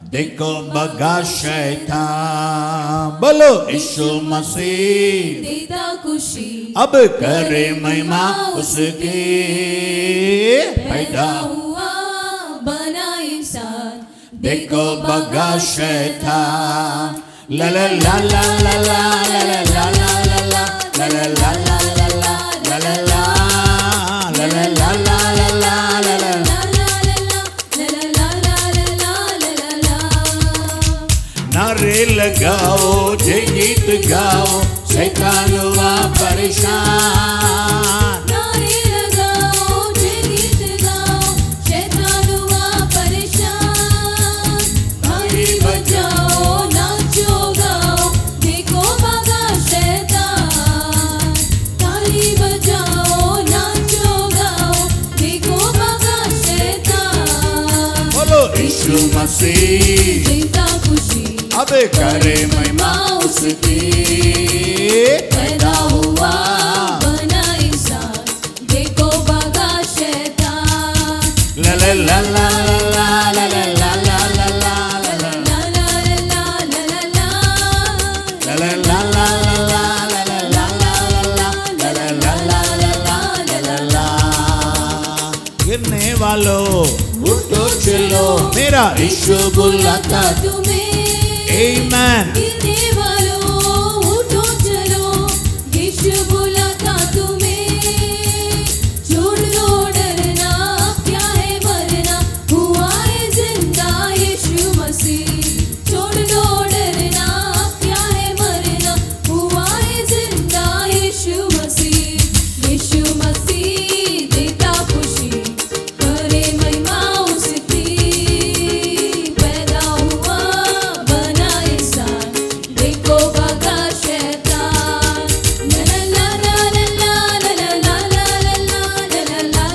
देखो बगा शैतान, बोलो यीशु मसीह देता खुशी, अब करे महिमा उसकी, पैदा हुआ बना इंसान, देखो बगा शैतान, ला ला ला ला ला ला ला ला ला ला ला ला ला ला ला ला ला ला नारे लगाओ जय गीत गाओ, शैतान हुआ परेशान, नारे लगाओ जय गीत गाओ, शैतान हुआ परेशान, ताली बजाओ नाचो गाओ, देखो भागा शैतान, ताली बजाओ नाचो गाओ, देखो भागा शैतान, बोलो यीशु मसीह देता खुशी, अब करे महिमा उसकी, पैदा हुआ बना इंसान, देखो भागा शैतान, ला ला ला ला ला ला ला ला ला ला ला ला गिरने वालों उठो चलो, मेरा यीशु बुलाता तुम्हें, आमीन, गिरने वालों उठो चलो, यीशु बुलाता तुम्हें, छोड़ दो डरना, क्या है मरना, हुआ है जिंदा यीशु मसीह, छोड़ दो डरना, क्या है मरना, हुआ है जिंदा यीशु मसीह, यीशु मसीह देता खुशी, करे महिमा उसकी, पैदा हुआ बना इंसान, देखो भागा शैतान, ला ला ला ला ला ला ला ला ला ला ला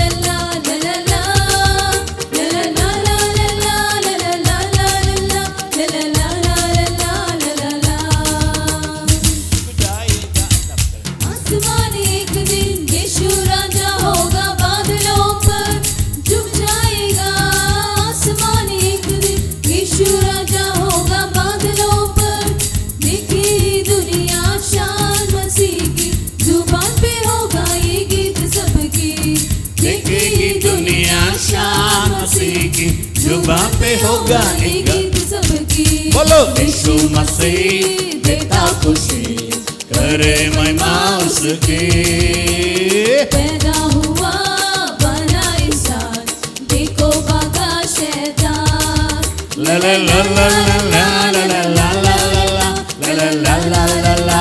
आसमान एक दिन यीशु राजा होगा बादलों पर झुक जाएगा, आसमान एक दिन यीशु राजा होगा बादलों पर, देखेगी दुनिया शान मसीह की, जुबान पे होगा ये गीत सबकी, देखेगी दुनिया शान मसीह की, जुबान पे होगा ये गीत सबकी, बोलो यीशु मसीह देता खुशी, करे महिमा उसकी, पैदा हुआ बना इंसान, देखो भागा शैतान, ला ला ला ला ला ला ला ला ला ला ला ला ला ला ला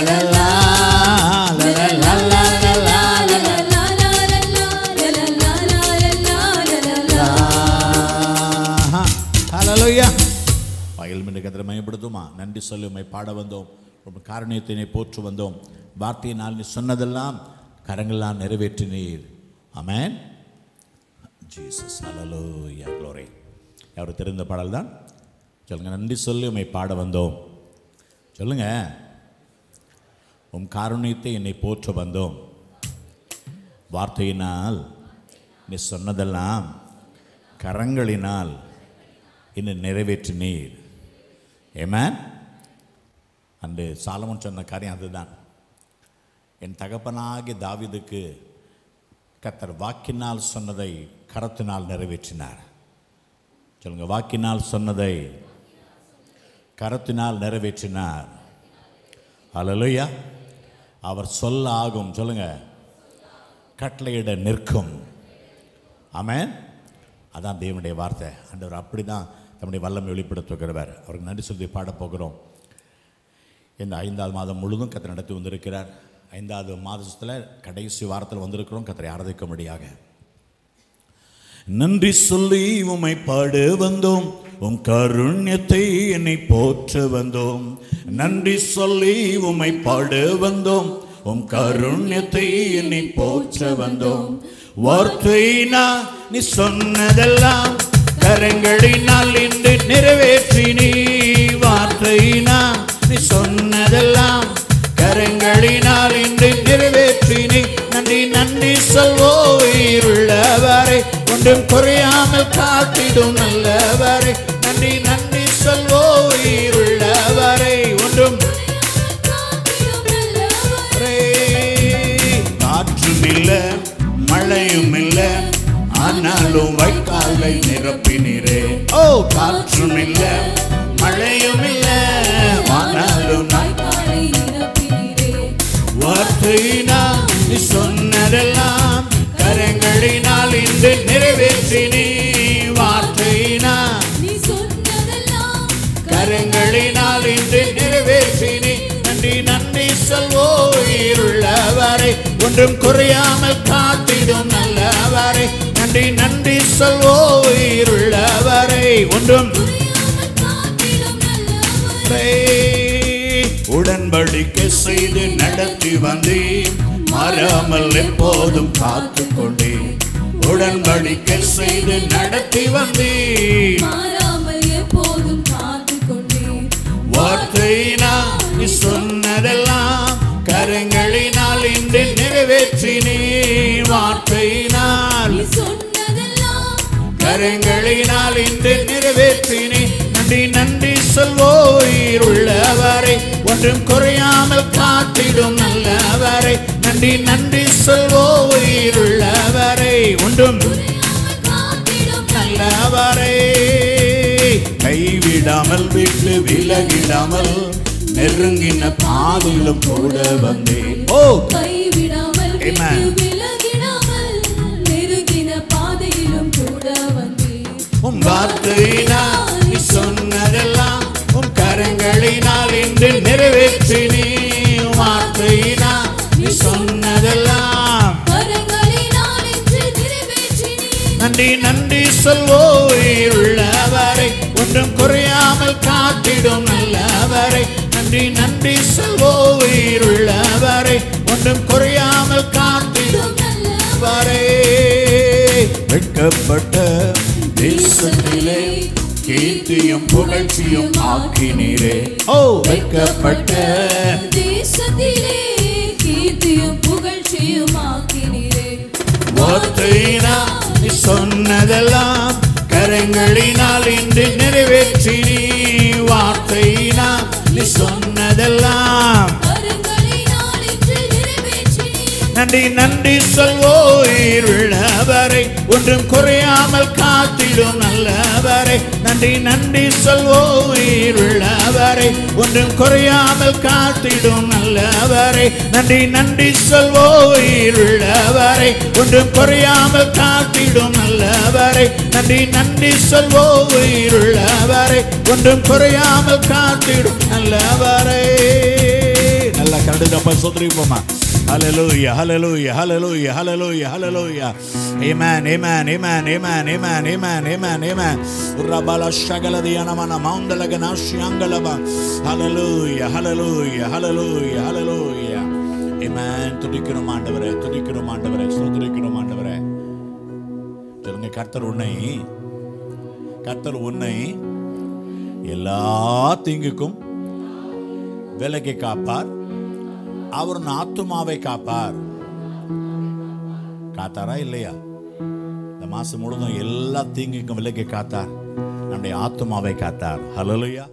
ஹல்லேலூயா. பகல் மின்னுக்கு கர்த்தரை மகிமைப்படுத்துமா, நன்றி சொல்லி உம்மை பாட வந்தோம், உம் காருண்யத்தினை போற்று வந்தோம், வார்த்தையினால் நீ சொன்னதெல்லாம் கரங்களெல்லாம் நிறைவேற்றினீர். ஆமென். ஜீசஸ் ஹல்லேலூயா க்ளோரி. யாரும் தெரிந்த பாடல் தான் சொல்லுங்க. நன்றி சொல்லி உம்மை பாட வந்தோம் சொல்லுங்க. உம் காருண்யத்தை என்னை போற்ற வந்தோம், வார்த்தையினால் நீ சொன்னதெல்லாம் கரங்களினால் என்னை நிறைவேற்றினீர். ஆமென். அன்று சாலமோன் சொன்ன காரியம் அதுதான். என் தகப்பனாகிய தாவீதுக்கு கர்த்தர் வாக்கினால் சொன்னதை கரத்தினால் நிறைவேற்றினார். சொல்லுங்க, வாக்கினால் சொன்னதை கரத்தினால் நிறைவேற்றினார். ஹல்லேலூயா. அவர் சொல்ல ஆகும், சொல்லுங்க, கட்டளையிட நிற்கும். ஆமென். அதான் தேவனுடைய வார்த்தை. ஆண்டவர் அப்படி தான் தம்முடைய வல்லமை வெளிப்படுத்துகிறவர். அவருக்கு நன்றி சொல்லி பாடப் போகிறோம். இந்த 5வது மாதம் முழுதும் கர்த்தர் நடத்தி வந்திருக்கிறார். 5வது மாதத்தில் கடைசி வாரத்தில் வந்திருக்கிறோம் கர்த்தரை ஆராதிக்கும்படியாக. நன்றி சொல்லி உம்மை பாட வந்தோம், உம் காருண்யத்தை என்னை போற்ற வந்தோம். நன்றி சொல்லி உம்மை பாட வந்தோம், உம் காருண்யத்தை என்னை போற்ற வந்தோம். வார்த்தையினா நீ சொன்னதெல்லாம் கரங்களினால் இன்று நிறைவேற்றினீ. வார்த்தையினா நீ சொன்னதெல்லாம் கரங்களினால் இன்று நிறைவேற்றினீ. நன்றி நன்றி சொல்வோ உயிருள்ளவரை, ஒன்றும் குறையாமல் காத்திடும் நல்லவரை. நன்றி ஓ காற்றும் இல்ல மழையும் இல்ல ஆனாலும் வாய்க்காலை நிரப்பினீரே. வார்த்தையினால் நீ சொன்னதெல்லாம் கரங்களினால் இன்று நிறைவேற்றினீ. வார்த்தையினால் நீ சொன்னதெல்லாம் கரங்களினால் இன்று நிறைவேற்றினீ. நன்றி நன்றி சொல்வோம் உயிருள்ளவரை, ஒன்றும் குறையாமல் காத்திடும் நல்லவரை. நன்றி நன்றி சொல்வோம் உயிருள்ளவரை, ஒன்றும் குறையாமல் காத்திடும் நல்லவரே. உடன்படிக்கை செய்து நடத்தி வந்தேன், மாறாமல் எப்போதும் காத்து கொண்டேன். உடன்படிக்கை செய்து நடத்தி வந்தேன், மாறாமல் எப்போதும் காத்துக் கொண்டீர். வார்த்தையினால் நீ சொன்னதெல்லாம் கரங்களினால் இன்று நிறைவேற்றினே. வார்த்தையினால் நீ சொன்னதெல்லாம் கரங்களினால் இன்று நிறைவேற்றினே. நன்றி நன்றி சொல்வோம் உயிருள்ளவரை, ஒன்றும் குறையாமல் காத்திடும் நல்லவரை. நன்றி நன்றி சொல்வோம் உயிருள்ளவரை, ஒன்றும் குறையாமல் காத்திடும் நல்லவரை. கைவிடாமல் விட்டு விலகிடாமல் நெருங்கின பாதையிலும் கூட வந்தேன். ஓ கைவிடாமல் Amen. விட்டு விலகிடாமல் நெருங்கின பாதையிலும் கூட வந்தீர். உம் வார்த்தையினால் நீ சொன்னதெல்லாம் உம் கரங்களினால் இன்று நிறைவேற்றினீ. வார்த்தையினால் நீ சொன்னதெல்லாம் கரங்களினால் இன்று நிறைவேற்றினீர். நன்றி நன்றி சொல்வோம் உயிருள்ளவரை, ஒன்றும் குறையாமல் காத்திடும் நல்லவரை. நன்றி நன்றி சொல்வோம் உயிருள்ளவரை, ஒன்றும் குறையாமல் காத்திடும் நல்லவரை. வெட்கப்பட்ட தேசத்திலே கீர்த்தியும் புகழ்ச்சியும் ஆக்கினீரே. ஓ வெட்கப்பட்ட தேசத்திலே கீர்த்தியும் புகழ்ச்சியும் ஆக்கினீரே. வார்த்தையினால் நீ சொன்னதெல்லாம் கரங்களினால் இன்று நிறைவேற்றினீ. வார்த்தையினால் நீ சொன்னதெல்லாம் கரங்களினால் இன்று நிறைவேற்றினீர். நன்றி நன்றி சொல்வோம் உயிருள்ளவரை, ஒன்றும் குறையாமல் காத்திடும் நல்லவரை. நன்றி நன்றி சொல்வோம் உயிருள்ளவரை, ஒன்றும் குறையாமல் காத்திடும் நல்லவரை. நன்றி நன்றி சொல்வோம் உயிருள்ளவரை, ஒன்றும் குறையாமல் காத்திடும் நல்லவரை. நன்றி நன்றி சொல்வோம் உயிருள்ளவரை, ஒன்றும் குறையாமல் காத்திடும் நல்லவரை. நல்ல கருடுதப்ப சொல்றீப்போமா. Hallelujah, hallelujah, hallelujah, hallelujah, hallelujah. Amen, amen, amen, amen, amen, amen, amen, amen. Urabala shagaladiana mana maundalagana shangalaba. Hallelujah, hallelujah, hallelujah, hallelujah. Amen. துதிக்கிறோம் ஆண்டவரே, துதிக்கிறோம் ஆண்டவரே, ஸ்தோத்திரிக்கிறோம் ஆண்டவரே. சொல்லுங்க, கர்த்தர் உன்னை எல்லா தீங்குக்கும் விலக்கி காப்பார். அவர் ஆத்துமாவை காப்பார். காத்தாரா இல்லையா? இந்த மாசம் முழுதும் எல்லா தீங்குக்கும் விலக்கி காத்தார். நம்முடைய ஆத்துமாவை காத்தார். ஹல்லேலூயா.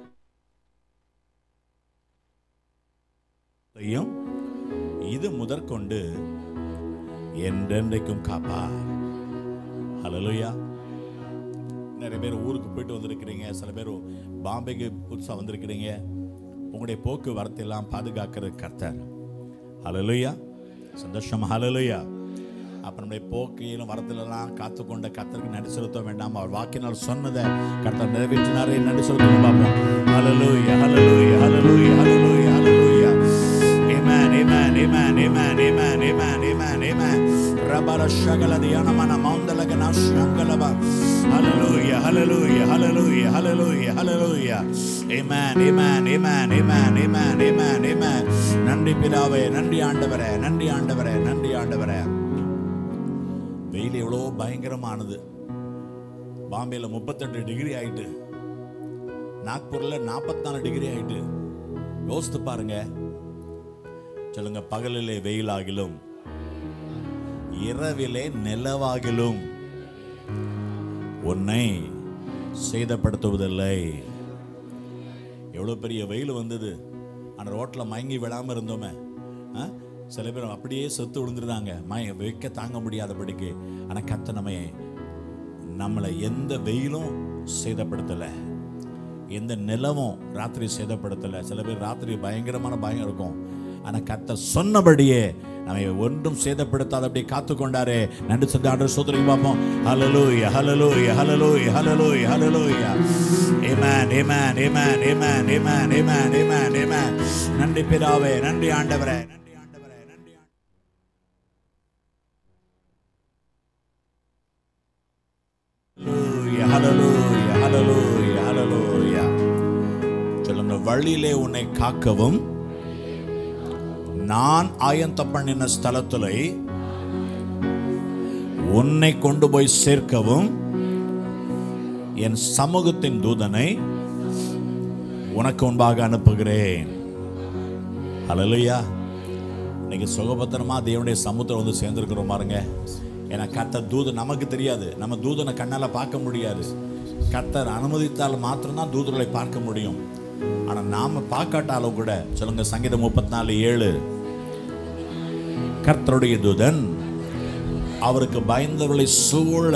இது முதற்கொண்டு என்றென்றைக்கும் காப்பார். ஹல்லேலூயா. நிறைய பேர் ஊருக்கு போயிட்டு வந்திருக்கிறீங்க, சில பேர் பாம்பேக்கு புதுசாக வந்திருக்கிறீங்க. உங்களுடைய போக்குவரத்து எல்லாம் பாதுகாக்கிற கர்த்தர். ஹல்லேலூயா, சந்தோஷம். ஹல்லேலூயா. அப்போ நம்முடைய போக்கையிலும் வரத்திலெல்லாம் காத்துக்கொண்ட கர்த்தருக்கு நன்றி செலுத்த வேண்டாம். அவர் வாக்கினால் சொன்னதை கர்த்தர் நிறைவேற்றினாரே, நன்றி செலுத்தணும் பார்ப்போம். ஹல்லேலூயா, ஹல்லேலூயா, ஹல்லேலூயா, ஹல்லேலூயா, ஹல்லேலூயா. ஆமென், ஆமென், ஆமென், ஆமென், ஆமென், ஆமென், ஆமென், ஆமென். ரபர ஷகலதியான மன மௌந்தலகன ஷங்கலப. ஹல்லேலூயா, ஹல்லேலூயா, ஹல்லேலூயா, ஹல்லேலூயா, ஹல்லேலூயா. ஆமென், ஆமென், ஆமென், ஆமென், ஆமென், ஆமென், ஆமென். நன்றி பிதாவே, நன்றி ஆண்டவரே, நன்றி ஆண்டவரே, நன்றி ஆண்டவரே. வெயில் எவ்வளோ பயங்கரமானது. பாம்பேல 38 டிகிரி ஆயிட்டு, நாக்பூர்ல 44 டிகிரி ஆயிட்டு. யோசித்து பாருங்க. சொல்லுங்க, பகலிலே வெயிலாகிலும் இரவிலே நிலவாகிலும் உன்னை சேதப்படுத்துவதில்லை. எவ்வளோ பெரிய வெயில் வந்தது, ஆனால் ரோட்டில் மயங்கி விழாமல் இருந்தோமே. சில பேர் அப்படியே செத்து விழுந்துருந்தாங்க, வைக்க தாங்க முடியாதபடிக்கு. ஆனால் கர்த்தர் நம்மளை எந்த வெயிலும் சேதப்படுத்தலை, எந்த நிலமும் ராத்திரி சேதப்படுத்தலை. சில பேர் ராத்திரி பயங்கரமான பயம் இருக்கும், ஆனால் கர்த்தர் சொன்னபடியே நம்ம ஒன்றும் சேதப்படுத்தாத அப்படியே காத்து கொண்டாரே. நன்றி சொல்லி ஆண்டவரை ஸ்தோத்திரிக்க பார்ப்போம். ஹல்லேலூயா ஹல்லேலூயா ஹல்லேலூயா ஹல்லேலூயா ஹல்லேலூயா. ஆமென் ஆமென் ஆமென் ஆமென் ஆமென் ஆமென் ஆமென் ஆமென். நன்றி பிதாவே, நன்றி ஆண்டவரே, நன்றி ஆண்டவரே, நன்றி. ஹல்லேலூயா ஹல்லேலூயா ஹல்லேலூயா. சொல்லுங்க, வழியிலே உன்னை காக்கவும் நான் ஆயத்தம் பண்ணின ஸ்தலத்திலே உன்னை கொண்டு போய் சேர்க்கவும் என் சமூகத்தின் தூதனை உனக்கு முன்பாக அனுப்புகிறேன். ஹல்லேலூயா. இன்னைக்கு சுகபத்திரமா தேவனுடைய சமுத்திரம் வந்து சேர்ந்திருக்கிறோம் பாருங்க. ஏன்னா கர்த்தர் தூதன் நமக்கு தெரியாது, நம்ம தூதனை கண்ணால் பார்க்க முடியாது. கர்த்தர் அனுமதித்தால் மாத்திரம்தான் தூதர்களை பார்க்க முடியும். ஆனால் நாம பார்க்காட்டாலும் கூட சொல்லுங்க, சங்கீதம் 34:7, கர்த்தருடைய தூதன் அவருக்கு பயந்தவர்களை சூழ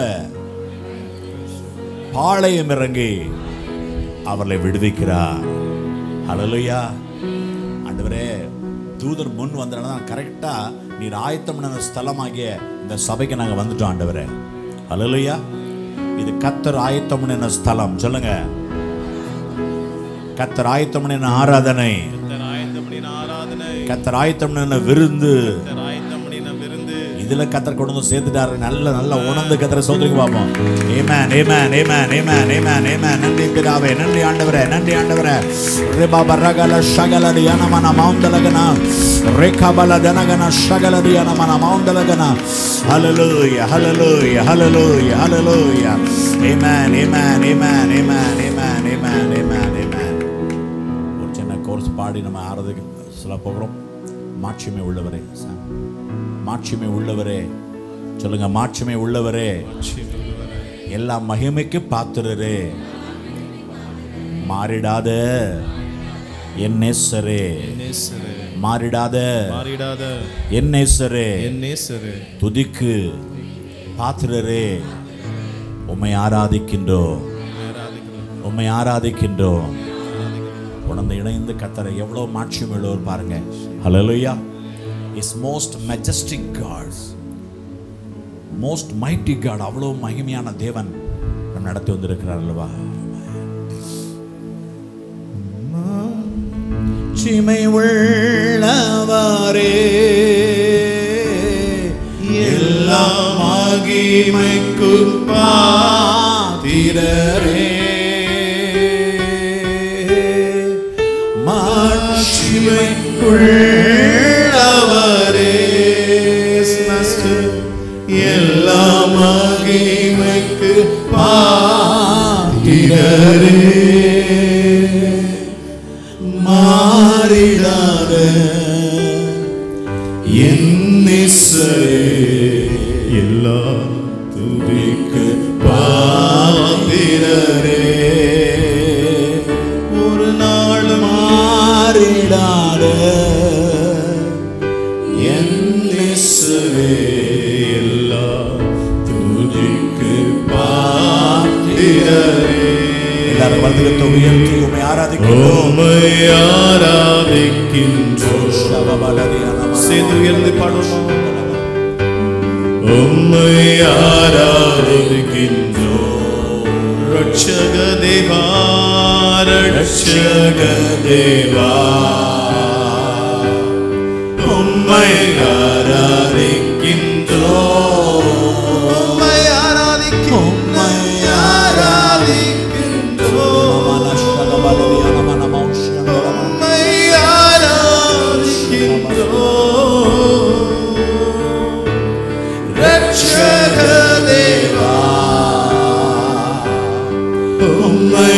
பாளையம் இறங்கி அவர்களை விடுவிக்கிறார். ஹல்லேலூயா. ஆண்டவரே, தூதர் முன் வந்தனால கரெக்டா நீர் ஆயத்தம் பண்ண ஸ்தலமாகிய இந்த சபைக்கு நாங்க வந்துட்டோம் ஆண்டவரே. ஹல்லேலூயா. இது கர்த்தர் ஆயத்தம் பண்ணின ஸ்தலம். சொல்லுங்க, கர்த்தர் ஆயத்தம் பண்ணின ஆராதனை, கர்த்தர் ஆயத்தம் பண்ணின விருந்து. இதுல கர்த்தர் கொண்டு வந்து சேர்த்துட்டாரு. நல்ல நல்ல உணர்ந்து கர்த்தரை ஸ்தோத்திரிக்க பார்ப்போம். ஆமென் ஆமென் ஆமென் ஆமென் ஆமென் ஆமென். நன்றி பிதாவே, நன்றி ஆண்டவரே, நன்றி ஆண்டவரே. ரிபா பரகல ஷகலதி அனமன மௌந்தலகனா ரேகபல தனகன ஷகலதி அனமன மௌந்தலகனா. ஹல்லேலூயா ஹல்லேலூயா ஹல்லேலூயா ஹல்லேலூயா. ஆமென் ஆமென் ஆமென் ஆமென் ஆமென் ஆமென் ஆமென் ஆமென். ஒரு சின்ன கோர்ஸ் பாடி நம்ம ஆராதிக்க சொல்ல போகிறோம். மாட்சிமை உள்ளவரே, மாட்சிமை உள்ளவரே. சொல்லுங்க, மாட்சிமை உள்ளவரே, எல்லா மகிமைக்கு பாத்திரரே, மாறிடாத என் நேசரே, மாறிடாத என் நேசரே, துதிக்கு பாத்திரரே, உம்மை ஆராதிக்கின்றோம், உம்மை ஆராதிக்கின்றோம். உணர்ந்து இணைந்து கர்த்தரை எவ்வளவு மாட்சிமை உள்ளவர் பாருங்க. ஹல்லேலூயா. Is most majestic God, most mighty God. அவ்வளவு மகிமையான தேவன் நம்ம நடத்தி வந்திருக்கிறார் அல்லவா. மாட்சிமை உள்ளவரே, எல்லா மகிமைக்கு பாத்திரரே, மாட்சிமை எல்லா மகிமைக்கு பாத்திரரே, மாறிடாத என் நேசரே, எல்லா துதிக்கு பாத்திரரே, ஒரு நாள் மாறிடாத என் நேசரே, எல்லாரும் வலதுகரத்தை உயர்த்தி உம்மை ஆராதிக்கின்றோம், உம்மை ஆராதிக்கின்றோம். சேர்ந்து உயர்ந்து பாடுவோம். உம்மை ஆராதிக்கின்றோம், ரட்சக தேவா, ரட்சக தேவா, உம்மை ஆராதிக்கின்றோம், உம்மை ஆராதிக்கின்றோம், உம்மை ஆராதிக்கின்றோம், உம்மை ஆராதிக்கின்றோம், ரட்சக தேவா, உம்மை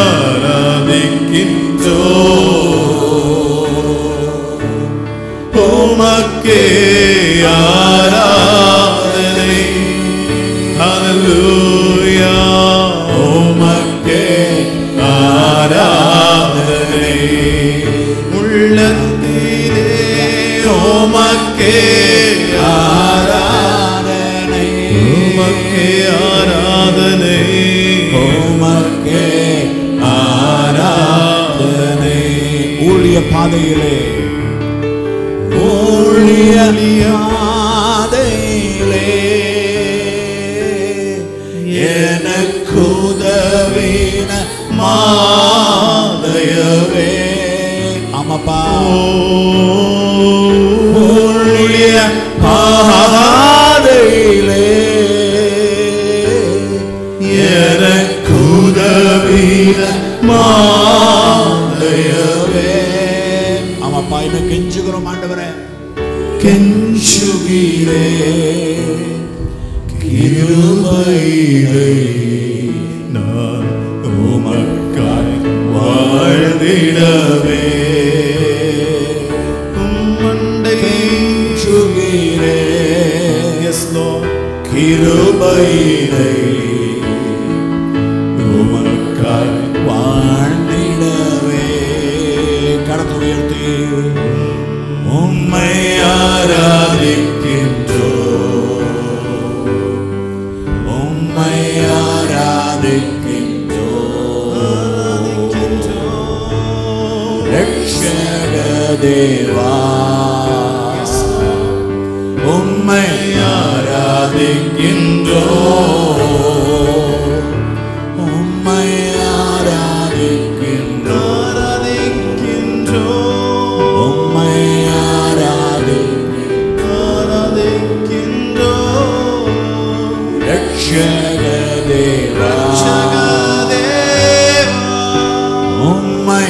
ஆராதிக்கின்றோம், உமக்கே ஆராதனை. ஹல்லேலூயா. உமக்கே ஆராதனை, உள்ளத்திலே உமக்கே ஆராதனை, உமக்கே ஆராதனை, உமக்கே பாதையிலே ஊழிய பாதையிலே எனக்கு உதவின மாதயவே. ஆமாப்பா, ஊழிய பாதையிலே எனக்கு உதவின மாதயவே. ஆமாப்பா, இன்னும் கெஞ்சுகிறோம் ஆண்டவரே, கெஞ்சுகிறே கிருபையிலே நான் உமக்காய் வாழ்ந்திடவே. உம்மண்டை கெஞ்சுகிறே கிருபையிலே உமக்காய் வாழ்ந்திடவே. கரத்தை உயர்த்தி உம்மை ஆராதிக்கின்றோம், உம்மை ஆராதிக்கின்றோம். ரட்சக தேவா உம்மை ஆராதிக்கின்றோம், உம்மை ஆராதிக்கின்றோம், உம்மை ஆராதிக்கின்றோம். ரட்சக தேவா உம்மை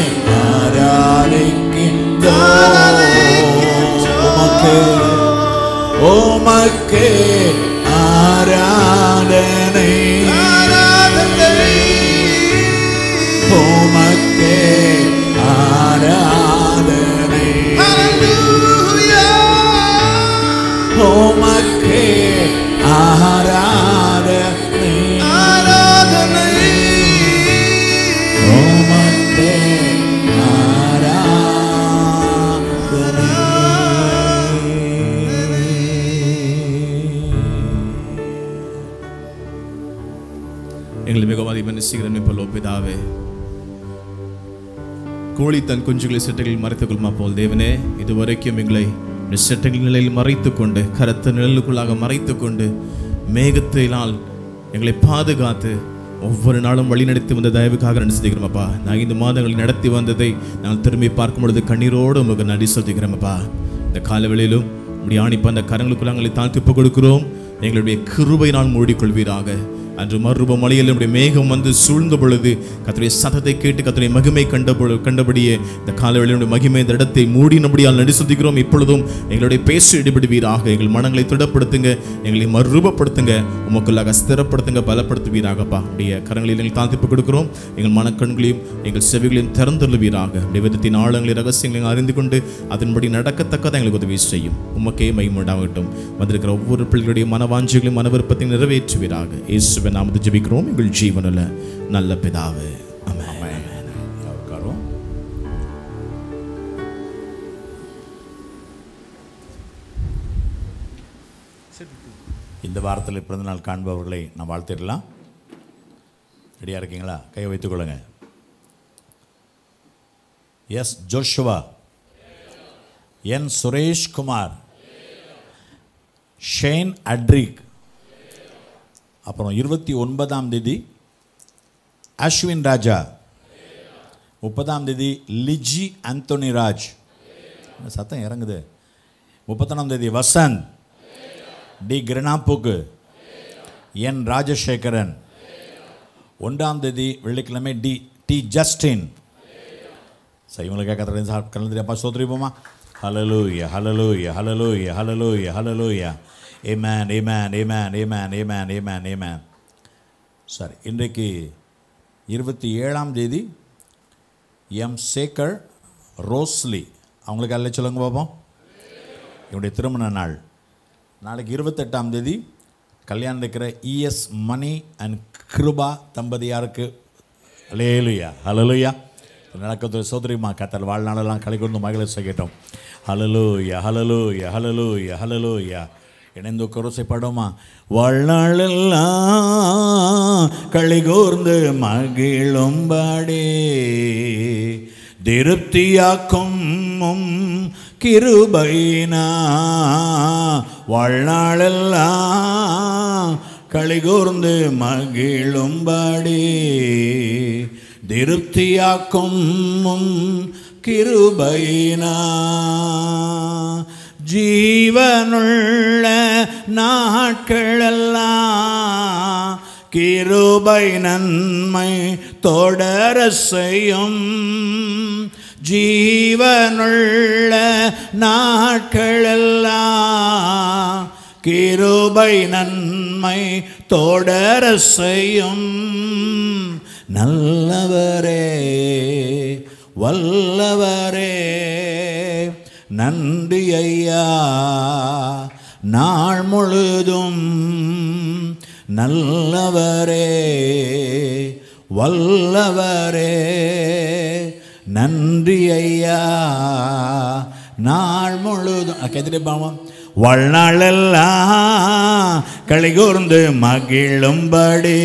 ஆராதிக்கின்றோம். உமக்கே ஆராதனை, உமக்கே ஆராதனை, உமக்கே ஆராதனை, உமக்கே எங்களை மிகவும் அதிகம் நேசிக்கிறேன் இப்போ பிதாவே. கோழி தன் குஞ்சுகளை செட்டைகளில் மறைத்துக் கொள்மா போல் தேவனே, இதுவரைக்கும் எங்களை செட்டைகள் நிலையில் மறைத்துக் கொண்டு, கருத்த நிழலுக்குள்ளாக மறைத்துக் கொண்டு, மேகத்தினால் எங்களை பாதுகாத்து ஒவ்வொரு நாளும் வழி நடத்தி வந்த தயவுக்காக நன்றி செலுத்துகிறோமப்பா. 5 மாதங்கள் நடத்தி வந்ததை நாங்கள் திரும்பி பார்க்கும் பொழுது கண்ணீரோடு உங்களுக்கு நன்றி செலுத்துகிறோமப்பா. இந்த காலவெளியிலும் இப்படி ஆணிப்பா அந்த கரங்களுக்குள்ள எங்களை தாழ்த்தி ஒப்புக் கொடுக்கிறோம். எங்களுடைய கிருபையினால் மூடிக்கொள்வீராக. அன்று மறுரூப மலையில் நம்முடைய மேகம் வந்து சூழ்ந்த பொழுது கர்த்தருடைய சத்தத்தை கேட்டு கர்த்தருடைய மகிமை கண்டபடியே இந்த காலவெளியினுடைய மகிமை இந்த இடத்தை மூடி நம்மடியால் நடி சுத்திக்கிறோம். இப்பொழுதும் எங்களுடைய பேச இடைபடுவீராக. எங்கள் மனங்களை திடப்படுத்துங்க, எங்களை மறுரூபப்படுத்துங்க, உமக்குள்ளாக ஸ்திரப்படுத்துங்க, பலப்படுத்துவீராகப்பா. அப்படியே கரங்களில் எங்கள் தாழ்த்திப்பு கொடுக்கிறோம். எங்கள் மனக்கண்களையும் எங்கள் செவிகளையும் திறந்துள்ளவீராக. அப்படியே விதத்தின் ஆழங்களை ரகசியங்களையும் அறிந்து கொண்டு அதன்படி நடக்கத்தக்கதாக எங்களுக்கு உதவி செய்யும். உமக்கே மகிமை உண்டாகட்டும். வந்திருக்கிற ஒவ்வொரு பிள்ளைகளுடைய மனவாஞ்சிகளையும் மன விருப்பத்தையும் நிறைவேற்றுவீராக. இயேசுவின் நாமத்தில் ஜெபிக்கிறோம் எங்கள் ஜீவனுள்ள நல்ல பிதாவே. ஆமென். இந்த வாரத்தில் பிறந்த நாள் காண்பவர்களை நான் வாழ்த்திடலாம். ரெடியாக இருக்கீங்களா? கையை வைத்துக் கொள்ளுங்க. S Joshua, N Sureshkumar, Shane அட்ரிக், அப்புறம் 29ஆம் தேதி அஸ்வின் ராஜா, 30ஆம் தேதி லிஜி ஆந்தோனி ராஜ், சத்தம் இறங்குது, 31ஆம் தேதி வசந்த், டி கிரணாப்புக்கு, என் ராஜசேகரன், 1ஆம் தேதி வெள்ளிக்கிழமை டி ஜஸ்டின். சரி, இவங்களுக்கு கலந்து அப்பா சோதரிப்போமா? ஹல்லேலூயா, ஹல்லேலூயா, ஹல்லேலூயா, ஹல்லேலூயா, ஹல்லேலூயா. Amen, amen, amen, amen, amen, amen, amen. சரி, இன்றைக்கு 27ஆம் தேதி எம் சேகர் ரோஸ்லி, அவங்களுக்கு அல்ல சொல்லுங்க பார்ப்போம், என்னுடைய திருமண நாள். நாளைக்கு 28ஆம் தேதி கல்யாணம் இருக்கிற இஎஸ் மணி அண்ட் கிருபா தம்பதியாருக்கு ஹல்லேலூயா, ஹல்லேலூயா. நடக்கிறது சோதரிமா கத்தல் வாழ்நாளெல்லாம் களை கொண்டு மகளை செய்யட்டும். ஹல்லேலூயா, ஹல்லேலூயா, ஹல்லேலூயா, ஹல்லேலூயா. இணைந்து குரோசைப்படுமா? வாழ்நாளெல்லாம் களி கூர்ந்து மகிழும்படி திருப்தியாக்கும் கிருபையினா வாழ்நாளெல்லாம் களிகூர்ந்து மகிழும்படி திருப்தியாக்கும் கிருபையினா ஜீவனுள்ள நாட்களெல்லாம் கிருபை நன்மை தொடர செய்யும். ஜீவனுள்ள நாட்களெல்லாம் கிருபை நன்மை தொடர செய்யும். நல்லவரே வல்லவரே நன்றி ஐயா நாள் முழுதும். நல்லவரே வல்லவரே நன்றி ஐயா நாள் முழுதும். கேட்டுட்டே பாவம். வாழ்நாளெல்லாம் களிகூர்ந்து மகிழும்படி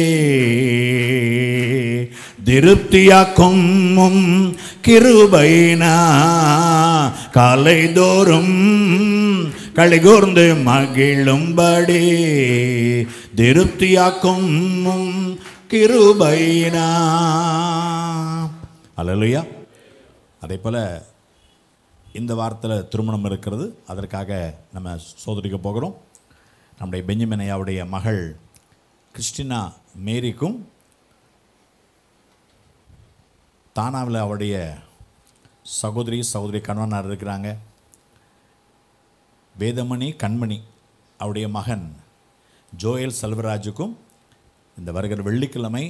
திருப்தியாக்கும் கிருபையினா காலைதோறும் களிகூர்ந்து மகிழும்படி திருப்தியாக்கும் கிருபையினா. அல்லேலூயா. அதே போல் இந்த வாரத்தில் திருமணம் இருக்கிறது. அதற்காக நம்ம சோதரிக்க போகிறோம். நம்முடைய பெஞ்சமின் ஐயாவுடைய மகள் கிறிஸ்டினா மேரிக்கும் தானாவில் அவருடைய சகோதரி கணவனார் இருக்கிறாங்க. வேதமணி கண்மணி அவருடைய மகன் ஜோயல் செல்வராஜுக்கும் இந்த வருகிற வெள்ளிக்கிழமை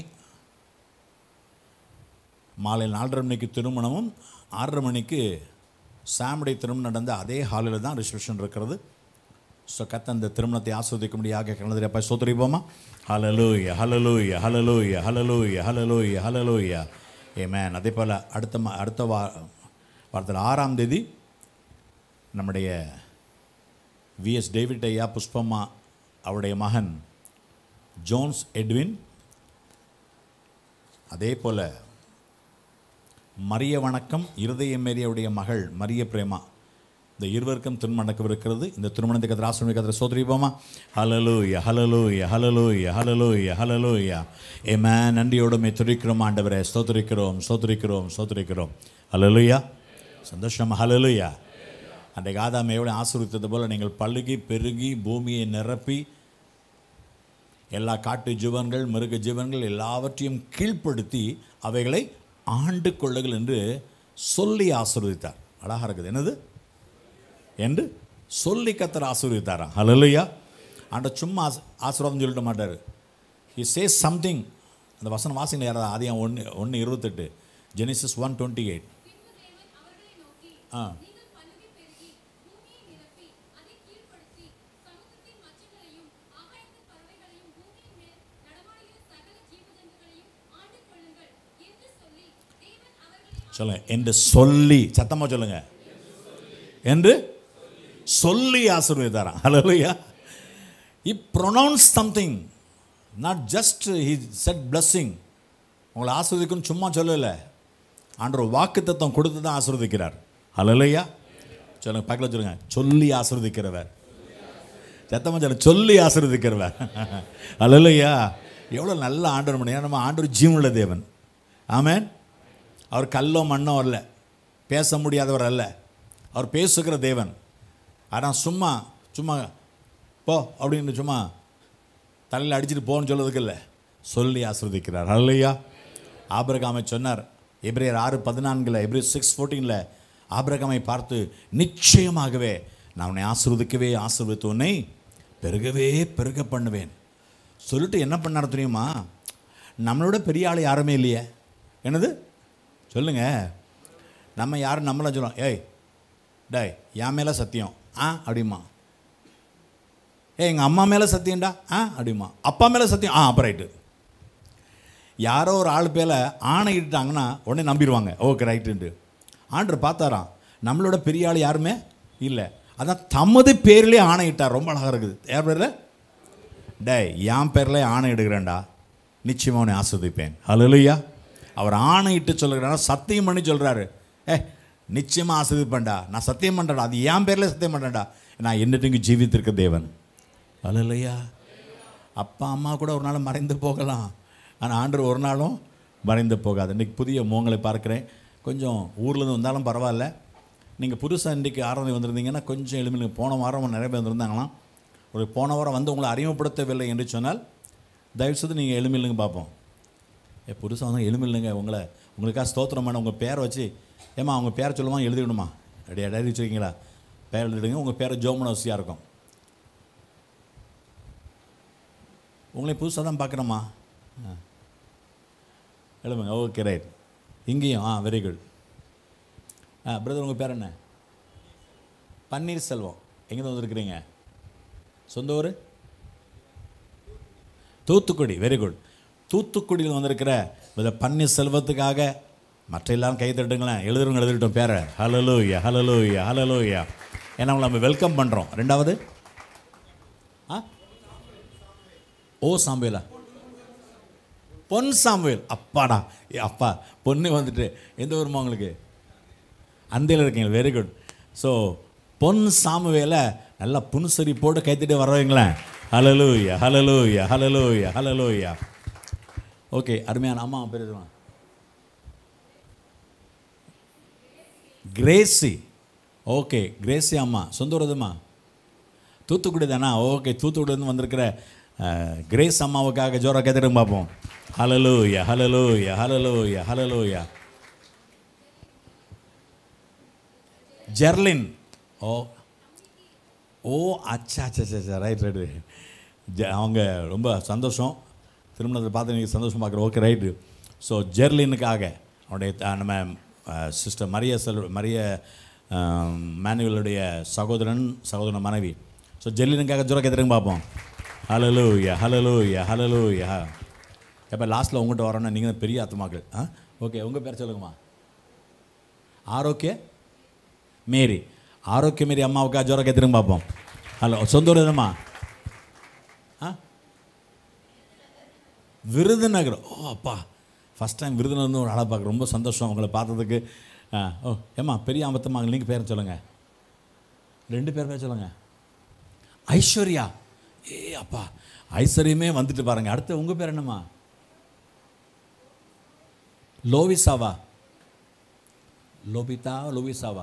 மாலை 4:30 மணிக்கு திருமணமும் 6:30 மணிக்கு சாமுடைய திருமணம் நடந்த அதே ஹாலில் தான் ரிசப்ஷன் இருக்கிறது. ஸோ கத்த அந்த திருமணத்தை ஆஸ்வதிக்கும்படியாக கலந்துரைப்பா சோதரிப்போமா. ஹல்லேலூயா ஹல்லேலூயா ஹல்லேலூயா ஹல்லேலூயா ஹல்லேலூயா ஹல்லேலூயா ஆமென். அதே போல் அடுத்த வாரத்தில் 6ஆம் தேதி நம்முடைய விஎஸ் டேவிட் ஐயா புஷ்பம்மா அவருடைய மகன் ஜோன்ஸ் எட்வின், அதே போல் மரிய வணக்கம் இருதயமேரியுடைய மகள் மரிய பிரேமா, இந்த இருவருக்கும் திருமணம் நடக்கவிருக்கிறது. இந்த திருமணத்துக்கு கத்திர ஆசீர்வாதம் கத்திர சோதரிப்போமா. ஹல்லேலூயா ஹல்லேலூயா ஹல்லேலூயா ஹல்லேலூயா ஹல்லேலூயா ஆமென். நன்றியோடுமே துதிக்கிறோம் ஆண்டவரே. ஸ்தோத்திரிக்கிறோம் ஸ்தோத்திரிக்கிறோம் ஸ்தோத்திரிக்கிறோம். ஹல்லேலூயா. சந்தோஷம். ஹல்லேலூயா. அன்றைக்கு ஆதாமை எவ்வளோ ஆசீர்வதித்தது போல் நீங்கள் பழுகி பெருகி பூமியை நிரப்பி எல்லா காட்டு ஜீவன்கள் மிருக ஜீவன்கள் எல்லாவற்றையும் கீழ்ப்படுத்தி அவைகளை ஆண்டு கொள்ளுங்கள் என்று சொல்லி ஆசீர்வதித்தார். அழகாக இருக்குது. என்னது என்று சொல்லி கத்தர் ஆசீர்வதித்தாராம். ஹல்லேலூயா. ஆண்டவர் சும்மா ஆசீர்வாதம் சொல்லிட மாட்டார். He says something. அந்த வசனம் வாசிங்க யாராவது. ஆதியாகமம் 1:28 ஜெனிசிஸ் 1:28. சொல்லுங்க. என்று சொல்லி, சத்தமாக சொல்லுங்க. என்று சொல்லி ஆசீர்வதித்தாராம். ஹல்லேலூயா. He pronounced something, not just he said blessing. உங்களை ஆசீர்வதிக்கணும்னு சும்மா சொல்லலை. ஆண்டவர் வாக்குத்தத்தம் கொடுத்து தான் ஆசீர்வதிக்கிறார். ஹல்லேலூயா. சொல்லுங்க. பக்கத்தில் சொல்லுங்க. சொல்லி ஆசீர்வதிக்கிறவர். சத்தமாக சொல்லுங்க. சொல்லி ஆசீர்வதிக்கிறவர். ஹல்லேலூயா. எவ்வளோ நல்ல ஆண்டவர் மணி. நம்ம ஆண்டவர் ஜீவனுள்ள தேவன். ஆமென். அவர் கல்லோ மண்ணோ அல்ல, பேச முடியாதவர் அல்ல. அவர் பேசுகிற தேவன். ஆனால் சும்மா போ அப்படின்னு சும்மா தலையில் அடிச்சுட்டு போன்னு சொல்லுறதுக்கு இல்லை, சொல்லி ஆசீர்வதிக்கிறார். ஹல்லேலூயா. ஆபிரகாமை சொன்னார் எபிரேயர் 6:14 எபிரேயர் 6:14 ஆபிரகாமை பார்த்து நிச்சயமாகவே நான் உன்னை ஆசீர்வதிக்கவே ஆசீர்வதித்து உன்னை பெருகவே பெருக பண்ணுவேன் சொல்லிட்டு என்ன பண்ணார் தெரியுமா? நம்மளோட பெரிய ஆள் யாருமே இல்லையே. என்னது சொல்லுங்க. நம்ம யாரும் நம்மளாம் சொல்லுவோம். ஏய் டேய் என் மேலே சத்தியம் அப்படிமா. எங்கள் அம்மா மேலே சத்தியம்டா அப்படிமா. அப்பா மேலே சத்தியம் அப்போ ரைட்டு. யாரோ ஒரு ஆள் பேரை ஆணையிட்டாங்கன்னா உடனே நம்பிடுவாங்க. ஓகே ரைட்டுன்ட்டு. ஆண்டவர் பார்த்தாராம் நம்மளோட பெரிய ஆள் யாருமே இல்லை. அதான் தமது பேர்லேயே ஆணையிட்டார். ரொம்ப அழகாக இருக்குது. யார் பேரில்? டேய் என் பேரில் ஆணை எடுக்கிறேன்டா, நிச்சயமாக உன்னை ஆஸ்வதிப்பேன். ஹல்லேலூயா. அவர் ஆணையிட்டு சொல்லுகிறார், சத்தியம் பண்ணி சொல்கிறாரு. நிச்சயமாக ஆசீர்வதிப்பேன்டா, நான் சத்தியம் பண்ணுறேன்டா, அது என் பேரில் சத்தியம் பண்ணுறேன்டா, நான் என்னைக்கு ஜீவித்திருக்க தேவன். அல்லையா? அப்பா அம்மா கூட ஒரு நாள் மறைந்து போகலாம், ஆனால் ஆண்டவர் ஒரு நாளும் மறைந்து போகாது. இன்றைக்கி புதிய முகங்களை பார்க்குறேன். கொஞ்சம் ஊர்லேருந்து வந்தாலும் பரவாயில்ல, நீங்கள் புதுசாக இன்றைக்கி ஆரம்பி வந்திருந்தீங்கன்னா கொஞ்சம் எளிமையில். போன வாரம் நிறைய பேர் வந்திருந்தாங்களாம். ஒரு போன வாரம் வந்து உங்களை அறிமுகப்படுத்தவில்லை என்று சொன்னால் தயவுசெய்து நீங்கள் எளிமையில்லைங்க பார்ப்போம். புதுசாக வந்து எளிமையில்லைங்க, உங்களுக்காக ஸ்தோத்திரம் பண்ண உங்கள் பேரை வச்சு, ஏம்மா அவங்க பேரை சொல்லுவாங்க, எழுதிவிடுமா, அப்படியே டைரி வச்சுருக்கீங்களா, பேர் எழுதிடுங்க, உங்கள் பேரை ஜோமன் அவசியாக இருக்கும். உங்களை புதுசாக தான் பார்க்குறோம்மா, எழுதுங்க. Okay right. இங்கேயும் வெரி குட். பிரதர் உங்கள் பேர் என்ன? பன்னீர்செல்வம். எங்கேருந்து வந்துருக்குறீங்க? சொந்த ஊர்? தூத்துக்குடி. Very good. தூத்துக்குடியில் வந்திருக்கிற இந்த பன்னீர்செல்வத்துக்காக மற்ற எல்லாரும் கை தட்டுங்களேன். எழுதிட்டோம் பேரை. ஹல்லேலூயா, ஹல்லேலூயா, ஹல்லேலூயா. ஏன்னா உங்களை நம்ம வெல்கம் பண்ணுறோம். ரெண்டாவது ஓ சாம்புவேலா? பொன் சாம்புவேல். அப்பாடா, அப்பா பொண்ணு வந்துட்டு. எந்த ஊருமா உங்களுக்கு? அந்தையில் இருக்கீங்க. Very good. ஸோ பொன் சாமுவேலை நல்லா புன்சரி போட்டு கைத்திட்டு வரவங்களேன். ஹல்லேலூயா, ஹல்லேலூயா, ஹல்லேலூயா, ஹல்லேலூயா. ஓகே, அருமையான அம்மா பேர் எதுமா? கிரேசி. ஓகே, கிரேசி அம்மா. சொந்த ஊர் எதுமா? தூத்துக்குடி தானா? ஓகே, தூத்துக்குடிலேருந்து வந்திருக்கிற கிரேஸ் அம்மாவுக்காக ஜோரா கைத்திட்டு பார்ப்போம். ஹல்லேலூயா, ஹல்லேலூயா, ஹல்லேலூயா, ஹல்லேலூயா. ஜெர்லின். ஓ அச்சா அச்சா அச்சா, ரைட் ரைட்டு. அவங்க ரொம்ப சந்தோஷம், திருமணத்தை பார்த்து நீங்கள் சந்தோஷம் பார்க்குறோம். Okay right. ஸோ ஜெர்லினுக்காக அவனுடைய நம்ம சிஸ்டர் மரிய மேனுவலுடைய சகோதரன் மனைவி. ஸோ ஜெர்லினுக்காக ஜோரா கைத்திட்டு பார்ப்போம். ஹல்லேலூயா, ஹல்லேலூயா, ஹல்லேலூயா. எப்போ லாஸ்ட்டில் உங்கள்கிட்ட வரோன்னா நீங்கள் பெரிய ஆத்மாக்கள். ஓகே, உங்கள் பேர் சொல்லுங்கம்மா. ஆரோக்கிய மேரி. ஆரோக்கிய மேரி அம்மாவுக்கா ஜோரா திரும்ப பார்ப்போம். ஹலோ, சொந்த ஊர் எதுமா? விருதுநகர். ஓ அப்பா, ஃபஸ்ட் டைம் விருதுநகர்ந்து ஒரு ஆளை பார்க்குறேன். ரொம்ப சந்தோஷம் உங்களை பார்த்ததுக்கு. ஓ ஏம்மா பெரிய ஆபத்தம்மா, நீங்கள் பேர் சொல்லுங்கள். 2 பேர் சொல்லுங்கள். ஐஸ்வர்யா. அப்பா, ஐஸ்வர்யமே வந்துட்டு பாருங்கள். அடுத்து உங்கள் பேர் என்னம்மா? லோவிசாவா? லோவிசாவா?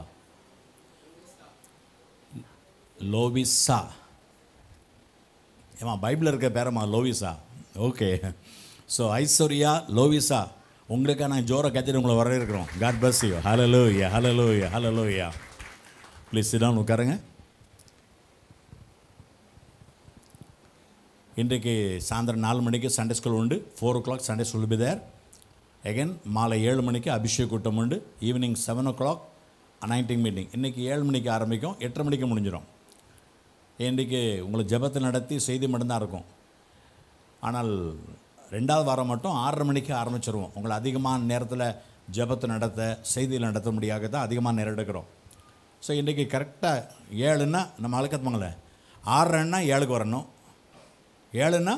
லோவிசா. ஏமா பைபிளில் இருக்க பேரம்மா Lovisa. Okay. So Aishwarya, Lovisa, உங்களுக்காக நான் ஜோரை கத்திட்டு உங்களை வரவேற்கிறோம். God bless you. ஹல்லேலூயா, ஹல்லேலூயா, ஹல்லேலூயா. ப்ளீஸ் சிட் டவுன், உட்காருங்க. இன்றைக்கு சாயந்தரம் 4 மணிக்கு சண்டே ஸ்கூல் உண்டு. 4 o'clock Sunday school be there. Again மாலை 7 மணிக்கு அபிஷேக் கூட்டம் உண்டு. Evening 7 o'clock anointing meeting. இன்றைக்கி 7 மணிக்கு ஆரம்பிக்கும், 8:30 மணிக்கு முடிஞ்சிடும். இன்றைக்கி உங்களை ஜெபத்தை நடத்தி செய்தி மட்டும்தான் இருக்கும். ஆனால் 2வது வாரம் மட்டும் 6:30 மணிக்கு ஆரம்பிச்சிருவோம். உங்களை அதிகமான நேரத்தில் ஜெபத்தை நடத்த, செய்தியில் நடத்த முடியாத தான் அதிகமான நேரம் எடுக்கிறோம். ஸோ இன்றைக்கி கரெக்டாக 7ன்னா நம்ம அழைக்கத்துமாங்களே, 6:30ன்னா 7க்கு வரணும். 7ன்னா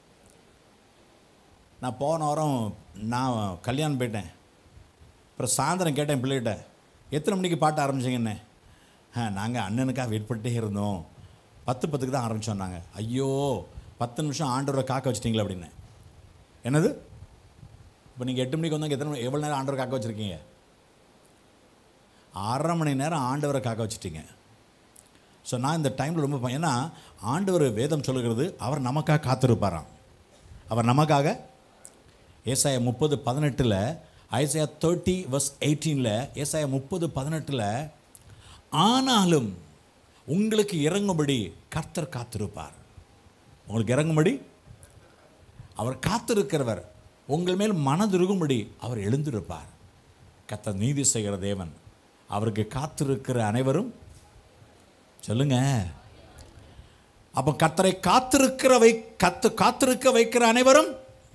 நான் போன வாரம் நான் கல்யாணம் போயிட்டேன். அப்புறம் சாயந்தரம் கேட்டேன் பிள்ளைகிட்ட, எத்தனை மணிக்கு பாட்டு ஆரம்பிச்சிங்கன்னு. நாங்கள் அண்ணனுக்காக வெயிட் பண்ணிட்டே இருந்தோம், 10:10க்கு தான் ஆரம்பித்தோம். நாங்கள் ஐயோ 10 நிமிஷம் ஆண்டவரை காக்க வச்சிட்டிங்களா அப்படின்னு. என்னது? இப்போ நீங்கள் 8 மணிக்கு வந்தாங்க, எவ்வளோ நேரம் ஆண்டவரை காக்க வச்சுருக்கீங்க? 1/2 மணி நேரம் ஆண்டவரை காக்க வச்சுட்டீங்க. ஸோ நான் இந்த டைமில் ரொம்ப, ஏன்னா ஆண்டவர் வேதம் சொல்லுகிறது அவர் நமக்காக காத்திருப்பாராம். அவர் நமக்காக ஏசாயா 30:18, ஐசாயா 30:18, ஏசாயா 30:18, ஆனாலும் உங்களுக்கு இறங்கும்படி கர்த்தர் காத்திருப்பார். உங்களுக்கு இறங்கும்படி அவர் காத்திருக்கிறவர், உங்கள் மேல் மனதுருகும்படி அவர் எழுந்திருப்பார். கர்த்தர் நீதி செய்கிற தேவன். அவருக்கு காத்திருக்கிற அனைவரும் சொல்லுங்க. அப்போ கர்த்தரை காத்திருக்க வைக்கிற அனைவரும்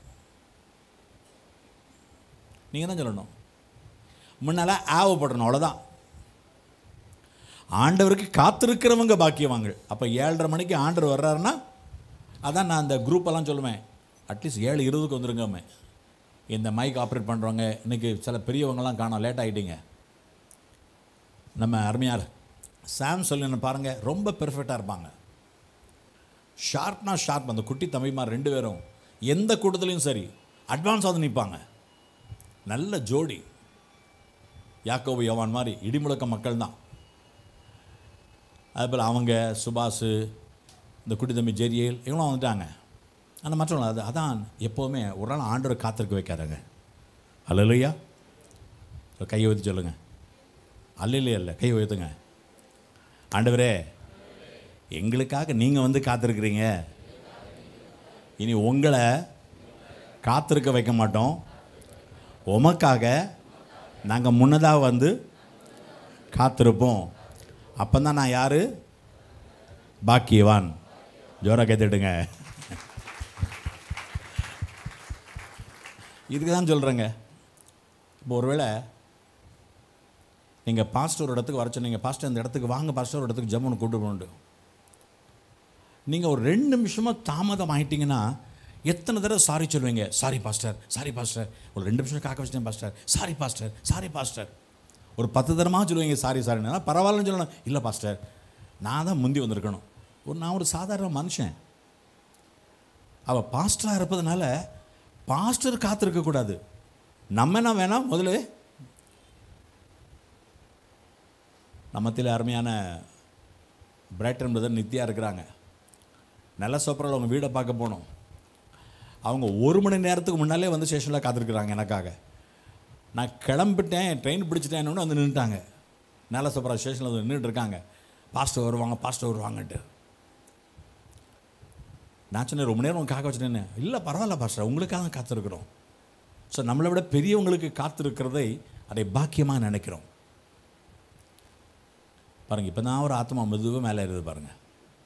நீங்கள் தான் சொல்லணும். முன்னால் ஆவப்படணும், அவ்வளோதான். ஆண்டவருக்கு காத்திருக்கிறவங்க பாக்கியவாங்க. அப்போ 7:30 மணிக்கு ஆண்டவர் வர்றாருன்னா, அதான் நான் அந்த குரூப்பெல்லாம் சொல்லுவேன், அட்லீஸ்ட் 7:20க்கு வந்துருங்கம்மே. இந்த மைக் ஆப்ரேட் பண்ணுறவங்க, இன்றைக்கி சில பெரியவங்களாம் காணோம், லேட் ஆகிட்டீங்க. நம்ம அருமையார் சாம் சொல்லி பாருங்கள், ரொம்ப பெர்ஃபெக்டாக இருப்பாங்க. ஷார்ப்னா ஷார்ப். அந்த குட்டி தம்பிமார் 2 பேரும் எந்த கூட்டத்துலையும் சரி அட்வான்ஸாக நிற்பாங்க. நல்ல ஜோடி. யாக்கோபு யோவான் மாதிரி இடிமுழக்க மக்கள் தான். அதுபோல் அவங்க சுபாஷு, இந்த குட்டி தம்பி ஜெரியல் இவங்களும் வந்துட்டாங்க. ஆனால் மற்றவங்க அதான் எப்போவுமே ஒரு நாள் ஆண்டவரை காத்திருக்க வைக்காதங்க. அல்லையா? கையை ஊற்றி சொல்லுங்கள். அல்லையிலே இல்லை, கையை உயர்த்துங்க. ஆண்டவரே, எங்களுக்காக நீங்கள் வந்து காத்திருக்கிறீங்க, இனி உங்களை காத்திருக்க வைக்க மாட்டோம். உமக்காக நாங்கள் முன்னதாக வந்து காத்திருப்போம். அப்போ தான் நான் யார்? பாக்கியவான். ஜோராக கேட்டுடுங்க. இதுக்கு தான் சொல்கிறேங்க. இப்போ ஒருவேளை நீங்கள் பாஸ்டர் ஒரு இடத்துக்கு வர சொன்னீங்க, பாஸ்டர் இந்த இடத்துக்கு வாங்க, பாஸ்டர் ஒரு இடத்துக்கு ஜம்முன்னு கூட்டு போகணும். நீங்கள் ஒரு 2 நிமிஷமாக தாமதம் ஆகிட்டிங்கன்னா எத்தனை தடவை சாரி சொல்லுவீங்க? Sorry pastor, sorry pastor. ஒரு 2 நிமிஷம் காக்க வச்சிட்டேன் pastor, sorry pastor, sorry pastor. ஒரு 10 தடமாக சொல்லுவீங்க சாரி சாரின்னா. பரவாயில்லன்னு சொல்லணும். இல்லை பாஸ்டர், நான் தான் முந்தி வந்திருக்கணும். நான் ஒரு சாதாரண மனுஷன். அவள் பாஸ்டராக இருப்பதுனால பாஸ்டர் காத்திருக்கக்கூடாது. நம்ம என்ன வேணாம், முதல்ல நம்மத்தில் அருமையான பிரைட்டன் பிரதர் நித்யா இருக்கிறாங்க. நல்ல சோப்பரில் அவங்க வீடை பார்க்க போனோம். அவங்க 1 மணி நேரத்துக்கு முன்னாலே வந்து ஸ்டேஷனில் காத்திருக்கிறாங்க எனக்காக. நான் கிளம்பிட்டேன், ட்ரெயின் பிடிச்சிட்டேன்னு வந்து நின்றுட்டாங்க. நல்ல சோப்பரா ஸ்டேஷனில் வந்து நின்றுட்டு இருக்காங்க. பாஸ்டர் வருவாங்க, பாஸ்டர் வருவாங்கன்ட்டு. நான் சொன்னேன், ரொம்ப நேரம் காக்க வச்சுட்டேன்னு. இல்லை பரவாயில்ல பாஸ்டர், உங்களுக்காக தான் காத்திருக்கிறோம். ஸோ நம்மளை விட பெரியவங்களுக்கு காத்திருக்கிறதை அதை பாக்கியமாக நினைக்கிறோம். பாருங்கள், இப்போ தான் ஒரு ஆத்மா மெதுவாக மேலே இருக்குது பாருங்கள்.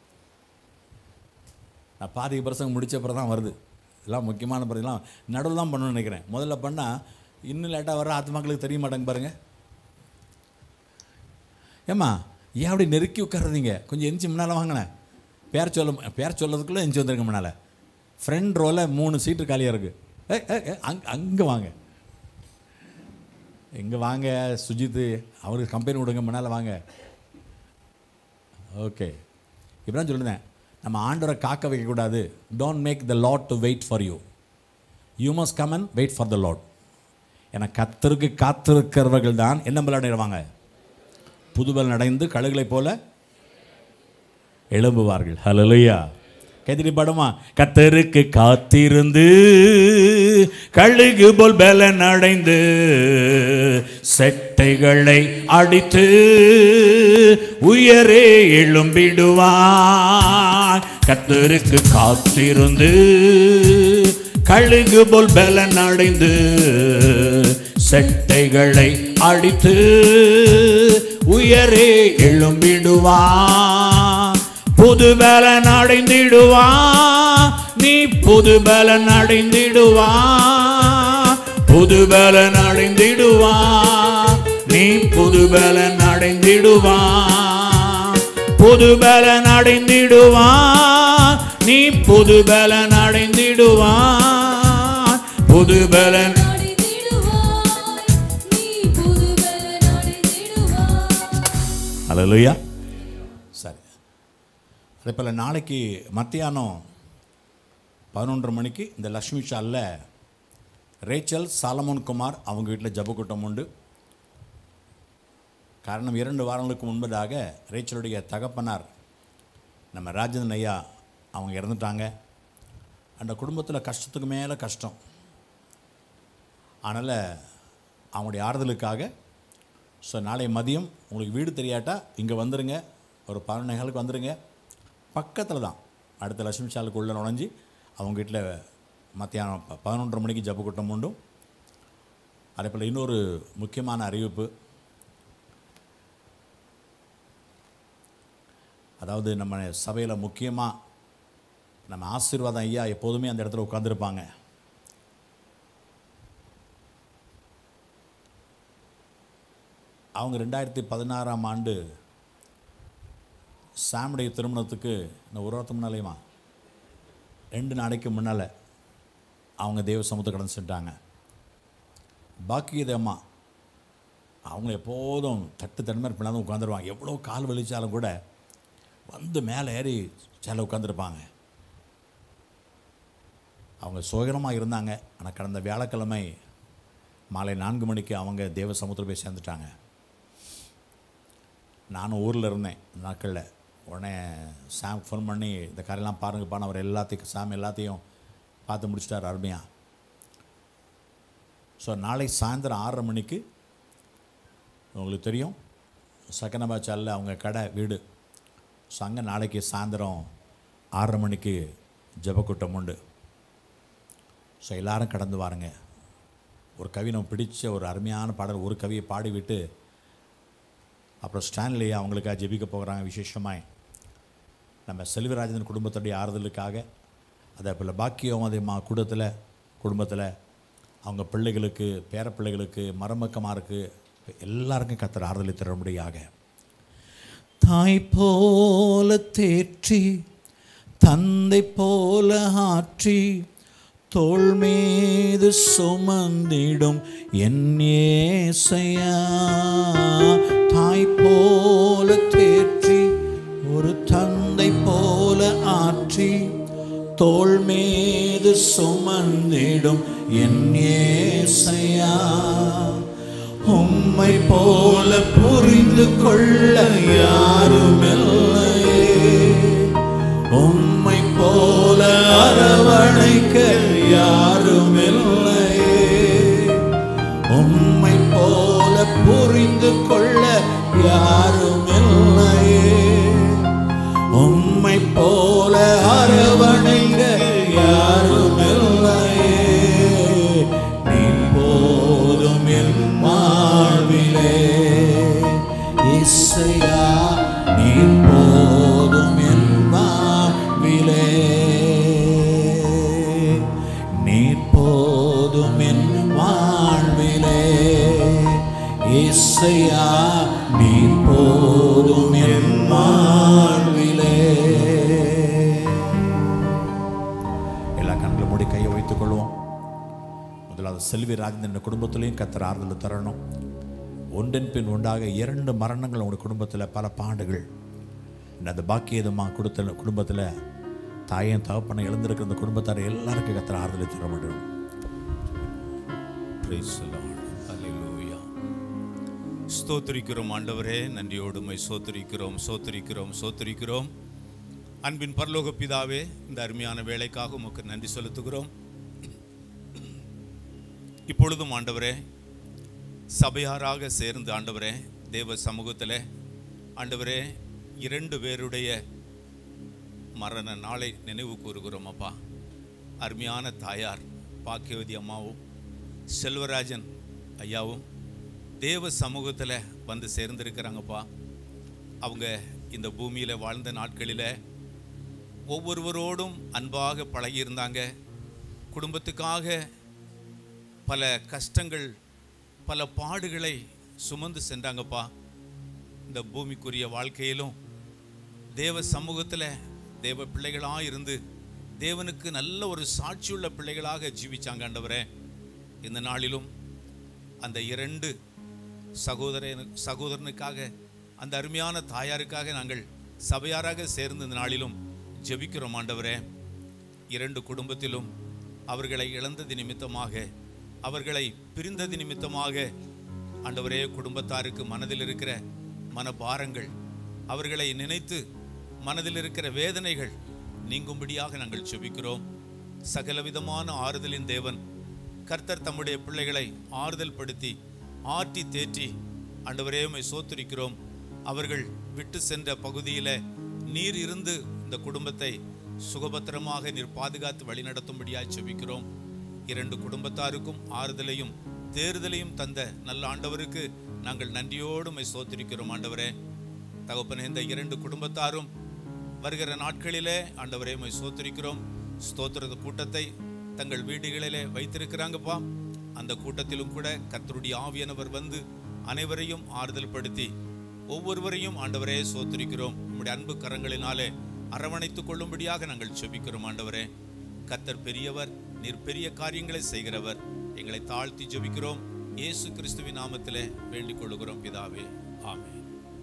நான் பாதி பிரசங்கம் முடித்த அப்புறம் தான் வருது. இதெல்லாம் முக்கியமான பிறகுலாம் நடுவில் தான் பண்ணணும்னு நினைக்கிறேன். முதல்ல பண்ணால் இன்னும் லேட்டாக வர ஆத்மாக்களுக்கு தெரிய மாட்டாங்க பாருங்கள். ஏம்மா ஏன் அப்படி நெருக்கி உட்காருறீங்க? கொஞ்சம் எந்திச்சு முன்னால் வாங்கினேன். பேர் சொல்லதுக்குள்ளே எந்திச்சு வந்துருங்க முன்னால். ஃப்ரெண்ட் ரோவில் 3 சீட்டு காலியாக இருக்குது. அங்கே வாங்க, எங்கே வாங்க சுஜித்து, அவருக்கு கம்பெனி கொடுங்க, முன்னால் வாங்க. ஓகே, இப்படி தான் சொல்லுறேன். நம்ம ஆண்டவரை காக்க வைக்கக்கூடாது. Don't make the Lord to wait for you. You must come and wait for the Lord. ஏன்னா கர்த்தருக்கு காத்திருக்கிறவர்கள் தான் என்ன பலன் அடைவாங்க? புதுபலன் அடைந்து கழுகுகளைப் போல எழும்புவார்கள். ஹல்லேலூயா. கைதடி பாடுமா? கர்த்தருக்கு காத்திருந்து கழுகு போல் பலன் அடைந்து செட்டைகளை அடித்து உயரே எழும்பிடுவார். கர்த்தருக்கு காத்திருந்து கழுகு போல் பலன் அடைந்து செட்டைகளை அடித்து உயரே எழும்பிடுவார். புது பலன் அடைந்திடுவா, நீ புது பலன் அடைந்திடுவா, புது பலன் அடைந்திடுவா, நீ புது பலன் அடைந்திடுவா, புது பலன் அடைந்திடுவா, நீ புது பலன் அடைந்திடுவா, புது பலன். அல்லேலூயா. சரி, அதே போல் நாளைக்கு மத்தியானம் 11:30 மணிக்கு இந்த லக்ஷ்மி ஷாலில் ரேச்சல் சாலமோன் குமார் அவங்க வீட்டில் ஜபக்கூட்டம் உண்டு. காரணம் 2 வாரங்களுக்கு முன்பதாக ரேச்சலுடைய தகப்பனார் நம்ம ராஜேந்திரன் ஐயா அவங்க இறந்துட்டாங்க. அந்த குடும்பத்தில் கஷ்டத்துக்கு மேலே கஷ்டம். அதனால் அவங்களுடைய ஆறுதலுக்காக ஸோ நாளை மதியம் உங்களுக்கு வீடு தெரியாட்டா இங்கே வந்துடுங்க, ஒரு 11:15 வந்துடுங்க. பக்கத்தில் தான், அடுத்த லட்சுமி சாலுக்கு உள்ளே நுழைஞ்சி அவங்க வீட்டில் மத்தியானம் 11:30 மணிக்கு ஜப கூட்டம் உண்டும். அதே போல் இன்னொரு முக்கியமான அறிவிப்பு, அதாவது நம்ம சபையில் முக்கியமாக நம்ம ஆசீர்வாதம் ஐயா எப்போதுமே அந்த இடத்துல உட்காந்துருப்பாங்க. அவங்க 2016ஆம் ஆண்டு சாமுடைய திருமணத்துக்கு இந்த ஒரு வாரத்துக்கு முன்னாலேயுமா 2 நாளைக்கு முன்னால் அவங்க தேவ சமூகத்தை கடந்து சென்றாங்க. பாக்கியதம்மா அவங்க எப்போதும் தன்மை பிள்ளாந்து உட்காந்துருவாங்க. எவ்வளோ கால் வலிச்சாலும் கூட வந்து மேலே ஏறி சேலை உட்காந்துருப்பாங்க. அவங்க சுகரமாக இருந்தாங்க. ஆனால் கடந்த வியாழக்கிழமை மாலை 4 மணிக்கு அவங்க தேவ சமுத்திரம் போய் சேர்ந்துட்டாங்க. நானும் ஊரில் இருந்தேன் நாட்களில். உடனே சாம் ஃபோன் பண்ணி இந்த காரெல்லாம் பாருங்கப்பான்னு அவர் சாம் எல்லாத்தையும் பார்த்து முடிச்சிட்டார் அருமையாக. ஸோ நாளை சாயந்தரம் 6:30 மணிக்கு உங்களுக்கு தெரியும் சக்கனபாச்சாலில் அவங்க கடை வீடு. ஸோ அங்கே நாளைக்கு சாயந்தரம் 6:30 மணிக்கு ஜெபக்கூட்டம் உண்டு. ஸோ எல்லோரும் கடந்து வாருங்க. ஒரு கவி நம்ம பிடிச்ச ஒரு அருமையான பாடல் ஒரு கவியை பாடிவிட்டு அப்புறம் ஸ்டான்லி அவங்களுக்காக ஜெபிக்க போகிறாங்க. விசேஷமாய் நம்ம செல்வராஜன் குடும்பத்துடைய ஆறுதலுக்காக, அதே போல் பாக்கியம் அதே குடும்பத்தில் அவங்க பிள்ளைகளுக்கு, பேர பிள்ளைகளுக்கு, மருமக்கமாருக்கு எல்லாருக்கும் கர்த்தர் ஆறுதலை தரும்படியாக. தாய் போல தேற்றி தந்தை போல ஆற்றி தோள் மீது சுமந்திடும் என் இயேசையா. தாய் போல தேற்றி ஒரு தந்தை போல ஆற்றி தோள் மீது சுமந்திடும் என் இயேசையா. உம்மை போல புரிந்து கொள்ள யாருமில்லையே, உம்மை போல அரவணைக்க யாருமில்லையே, உம்மை போல புரிந்து கொள்ள யாருமில்லையே, உம்மை போல அரவணைக்க யாருமில்லையே. நீ போதும் என் வாழ்விலே இசையா, நீ போதும் என் வாழ்விலே, நீ போதும் என் வாழ்விலே இசையா, நீ போதும் என் வாழ்விலே. எல்லா கண்களும் மூடி கையை வைத்துக் கொள்வோம். முதலாவது செல்விராஜன் என்ற குடும்பத்திலையும் கர்த்தர் ஆறுதல் தரணும். ஒன்றின் பின் ஒன்றாக 2 மரணங்கள் உங்களுடைய குடும்பத்தில், பல பாடுகள். அந்த பாக்கியதமாக குடும்பத்தில் தாயும் தகப்பனை இழந்திருக்கிற இந்த குடும்பத்தார் எல்லாருக்கும் கர்த்தர் ஆறுதலை தர வேண்டும். ஸ்தோத்திரிக்கிறோம் ஆண்டவரே, நன்றியோடு உம்மை சோத்திரிக்கிறோம். அன்பின் பரலோக பிதாவே, இந்த அருமையான வேலைக்காக உமக்கு நன்றி செலுத்துகிறோம். இப்பொழுதும் ஆண்டவரே, சபையாராக சேர்ந்து ஆண்டவரே தேவ சமூகத்தில் ஆண்டவரே 2 பேருடைய மரண நாளை நினைவு கூறுகிறோம். அப்பா, அருமையான தாயார் பாக்கியவதி அம்மாவும் செல்வராஜன் ஐயாவும் தேவ சமூகத்தில் வந்து சேர்ந்திருக்கிறாங்கப்பா. அவங்க இந்த பூமியில் வாழ்ந்த நாட்களில் ஒவ்வொருவரோடும் அன்பாக பழகியிருந்தாங்க. குடும்பத்துக்காக பல கஷ்டங்கள், பல பாடுகளை சுமந்து சென்றாங்கப்பா. இந்த பூமிக்குரிய வாழ்க்கையிலும் தேவ சமூகத்தில் தேவ பிள்ளைகளாக இருந்து தேவனுக்கு நல்ல ஒரு சாட்சியுள்ள பிள்ளைகளாக ஜீவிச்சாங்க ஆண்டவரே. இந்த நாளிலும் அந்த 2 சகோதரனுக்காக, அந்த அருமையான தாயாருக்காக நாங்கள் சபையாராக சேர்ந்து இந்த நாளிலும் ஜெபிக்கிறோம் ஆண்டவரே. 2 குடும்பத்திலும் அவர்களை இழந்தது நிமித்தமாக, அவர்களை பிரிந்தது நிமித்தமாக ஆண்டவரே குடும்பத்தாருக்கு மனதில் இருக்கிற மனபாரங்கள், அவர்களை நினைத்து மனதில் இருக்கிற வேதனைகள் நீங்கும்படியாக நாங்கள் ஜெபிக்கிறோம். சகலவிதமான ஆறுதலின் தேவன் கர்த்தர் தம்முடைய பிள்ளைகளை ஆறுதல் படுத்தி ஆற்றி தேற்றி ஆண்டவரே உம்மை சோத்திரிக்கிறோம். அவர்கள் விட்டு சென்ற பகுதியில் நீர் இருந்து இந்த குடும்பத்தை சுகபத்திரமாக நீர் பாதுகாத்து வழிநடத்தும்படியாக ஜெபிக்கிறோம். 2 குடும்பத்தாருக்கும் ஆறுதலையும் தேறுதலையும் தந்த நல்ல ஆண்டவருக்கு நாங்கள் நன்றியோடு உம்மை சோத்திரிக்கிறோம் ஆண்டவரே. தகப்பனே, இந்த 2 குடும்பத்தாரும் வருகிற நாட்களிலே ஆண்டவரே உம்மை சோத்திரிக்கிறோம். ஸ்தோத்திர கூட்டத்தை தங்கள் வீடுகளிலே வைத்திருக்கிறாங்கப்பா. அந்த கூட்டத்திலும் கூட கர்த்தருடைய ஆவியானவர் வந்து அனைவரையும் ஆறுதல் படுத்தி ஒவ்வொருவரையும் ஆண்டவரே சோத்திரிக்கிறோம். உம்முடைய அன்பு கரங்களினாலே அரவணைத்துக் கொள்ளும்படியாக நாங்கள் ஜெபிக்கிறோம் ஆண்டவரே. கர்த்தர் பெரியவர், நீர் பெரிய காரியங்களை செய்கிறவர். எங்களை தாழ்த்தி ஜெபிக்கிறோம். இயேசு கிறிஸ்துவின் நாமத்திலே வேண்டிக் கொள்கிறோம் பிதாவே, ஆமென்.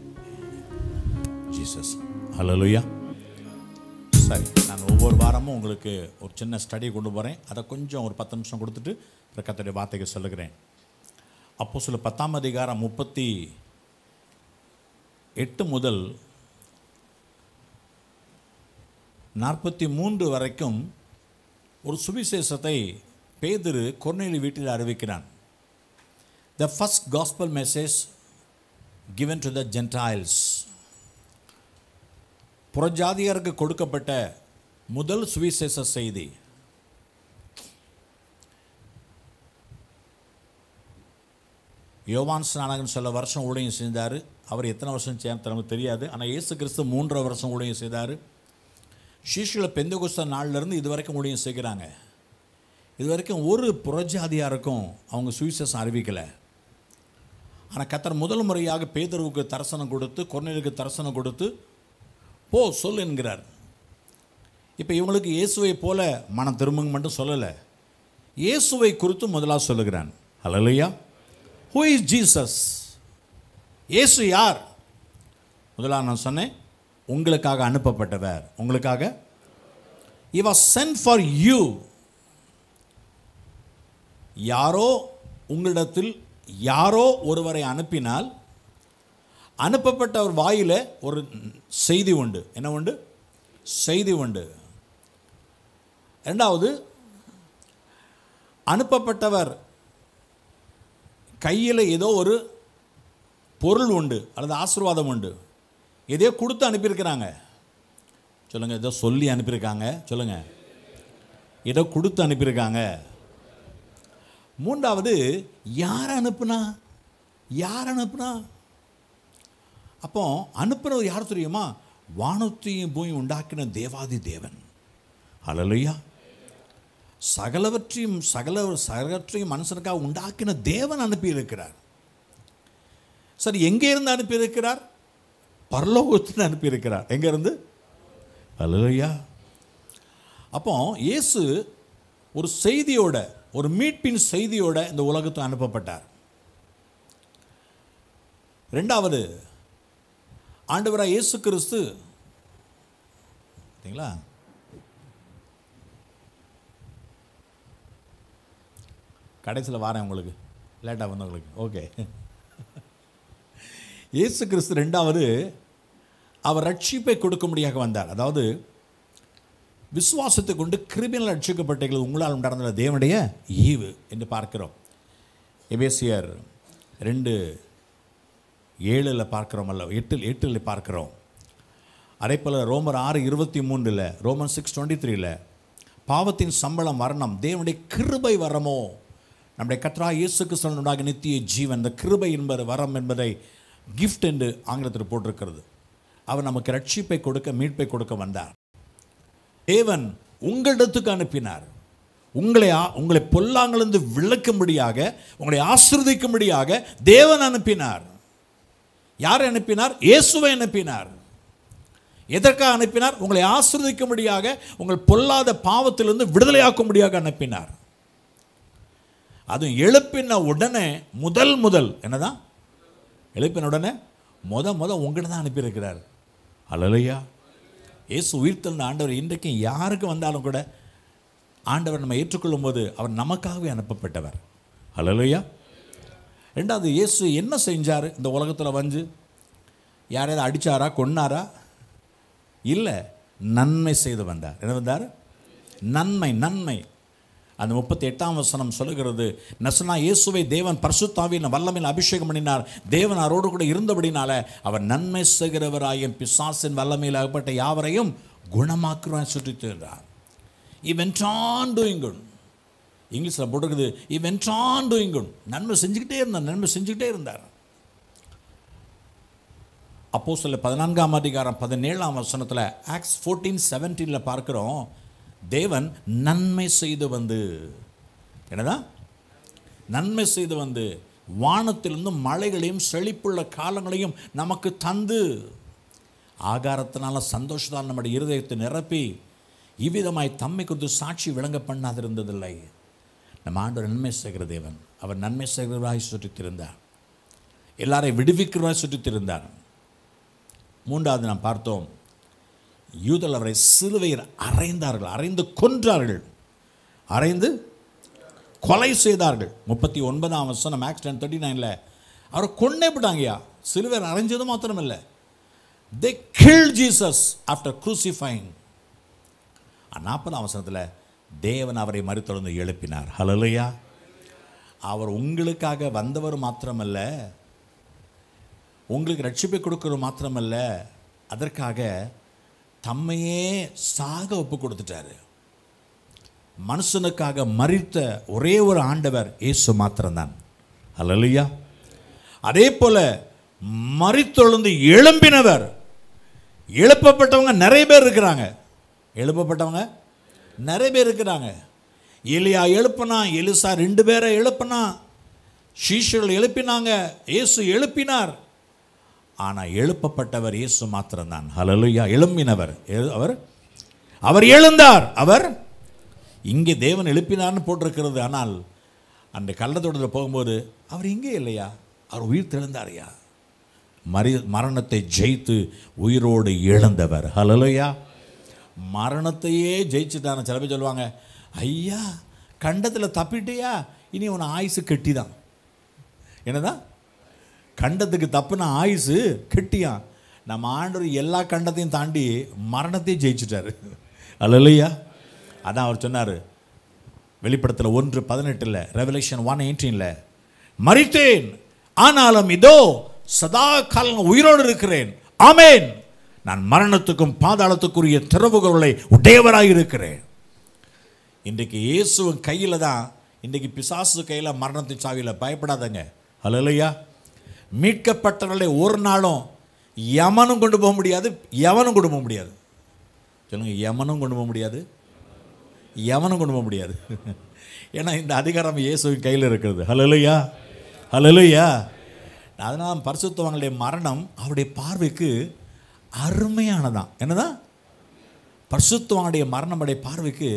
ஜீசஸ். ஹல்லேலூயா. சரி, நான் ஒவ்வொரு வாரமும் உங்களுக்கு ஒரு சின்ன ஸ்டடி கொண்டு போகிறேன். அதை கொஞ்சம் ஒரு 10 நிமிஷம் கொடுத்துட்டு கர்த்தருடைய வார்த்தைக்கு சொல்லுகிறேன். அப்போஸ்தலர் 10ஆம் அதிகாரம் 38 முதல் 43 வரைக்கும் ஒரு சுவிசேஷத்தை பேதுரு கொர்நேலியு வீட்டில் அறிவிக்கிறான். The first gospel message given to the Gentiles. புறஜாதியருக்கு கொடுக்கப்பட்ட முதல் சுவிசேஷ செய்தி. யோவான் ஸ்நானகன் சில வருஷம் ஊழியம் செய்தார். அவர் எத்தனை வருஷம் சேர்ந்து நமக்கு தெரியாது. ஆனால் இயேசு கிறிஸ்து 3 வருஷம் ஊழியம் செய்தார். சீஷர்களை பெந்தெகோஸ்தே நாளிலிருந்து இது வரைக்கும் ஊழியம் செய்கிறாங்க. இது வரைக்கும் ஒரு புறஜாதியாருக்கும் அவங்க சுவிசேஷம் அறிவிக்கலை. ஆனால் கர்த்தர் முதல் முறையாக பேதுருவுக்கு தரிசனம் கொடுத்து, கொர்நேலியுக்கு தரிசனம் கொடுத்து, போ சொல் என்கிறார். இப்போ இவங்களுக்கு இயேசுவை போல மனம் திரும்புங்க மட்டும் சொல்லலை, இயேசுவை குறித்து முதலாக சொல்லுகிறான். ஹல்லேலூயா. Who is Jesus? இயேசு யார்? முதலாக நான் சொன்னேன், உங்களுக்காக அனுப்பப்பட்டவர். உங்களுக்காக he was sent for you. யாரோ உங்களிடத்தில் யாரோ ஒருவரை அனுப்பினால் அனுப்பப்பட்டவர் வாயில ஒரு செய்தி உண்டு. என்ன உண்டு? செய்தி உண்டு. இரண்டாவது, அனுப்பப்பட்டவர் கையில் ஏதோ ஒரு பொருள் உண்டு அல்லது ஆசீர்வாதம் உண்டு. எதையோ கொடுத்து அனுப்பியிருக்கிறாங்க. சொல்லுங்கள், ஏதோ சொல்லி அனுப்பியிருக்காங்க. சொல்லுங்கள், ஏதோ கொடுத்து அனுப்பியிருக்காங்க. மூன்றாவது, யார் அனுப்புனா? யார் அனுப்புனா? அப்போ அனுப்புனவர் யார் தெரியுமா? வானத்தையும் பூமி உண்டாக்கின தேவாதி தேவன். ஹல்லேலூயா. சகலவற்றையும் மனுஷனுக்காக உண்டாக்கின தேவன் அனுப்பியிருக்கிறார். சரி, எங்கே இருந்து அனுப்பியிருக்கிறார்? பரலோகத்தில் அனுப்பியிருக்கிறார். எங்கே இருந்து? ஹல்லேலூயா. அப்போ இயேசு ஒரு செய்தியோட, ஒரு மீட்பின் செய்தியோட இந்த உலகத்தை அனுப்பப்பட்டார். ரெண்டாவது, ஆண்டவராக இயேசு கிறிஸ்து, பார்த்தீங்களா, கடைசியில் வாரேன் உங்களுக்கு, லேட்டாக வந்தவங்களுக்கு. ஓகே. இயேசு கிறிஸ்து ரெண்டாவது அவர் ரட்சிப்பை கொடுக்கும்படியாக வந்தார். அதாவது விசுவாசத்தை கொண்டு கிருபையினால் ரட்சிக்கப்பட்டீர்கள், உங்களால் நடந்த தேவனுடைய ஈவு என்று பார்க்கிறோம். எபேசியர் 2:7 பார்க்கிறோம், அல்ல 8 பார்க்கிறோம். அதே போல் ரோமர் 6:23, ரோமன் 6:23, பாவத்தின் சம்பளம் மரணம், தேவனுடைய கிருபை வரமோ நம்முடைய கர்த்தராகிய இயேசு கிறிஸ்துவினுடைய நித்திய ஜீவன். இந்த கிருபை என்பது வரம் என்பதை கிஃப்ட் என்று ஆங்கிலத்தில் போட்டிருக்கிறது. அவர் நமக்கு ரட்சிப்பை கொடுக்க, மீட்பை கொடுக்க வந்தார். தேவன் உங்களிடத்துக்கு அனுப்பினார். உங்களை பொல்லாங்கிலிருந்து விளக்கும்படியாக, உங்களை ஆசீர்வதிக்கும்படியாக தேவன் அனுப்பினார். யாரை அனுப்பினார்? இயேசுவை அனுப்பினார். எதற்காக அனுப்பினார்? உங்களை ஆசீர்வதிக்கும்படியாக, உங்கள் பொல்லாத பாவத்திலிருந்து விடுதலையாக்கும்படியாக அனுப்பினார். அதுவும் எழுப்பின உடனே முதல் என்னதான்? எழுப்பின உடனே உங்களை தான் அனுப்பியிருக்கிறார். ஹல்லேலூயா. இயேசு உயிர்த்தெழுந்த ஆண்டவர் இன்றைக்கும் யாருக்கு வந்தாலும் கூட ஆண்டவர் நம்ம ஏற்றுக்கொள்ளும் போது அவர் நமக்காகவே அனுப்பப்பட்டவர். ஹல்லேலூயா. ரெண்டாவது, இயேசு என்ன செஞ்சார் இந்த உலகத்தில் வந்து? யாரையாவது அடித்தாரா, கொன்னாரா? இல்லை, நன்மை செய்து வந்தார். என்ன வந்தார்? நன்மை. அந்த 38ஆம் வசனம் சொல்லுகிறது, நசனா இயேசுவை தேவன் பரிசுத்தாவின் வல்லமையில் அபிஷேகம் பண்ணினார். தேவன் அவரோடு கூட இருந்தபடினால அவர் நன்மை செய்கிறவராயும் பிசாசின் வல்லமையில் அகப்பட்ட யாவரையும் குணமாக்குறான் சுற்றித் இருந்தார். He went on doing good. இங்கிலீஷில் போட்டிருக்குது, He went on doing good. நன்மை செஞ்சுக்கிட்டே இருந்தார். அப்போஸ்தலர் 14ஆம் அதிகாரம் 17ஆம் வசனத்தில், ஆக்ட்ஸ் 14:17 பார்க்கிறோம், தேவன் நன்மை செய்து வந்து, என்னதான்? நன்மை செய்து வந்து வானத்திலிருந்து மழைகளையும் செழிப்புள்ள காலங்களையும் நமக்கு தந்து, ஆகாரத்தினால சந்தோஷத்தால் நம்முடைய இருதயத்தை நிரப்பி, இவ்விதமாய் தம்மை குறித்து சாட்சி விளங்க பண்ணாதிருந்ததில்லை. நம்ம ஆண்டவர் நன்மை செய்கிற தேவன். அவர் நன்மை செய்கிறவராய் சுற்றித் திரிந்தார், எல்லாரையும் விடுவிக்கிறவராய் சுற்றித் திரிந்தார். மூன்றாவது நாம் பார்த்தோம், யூதர்கள் அவரை சிலுவையில் அறைந்தார்கள், அறைந்து கொன்றார்கள், அறைந்து கொலை செய்தார்கள். 39ஆம் வசனம் Acts 10:39 அவரை கொன்னே போட்டாங்கய்யா. சிலுவையில் அறைஞ்சது மாத்திரமில்லை, they killed Jesus after crucifying. 40ஆம் வசனத்தில் தேவன் அவரை மரித்தெழுந்து எழுப்பினார். ஹல்லேலூயா. அவர் உங்களுக்காக வந்தவர் மாத்திரமல்ல, உங்களுக்கு ரட்சிப்பை கொடுக்கிறது மாத்திரமல்ல, அதற்காக தம்மையே சாக ஒப்பு கொடுத்துட்டாரு. மனுஷனுக்காக மரித்த ஒரே ஒரு ஆண்டவர் இயேசு மாத்திரம்தான். ஹல்லேலூயா. அதே போல மரித்தெழுந்து எழும்பினவர். எழுப்பப்பட்டவங்க நிறைய பேர் இருக்கிறாங்க, எழுப்பப்பட்டவங்க நிறைய பேர் இருக்கிறாங்க. எலியா எழுப்பினா, எலிசா 2 பேரை எழுப்பினா, சீஷர்கள் எழுப்பினாங்க, இயேசு எழுப்பினார். ஆனால் எழுப்பப்பட்டவர் இயேசு மாத்திரம்தான். ஹல்லேலூயா. எழும்பினவர் அவர் எழுந்தார். அவர் இங்கே தேவன் எழுப்பினார்னு போட்டிருக்கிறது. ஆனால் அந்த கள்ளத்தோட்டத்தில் போகும்போது அவர் இங்கே இல்லையா, அவர் உயிர் தெழுந்தாரையா. மரணத்தை ஜெயித்து உயிரோடு எழுந்தவர். ஹல்லேலூயா. மரணத்தையே ஜெயிச்சுட்டான. சில பேர் சொல்லுவாங்க, ஐயா கண்டத்தில் தப்பிட்டியா, இனி உன் ஆயுசு கெட்டி தான். என்னதான் கண்டத்துக்கு தப்புனா ஆயுசு கெட்டியான். நம்ம ஆண்டவர் எல்லா கண்டத்தையும் தாண்டி மரணத்தையும் ஜெயிச்சுட்டாரு. ஹல்லேலூயா. அதான் அவர் சொன்னார் வெளிப்படுத்தல் 1:18, ரெவலேஷன் 1:18, மரித்தேன் ஆனாலும் இதோ சதா காலம் உயிரோடு இருக்கிறேன். ஆமேன். நான் மரணத்துக்கும் பாதாளத்துக்குரிய திறவுகளை உடையவராக இருக்கிறேன். இன்றைக்கு இயேசுவின் கையில் தான், இன்றைக்கு பிசாசு கையில் மரணத்தின் சாவியில். பயப்படாதங்க. ஹல்லேலூயா. மீட்கப்பட்டவர்களை ஒரு நாளும் யமனும் கொண்டு போக முடியாது, எவனும் கொண்டு போக முடியாது. சொல்லுங்க, யமனும் கொண்டு போக முடியாது, எவனும் கொண்டு போக முடியாது. ஏன்னா இந்த அதிகாரம் இயேசுவின் கையில் இருக்கிறது. ஹல்லேலூயா. ஹல்லேலூயா. அதனால் பரிசுத்தவான்களுடைய மரணம் அவருடைய பார்வைக்கு அருமையானதான். என்னதான் பரிசுத்தவானுடைய மரணம் அவருடைய பார்வைக்கு.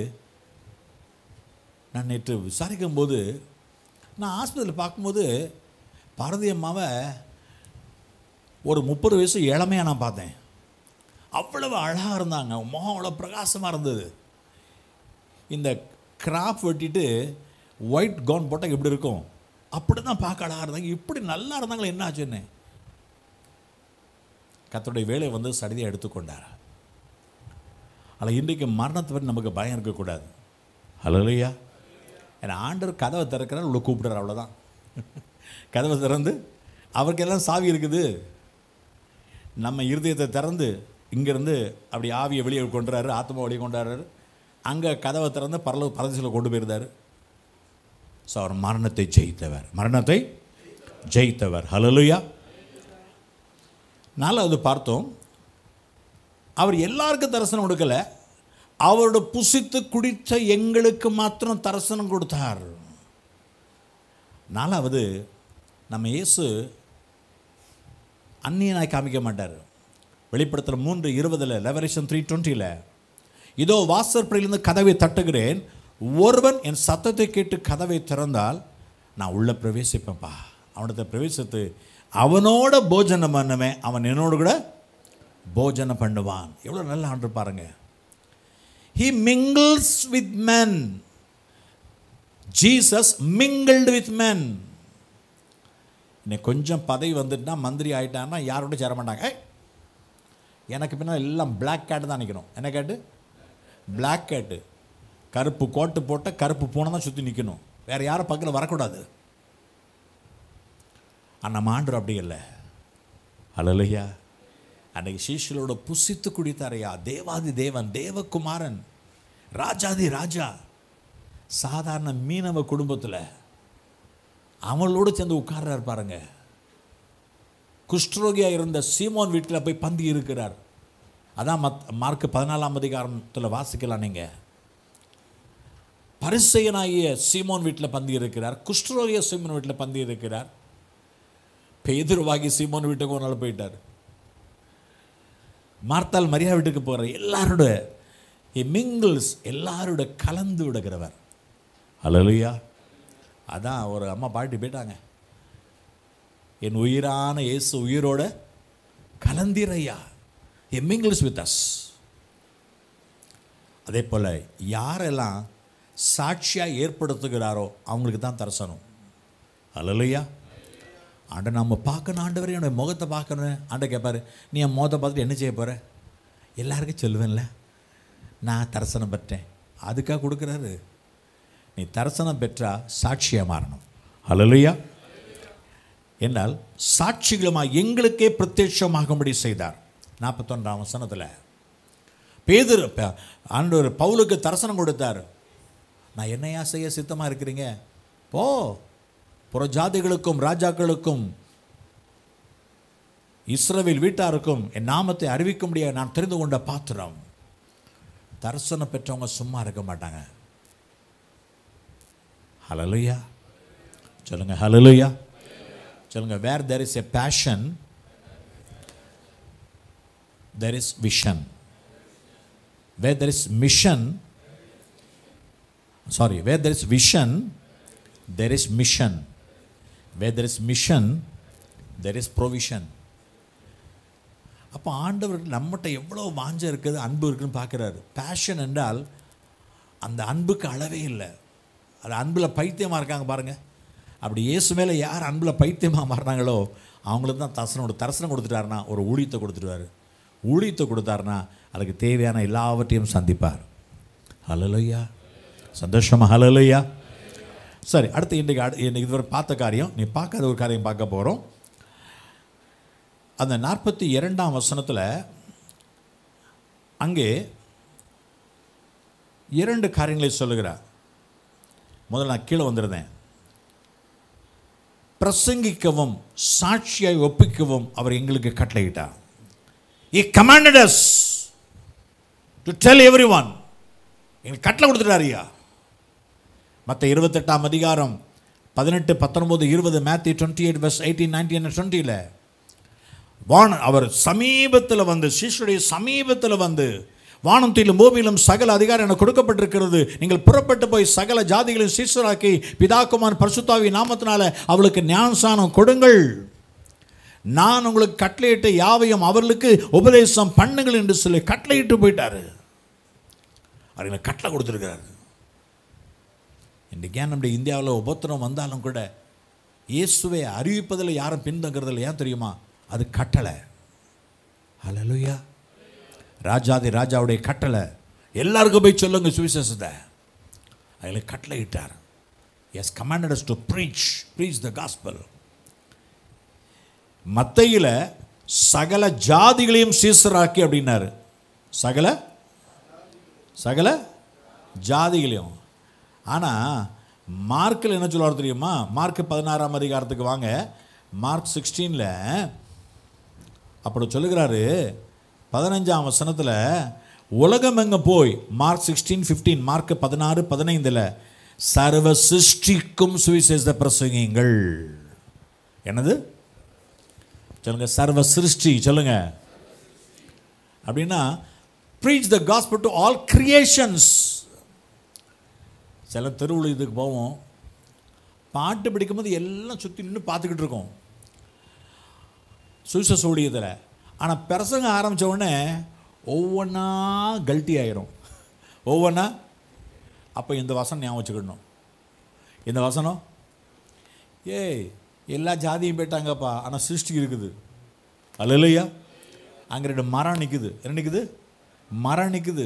நான் நேற்று விசாரிக்கும் போது, நான் ஆஸ்பத்திரியில் பார்க்கும்போது பாரதி அம்மாவை ஒரு 30 வயசு இளமையாக நான் பார்த்தேன். அவ்வளவு அழகாக இருந்தாங்க, முகம் அவ்வளோ பிரகாசமாக இருந்தது. இந்த கிராப் வெட்டிட்டு ஒயிட் கவுன் போட்டால் எப்படி இருக்கும், அப்படி தான் பார்க்க அழகாக இருந்தாங்க. இப்படி நல்லா இருந்தாங்களே, என்ன ஆச்சுன்னு. கர்த்தருடைய வேலையை வந்து சடிதியாக எடுத்துக்கொண்டார். ஆனால் இன்றைக்கு மரணத்தை பற்றி நமக்கு பயம் இருக்கக்கூடாது. ஹல்லேலூயா. ஏன்னா ஆண்டவர் கதவை திறக்கிறார், உள்ள கூப்பிடுறார், அவ்வளோதான். கதவை திறந்து அவருக்கு எல்லாம் சாவி இருக்குது. நம்ம இருதயத்தை திறந்து இங்கேருந்து அப்படி ஆவியை வெளியே கொண்டுறாரு, ஆத்மா வெளியே கொண்டாடுறாரு. அங்கே கதவை திறந்து பரதேசில் கொண்டு போயிருந்தார். ஸோ அவர் மரணத்தை ஜெயித்தவர், மரணத்தை ஜெயித்தவர். ஹல்லேலூயா. 4வது பார்த்தோம், அவர் எல்லாருக்கும் தரிசனம் கொடுக்கல, அவரோட புசித்து குடித்த எங்களுக்கு மாத்திரம் தரிசனம் கொடுத்தார். 4வது, நம்ம இயேசு அந்நியனாய் காமிக்க மாட்டார். வெளிப்படுத்தல் 3:20, ரெவலேஷன் 3:20, இதோ வாசற்படியிலிருந்து கதவை தட்டுகிறேன், ஒருவன் என் சத்தத்தை கேட்டு கதவை திறந்தால் நான் உள்ள பிரவேசிப்பேன்ப்பா. அவனத்தை பிரவேசித்து அவனோட போஜனம் பண்ணுவேன், அவன் என்னோடு கூட போஜனம் பண்ணுவான். எவ்வளோ நல்ல ஆண்டு பாருங்க. He mingles with men. Jesus mingled with men. இன்னைக்கு கொஞ்சம் பதவி வந்துட்டுனா, மந்திரி ஆகிட்டான்னா யாரோட சேர மாட்டாங்க. எனக்கு பின்னால் எல்லாம் பிளாக் கேட்டு தான் நிற்கணும். என்ன கேட்டு? பிளாக் கேட்டு. கருப்பு கோட்டு போட்ட கருப்பு பூனை தான் சுற்றி நிற்கணும், வேறு யாரும் பக்கத்தில் வரக்கூடாது. நம்ம ஆண்டவர் அப்படி இல்லை. ஹல்லேலூயா. அன்றைக்கு சீஷர்களோட புசித்து குடித்தாரையா. தேவாதி தேவன், தேவகுமாரன், ராஜாதி ராஜா, சாதாரண மீனவ குடும்பத்தில் அவங்களோடு சேர்ந்து உட்கார்றாரு பாருங்க. குஷ்டரோகியாக இருந்த சீமோன் வீட்டில் போய் பந்தி இருக்கிறார். அதான் மார்க் 14ஆம் அதிகாரத்தில் வாசிக்கலாம். நீங்கள் பரிசேயனாகிய சீமோன் வீட்டில் பந்தி இருக்கிறார், குஷ்டரோகிய சீமோன் வீட்டில் பந்தி இருக்கிறார். பேதுருவாகி சீமோன் வீட்டுக்கு ஒரு நாள் போயிட்டார். மார்த்தாள் மரியா வீட்டுக்கு போகிறார். எல்லாரோட மிங்கிள்ஸ், எல்லாரோட கலந்து விடுகிறவர். ஹல்லேலூயா. அதான் ஒரு அம்மா பாட்டி போயிட்டாங்க, என் உயிரான இயேசு உயிரோட கலந்திரையா, he mingles with us. அதே போல் யாரெல்லாம் சாட்சியாக ஏற்படுத்துகிறாரோ அவங்களுக்கு தான் தரிசனம். அல்லேலூயா. ஆண்டை நம்ம பார்க்கணும், ஆண்டவரே என்னோட முகத்தை பார்க்கணும். ஆண்டை கேட்பார், நீ என் முகத்தை பார்த்துட்டு என்ன செய்ய போகிற? எல்லாருக்கும் சொல்லுவேன்ல, நான் தரிசனம் பெற்றேன். அதுக்காக கொடுக்குறாரு. நீ தரிசனம் பெற்றா சாட்சியாக மாறணும். அல்லேலூயா. என்னால் சாட்சிகளுமா எங்களுக்கே பிரத்யட்சமாகும்படி செய்தார். 41ஆம் வசனத்தில் பேதுரு ஆண்டவர் பவுலுக்கு தரிசனம் கொடுத்தார். நான் என்னையா செய்ய சித்தமாக இருக்கிறீங்க? போ, புறஜாதிகளுக்கும் ராஜாக்களுக்கும் இஸ்ரவேல் வீட்டாருக்கும் என் நாமத்தை அறிவிக்க முடியாது நான் தெரிந்து கொண்ட பாத்திரம். தரிசனம் பெற்றவங்க சும்மா இருக்க மாட்டாங்க. ஹல்லேலூயா சொல்லுங்க. ஹல்லேலூயா சொல்லுங்க. வேர் there is a passion, there is vision. Where there is mission, where there is vision, there is mission. Where there is mission, there is provision. அப்போ ஆண்டவர் நம்மகிட்ட எவ்வளோ வாஞ்ச இருக்குது, அன்பு இருக்குதுன்னு பார்க்குறாரு. பேஷன் என்றால் அந்த அன்புக்கு அளவே இல்லை. அது அன்பில் பைத்தியமாக இருக்காங்க பாருங்கள். அப்படி இயேசு மேலே யார் அன்பில் பைத்தியமாக மாறினாங்களோ அவங்களுக்கு தான் தரிசனம் கொடுத்துட்டாருன்னா ஒரு ஊழியத்தை கொடுத்துருவார். ஊழியத்தை கொடுத்தாருன்னா அதுக்கு தேவையான எல்லாவற்றையும் சந்திப்பார். ஹல்லேலூயா. சந்தோஷமாக. ஹல்லேலூயா. சரி, அடுத்து இன்றைக்கு இதுவரை பார்த்த காரியம், நீ பார்க்காத ஒரு காரியம் பார்க்க போகிறோம். அந்த 42ஆம் வசனத்தில் அங்கே 2 காரியங்களை சொல்லுகிறார். முதல்ல நான் கீழே வந்திருந்தேன். பிரசங்கிக்கவும் சாட்சியாய் ஒப்பிக்கவும் அவர் எங்களுக்கு கட்டளையிட்டார். He commanded us to tell everyone. எங்களுக்கு கட்டளை கொடுத்துட்டார். ஐயா மத்த 28ஆம் அதிகாரம் 18, 19, 20, Matthew 28 verse 18, 19 and 20ல அவர் சமீபத்தில் வந்து சீஷருடைய சமீபத்தில் வந்து வானத்திலும் பூமியிலும் சகல அதிகாரம் எனக்கு கொடுக்கப்பட்டிருக்கிறது. நீங்கள் புறப்பட்டு போய் சகல ஜாதிகளையும் சீஷராக்கி பிதாகுமாரன் பரிசுத்தாவியின் நாமத்தினால அவளுக்கு ஞானஸ்நானம் கொடுங்கள். நான் உங்களுக்கு கட்டளையிட்ட யாவையும் அவர்களுக்கு உபதேசம் பண்ணுங்கள் என்று சொல்லி கட்டளையிட்டு போயிட்டாரு. அவங்களுக்கு கட்டளை கொடுத்துருக்கிறாரு. இன்றைக்கே நம்முடைய இந்தியாவில் உபத்திரம் வந்தாலும் கூட இயேசுவை அறிவிப்பதில் யாரும் பின்தங்கிறதில்ல. ஏன் தெரியுமா? அது கட்டளை. ஹல்லேலூயா. ராஜாதி ராஜாவுடைய கட்டளை. எல்லாருக்கும் போய் சொல்லுங்க சுவிசேஷத்தை. அதில் கட்டளை இட்டார். Yes commanded us to preach the gospel. மத்தையில் சகல ஜாதிகளையும் சீசராக்கி அப்படின்னாரு. சகல ஜாதிகளையும். ஆனால் மார்க்கில் என்ன சொல்லுவார் தெரியுமா? மார்க் 16ஆம் அதிகாரத்துக்கு வாங்க. மார்க் 16ல் அப்படி சொல்லுகிறாரு. 15ஆம் வசனத்தில் உலகம் எங்கே போய் மார்க் 16:15, மார்க் 16:15 சர்வ சிருஷ்டிக்கும் சுவிசேஷத்தை பிரசங்கியுங்கள். என்னது சொல்லுங்க? சர்வ சிருஷ்டி. சொல்லுங்க. அப்படின்னா preach the gospel to all creations. சில திருவிழத்துக்கு போவோம், பாட்டு படிக்கும்போது எல்லாம் சுற்றி நின்று பார்த்துக்கிட்டு இருக்கோம் சுவிசேஷ ஊழியத்தில். ஆனால் பிரசங்க ஆரம்பித்த உடனே ஒவ்வொன்றா கல்ட்டி ஆயிரும். ஒவ்வொன்றா அப்போ இந்த வசனம் ஞாபகம் வச்சுக்கிடணும். இந்த வசனம் எல்லா ஜாதியும் போயிட்டாங்கப்பா, ஆனால் சிருஷ்டி இருக்குது. அல்லேலூயா. அங்கே 2 மரம் நிற்குது. என்ன நிற்குது? மரம் நிற்குது.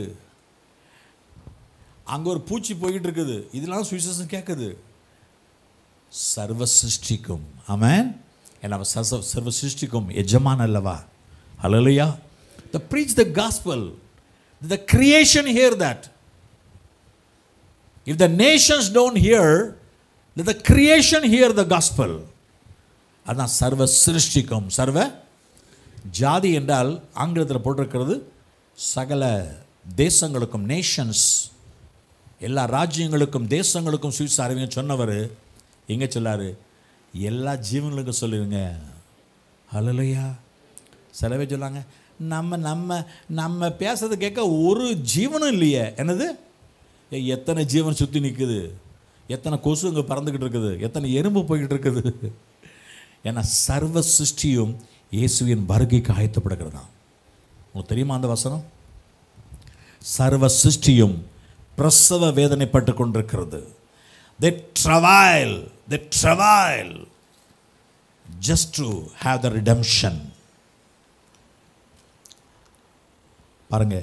அங்கே ஒரு பூச்சி போய்கிட்டு இருக்குது. இதெல்லாம் சுவிசேஷம் கேட்குது. சர்வ சிருஷ்டிக்கும். ஆமென். ஏன்னா சர்வ சிருஷ்டிக்கும் எஜமான் அல்லவா? ஹல்லேலூயா. The preach the gospel. The creation hear that. If the nations don't hear, let the creation hear the gospel. அதான் சர்வ சிருஷ்டிக்கும். சர்வ ஜாதி என்றால் ஆங்கிலத்தில் போட்டிருக்கிறது சகல தேசங்களுக்கும், நேஷன்ஸ், எல்லா ராஜ்யங்களுக்கும் தேசங்களுக்கும் சுவிசேஷ அறிவிங்க சொன்னவர் எங்கே சொல்லாரு? எல்லா ஜீவன்களுக்கும் சொல்லுவீங்க. ஹல்லேலூயா. சிலவே சொல்லாங்க, நம்ம பேசுறது கேட்க ஒரு ஜீவனும் இல்லையே. என்னது? எத்தனை ஜீவன் சுற்றி நிற்குது, எத்தனை கொசு இங்கே பறந்துக்கிட்டு இருக்குது, எத்தனை எறும்பு போய்கிட்டு இருக்குது. ஏன்னா சர்வ சிருஷ்டியும் இயேசுவின் வருகைக்கு ஆயத்தப்படுகிறது தான். உங்களுக்கு தெரியுமா அந்த வசனம்? சர்வ சிருஷ்டியும் பிரசவ வேதனைப்பட்டு கொண்டிருக்கிறது. They travail just to have the redemption. பாருங்க,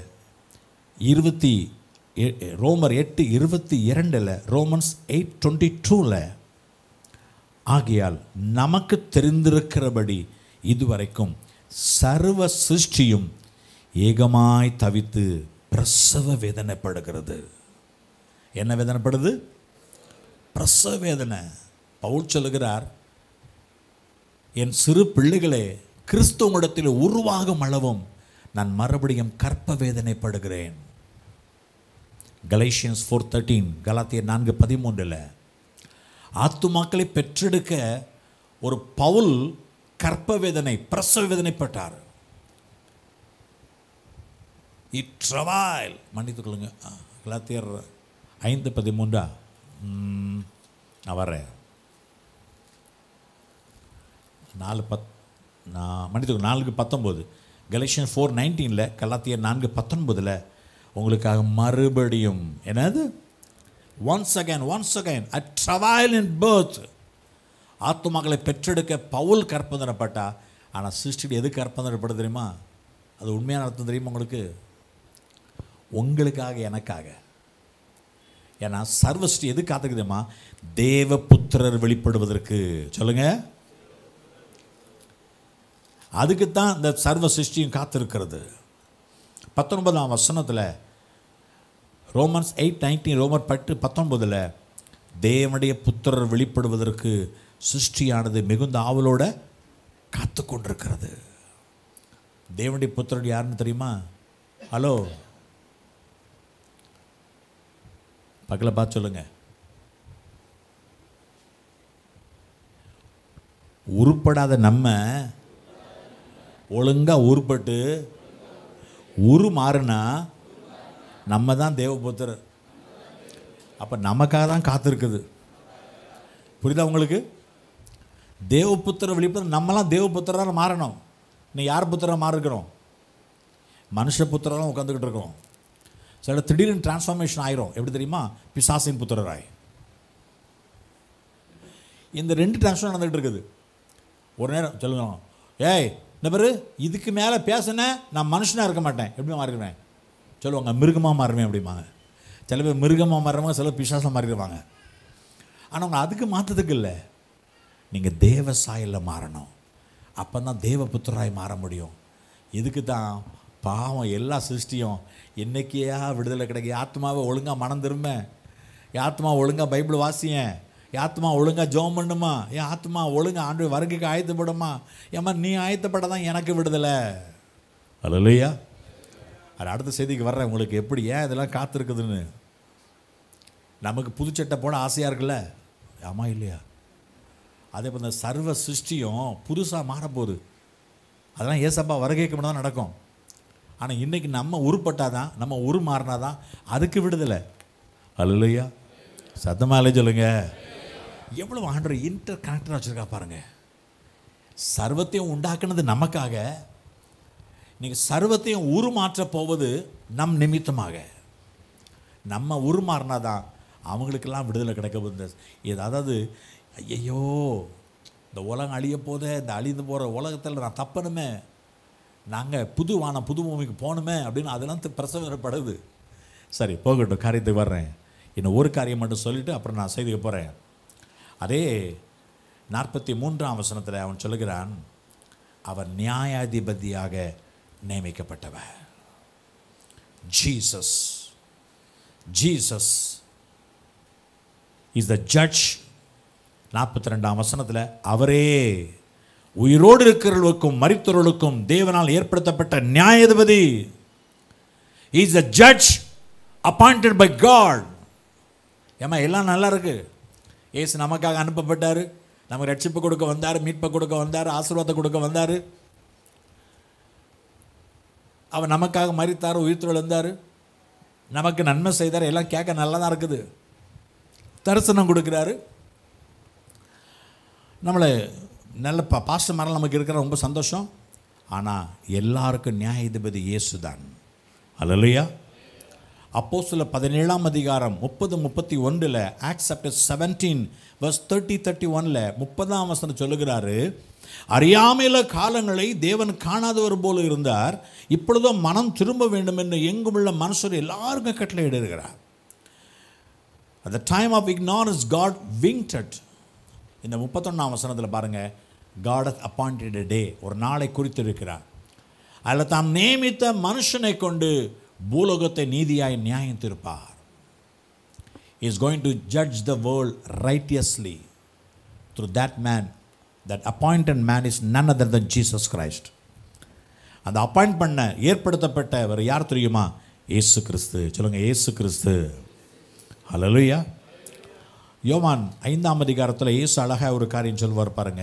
ரோமர் 8:22, ரோமன்ஸ் 8:22, ஆகையால் நமக்கு தெரிந்திருக்கிறபடி இதுவரைக்கும் சர்வ சிருஷ்டியும் ஏகமாய் தவித்து பிரசவ வேதனைப்படுகிறது. என்ன வேதனைப்படுது? பிரசவ வேதனை. பவுல் சொல்லுகிறார், என் சிறு பிள்ளைகளே, கிறிஸ்துவனிடத்தில் உருவாகும் அளவும் நான் மறுபடியும் கற்ப வேதனைப்படுகிறேன். கலேஷியன்ஸ் 4:13, கலாத்தியர் 4:13, ஆத்துமாக்களை பெற்றெடுக்க ஒரு பவுல் கற்ப வேதனை, பிரசவ வேதனைப்பட்டார். மன்னித்துக் கொள்ளுங்க, கலாத்தியர் 5:13, நான் வரேன். 4:19, கலேஷியன்ஸ் 4:19, கலாத்தியர் 4:19 உங்களுக்காக மறுபடியும் என்னது? once again I travail in birth. ஆத்துமாக்களை பெற்றெடுக்க பவுல் கற்பந்தனப்பட்டா. ஆனால் சிருஷ்டி எது கற்பந்தனப்பட தெரியுமா? அது உண்மையான அர்த்தம் தெரியுமா உங்களுக்கு? உங்களுக்காக, எனக்காக. ஏன்னா சர்வஸ்ரீ எது காத்துக்குதுமா? தேவ புத்திரர் வெளிப்படுவதற்கு. சொல்லுங்க, அதுக்குத்தான் இந்த சர்வ சிருஷ்டியும் காத்திருக்கிறது. 19ஆம் வசனத்தில், ரோமன்ஸ் 8:19, ரோமர் 8:19, தேவனுடைய புத்திரர் வெளிப்படுவதற்கு சிருஷ்டியானது மிகுந்த ஆவலோட காத்து கொண்டிருக்கிறது. தேவனுடைய புத்திரர் யாருன்னு தெரியுமா? ஹலோ, பக்கத்தில் பார்த்து சொல்லுங்க. உருப்படாத நம்ம ஒழுங்கா உருப்பட்டு மாறுனா நம்ம தான் தேவபுத்திரர். அப்போ நமக்காக தான் காத்திருக்குது. புரியுதா உங்களுக்கு? தேவபுத்திர வெளிப்பட நம்மலாம் தேவபுத்திராக மாறணும். நீ யார் புத்திராக மாறிருக்கிறோம்? மனுஷ புத்திரெல்லாம் உட்காந்துக்கிட்டு இருக்கோம். சில திடீர்னு டிரான்ஸ்ஃபார்மேஷன் ஆயிரும். எப்படி தெரியுமா? பிசாசின் புத்திரராய். இந்த 2 டிரான்ஸ்ஃபார்மேஷன் நடந்துகிட்டு இருக்குது. ஒரு நேரம் சொல்லுங்க, ஏய் இந்த பேர் இதுக்கு மேலே பேசுனேன், நான் மனுஷனாக இருக்க மாட்டேன். எப்படி மாறிடுவேன் சொல்லுவாங்க? மிருகமாக மாறுவேன் அப்படிம்பாங்க. சில பேர் மிருகமாக மாறுவாங்க, சில பிசாசாக மாறிடுவாங்க. ஆனால் அவங்க அதுக்கு மாற்றத்துக்கு இல்லை, நீங்கள் தேவ சாயலில் மாறணும். அப்போ தான் தேவ புத்திராய் மாற முடியும். இதுக்கு தான் பாவம் எல்லா சிருஷ்டியும் என்னைக்கையா விடுதலை கிடைக்கும். ஆத்மாவை ஒழுங்காக மனம் திரும்ப, ஆத்மா ஒழுங்காக பைபிள் வாசியேன், ஆத்மா ஒழுங்காக ஜெபம் பண்ணுமா, என் ஆத்மா ஒழுங்காக ஆண்டு வருகைக்கு ஆயத்தப்படுமா. ஏம்மா நீ ஆயத்தப்பட தான் எனக்கு விடுதலை. அல்லேலூயா. அது அடுத்த செய்திக்கு வர்றேன் உங்களுக்கு, எப்படி ஏன் இதெல்லாம் காத்திருக்குதுன்னு. நமக்கு புதுச்சட்டை போட ஆசையாக இருக்குல்ல, ஆமா இல்லையா? அதே போல் இந்த சர்வ சிருஷ்டியும் புதுசாக மாறப்போகுது. அதெல்லாம் ஏசப்பா வருகைக்கு மட்டும் தான் நடக்கும். ஆனால் இன்றைக்கி நம்ம உருப்பட்டாதான், நம்ம மாறினாதான் அதுக்கு விடுதலை. அல்லேலூயா. சத்தமாலே சொல்லுங்க. எவ்வளோ ஆண்டவர் இன்டர் கனெக்டராக வச்சுருக்கா பாருங்கள். சர்வத்தையும் உண்டாக்குனது நமக்காக, நீங்கள் சர்வத்தையும் உருமாற்ற போவது நம் நிமித்தமாக. நம்ம உருமாறினாதான் அவங்களுக்கெல்லாம் விடுதலை கிடைக்க போகுது. அதாவது ஐயோ இந்த உலகம் அழிய போதே, இந்த அழிந்து போகிற உலகத்தில் நான் தப்பணுமே, நாங்கள் புது வானம் புது பூமிக்கு போகணுமே அப்படின்னு அதெல்லாம் பிரசவப்படுது. சரி போகட்டும், காரியத்துக்கு வர்றேன். இன்னும் ஒரு காரியம் மட்டும் சொல்லிவிட்டு அப்புறம் நான் செய்திக்க போகிறேன். அதே 43ஆம் வசனத்தில் அவன் சொல்லுகிறான், அவர் நியாயாதிபதியாக நியமிக்கப்பட்டவர். Jesus is the judge. 42ஆம் வசனத்தில் அவரே உயிரோடு இருக்கிறவர்களுக்கும் மரித்தவர்களுக்கும் தேவனால் ஏற்படுத்தப்பட்ட நியாயாதிபதி. He is the judge appointed by God. ஏமா எல்லாம் நல்லா இருக்கு. இயேசு நமக்காக அனுப்பப்பட்டார், நமக்கு ரட்சிப்பு கொடுக்க வந்தார், மீட்பை கொடுக்க வந்தார், ஆசீர்வாதத்தை கொடுக்க வந்தார். அவர் நமக்காக மரித்தார், உயிர்த்தெழுந்தார், நமக்கு நன்மை செய்தார். எல்லாம் கேட்க நல்லா தான் இருக்குது. தரிசனம் கொடுக்குறாரு. நம்மளை நல்ல பாஸ்டர் மரம் நமக்கு இருக்கிற ரொம்ப சந்தோஷம். ஆனால் எல்லாருக்கும் நியாயாதிபதி இயேசு தான். அல்லேலூயா. அப்போஸ்தலர் 17ஆம் அதிகாரம் 30-31 ஆக்ட்ஸ் சாப்டர் 17 verse 30-31 30ஆம் வசனம் சொல்லுகிறாரு, அறியாமையில காலங்களை தேவன் காணாதவர் போல இருந்தார், இப்பொழுதும் மனம் திரும்ப வேண்டும் என்று எங்குமுள்ள மனுஷர் எல்லாருக்கும் கட்டளை இடுகிறார். At the time of ignorance God winked at. இந்த 31ஆம் வசனத்தில் பாருங்க, God hath appointed a day, ஒரு நாளை குறித்திருக்கிறார். அதில் தாம் நியமித்த மனுஷனை கொண்டு பூலோகத்தை நீதியாய் நியாயம் தீர்ப்பார். He is going to judge the world righteously through that man. That appointed man is none other than Jesus Christ. அந்த அப்பாயிண்ட் பண்ண ஏற்படுத்தப்பட்டவர் யார் தெரியுமா? இயேசு கிறிஸ்து. சொல்லுங்க, இயேசு கிறிஸ்து. ஹல்லேலூயா. யோவான் 5ஆம் அதிகாரத்தில் இயேசு அழகாக ஒரு காரியம் சொல்வார் பாருங்க.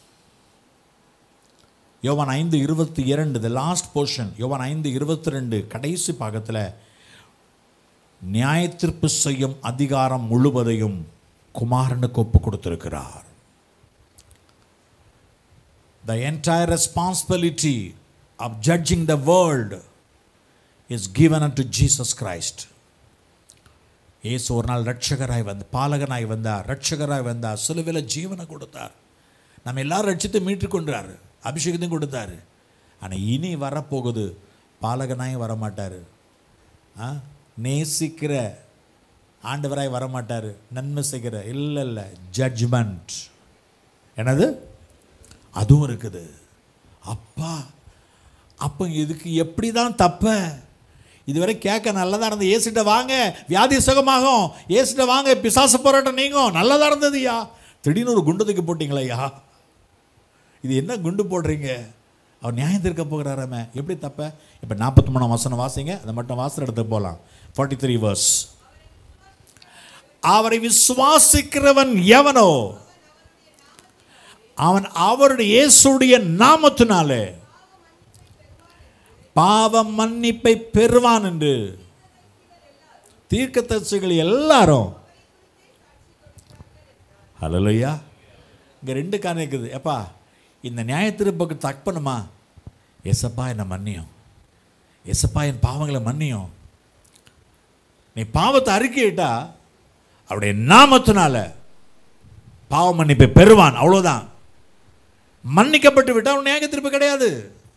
யோவான் 5:22 the last portion. யோவான் 5:22 கடைசி பாகத்தில் நியாயத்தீர்ப்பு செய்யும் அதிகாரம் முழுவதையும் குமாரனுக்கு ஒப்பு கொடுத்திருக்கிறார். The entire responsibility of judging the world is given unto Jesus Christ. இயேசு ஒரு நாள் ரட்சகராய் பாலகனாய் வந்தார், ரட்சகராய் வந்தார், சிலுவையில் ஜீவனை கொடுத்தார், நம்ம எல்லாரும் ரட்சித்து மீட்டுக்கொண்டார், அபிஷேகத்தையும் கொடுத்தாரு. ஆனால் இனி வரப்போகுது பாலகனாய் வரமாட்டார், நேசிக்கிற ஆண்டவராய் வரமாட்டார், நன்மை செய்கிற இல்லை ஜட்ஜ்மெண்ட். என்னது? அதுவும் இருக்குது. அப்போ இதுக்கு எப்படி தான் தப்ப? இதுவரை கேட்க நல்லதாக இருந்தது. ஏசிட்ட வாங்க வியாதி சுகமாகும், ஏசிட்ட வாங்க பிசாசு போராட்டம் நீங்கும், நல்லதாக இருந்ததுயா. திடீர்னு ஒரு குண்டு தூக்கி போட்டிங்களையா, இது என்ன குண்டு போடுறீங்க? அவர் நியாயம் தீர்க்க போகிறாராமே, எப்படி தப்ப? இப்போ 43ஆம் வசனம் வாசிங்க, அதை மட்டும் வாசல் எடுத்து போகலாம். 43 verse. அவரை விசுவாசிக்கிறவன் எவனோ அவன் அவருடைய இயேசுடைய நாமத்தினாலே பாவ மன்னிப்பை பெறுவான் என்று தீர்க்கதரிசிகள் எல்லாரும். ஹல்லேலூயா. இங்கே 2 காரணம் இருக்குது. எப்பா இந்த நியாயத்தீர்ப்புக்கு தக்கணுமா? எசப்பா என்னை மன்னியும், எசப்பா என் பாவங்களை மன்னியும். நீ பாவத்தை அறிக்கையிட்டா அவருடைய நாமத்தினால பாவ மன்னிப்பை பெறுவான், அவ்வளோதான். மன்னிக்கப்பட்டு விட்டால் அவன் நியாயத்தீர்ப்பு கிடையாது.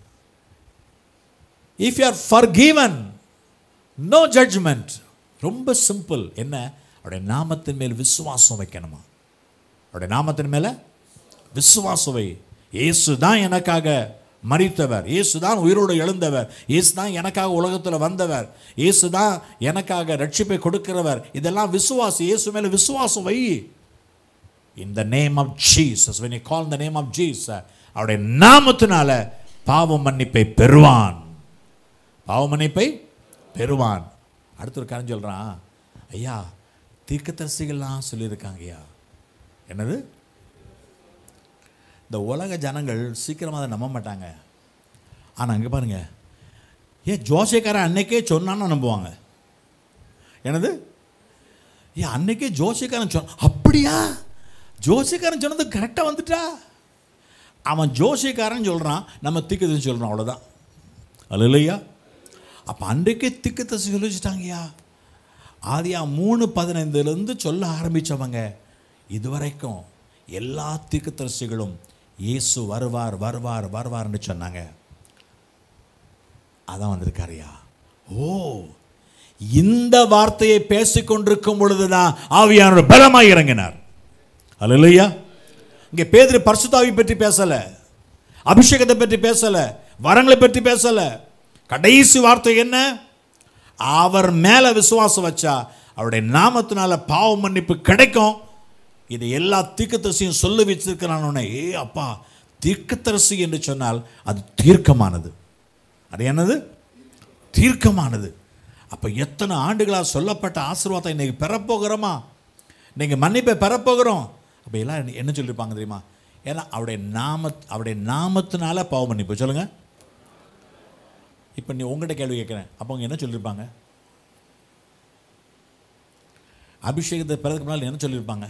If you are forgiven, no judgment. ரொம்ப சிம்பிள். என்ன? அவருடைய நாமத்தின் மேல் விசுவாசம் வைக்கணுமா? அவருடைய நாமத்தின் மேல விசுவாசம் வை. இயேசு தான் எனக்காக மரித்தவர், இயேசு தான் உயிரோடு எழுந்தவர், இயேசு தான் எனக்காக உலகத்தில் வந்தவர், இயேசு தான் எனக்காக ரட்சிப்பை கொடுக்கிறவர். இதெல்லாம் விசுவாசம். இயேசு மேல விசுவாசம் வை. In the name of Jesus, when you call in the name of Jesus, அவருடைய நாமத்தினால பாவ மன்னிப்பை பெறுவான், பாவ மன்னிப்பை பெறுவான். அடுத்த ஒரு காரணம் சொல்கிறான், ஐயா தீர்க்கதரிசிகள்லாம் சொல்லியிருக்காங்க ஐயா. என்னது? இந்த உலக ஜனங்கள் சீக்கிரமாக அதை நம்ப மாட்டாங்க. ஆனால் அங்கே பாருங்க, ஏன் ஜோசியக்காரன் அன்னைக்கே சொன்னான்னு நம்புவாங்க. என்னது? ஏன் அன்னைக்கே ஜோசியக்காரன் சொன்ன, அப்படியா ஜோசியக்காரன் சொன்னது கரெக்டாக வந்துட்டா? அவன் ஜோசியக்காரன் சொல்கிறான், நம்ம தீர்க்கதரிசி சொல்கிறோம், அவ்வளோதான். அல்லேலூயா. அப்போ அன்றைக்கே தீர்க்கதரிசி சொல்லி வச்சுட்டாங்கய்யா. ஆதியா 3:15 சொல்ல ஆரம்பித்தவங்க இதுவரைக்கும் எல்லா தீர்க்கதரிசிகளும் இயேசு வருவார் வருவார் வருவார்னு சொன்னாங்க. அதான் வந்திருக்காருயா. ஓ, இந்த வார்த்தையை பேசிக்கொண்டிருக்கும் பொழுதுதான் ஆவியானவர் பலமாய் இறங்கினார். அல்லேலூயா. இங்கே பேதுரு பரிசுத்தாவியை பற்றி பேசல, அபிஷேகத்தை பற்றி பேசல, வரங்களை பற்றி பேசல. கடைசி வார்த்தை என்ன? அவர் மேல விசுவாசம் வச்சா அவருடைய நாமத்தினால பாவ மன்னிப்பு கிடைக்கும். இது எல்லா தீர்க்கதரிசியும் சொல்லி வச்சிருக்கிறானே. ஏ அப்பா, தீர்க்கதரிசி என்று சொன்னால் அது தீர்க்கமானது. அது என்னது? தீர்க்கமானது. அப்போ எத்தனை ஆண்டுகளாக சொல்லப்பட்ட ஆசீர்வாதத்தை இன்னைக்கு பெறப்போகிறோமா? இன்னைக்கு மன்னிப்பை பெறப்போகிறோம். அப்போ எல்லாம் என்ன சொல்லியிருப்பாங்க தெரியுமா? ஏன்னா அவருடைய நாமத்தினால பாவ மன்னிப்பு. சொல்லுங்க. இப்போ நீ உங்கள்கிட்ட கேள்வி கேட்குறேன், அப்போ அவங்க என்ன சொல்லியிருப்பாங்க? அபிஷேகத்தை பிறகு முன்னால் என்ன சொல்லியிருப்பாங்க?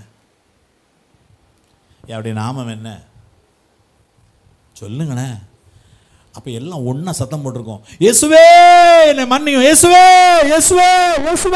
அப்படி நாமம் என்ன சொல்லுங்களேன். அப்போ எல்லாம் ஒன்றா சத்தம் போட்டிருக்கோம், இயேசுவே என்னை மன்னியும், இயேசுவே இயேசுவே இயேசுவே.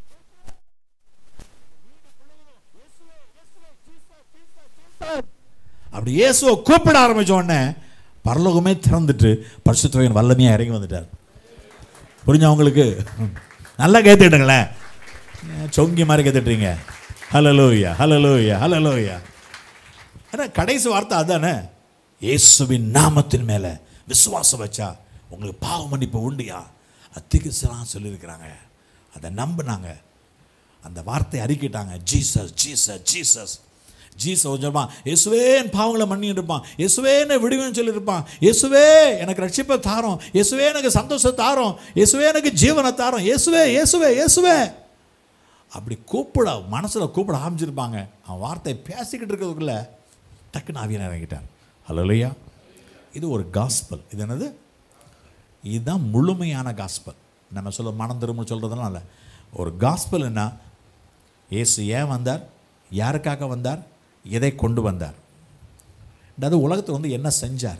அப்படி இயேசுவை கூப்பிட ஆரம்பிச்ச உடனே பரலோகமே திறந்துட்டு பரிசுத்தவாவின் வல்லமையாக இறங்கி வந்துட்டார். புரிஞ்சவங்களுக்கு நல்லா கேட்டுக்கிட்டுங்களேன், சொங்கி மாதிரி கேட்டுட்டீங்க. ஹல்லேலூயா ஹல்லேலூயா ஹல்லேலூயா. ஏன்னா கடைசி வார்த்தை அதுதானே, இயேசுவின் நாமத்தின் மேலே விசுவாசம் வச்சா உங்களுக்கு பாவ மன்னிப்பு உண்டுயா. அத்திகசலாம் சொல்லியிருக்கிறாங்க. அதை நம்பினாங்க, அந்த வார்த்தையை அறிக்கிட்டாங்க. ஜீசஸ் ஜீசஸ் ஜீசஸ் ஜீசஸ் சொல்லுவான், இயேசுவே என் பாவங்களை மன்னின்னு இருப்பான், இயேசுவே என்னை விடுவேன்னு சொல்லியிருப்பான், இயேசுவே எனக்கு ரட்சிப்பை தாரோம், இயேசுவே எனக்கு சந்தோஷத்தை தாரோம், இயேசுவே எனக்கு ஜீவனை தாரோம், இயேசுவே இயேசுவே இயேசுவே. அப்படி கூப்பிட மனசில் கூப்பிட ஆரம்பிச்சிருப்பாங்க. அவன் வார்த்தை பேசிக்கிட்டு இருக்கிறதுக்குள்ள டக்குன்னு ஆவியானவர் இறங்கிட்டார். ஹல்லேலூயா. இது ஒரு காஸ்பல். இது என்னது? இதுதான் முழுமையான காஸ்பல். நம்ம சொல்ல மனம் திரும்ப சொல்கிறதுலாம் இல்லை. ஒரு காஸ்பல் என்ன? இயேசு ஏன் வந்தார், யாருக்காக வந்தார், எதை கொண்டு வந்தார், அது உலகத்தில் என்ன செஞ்சார்,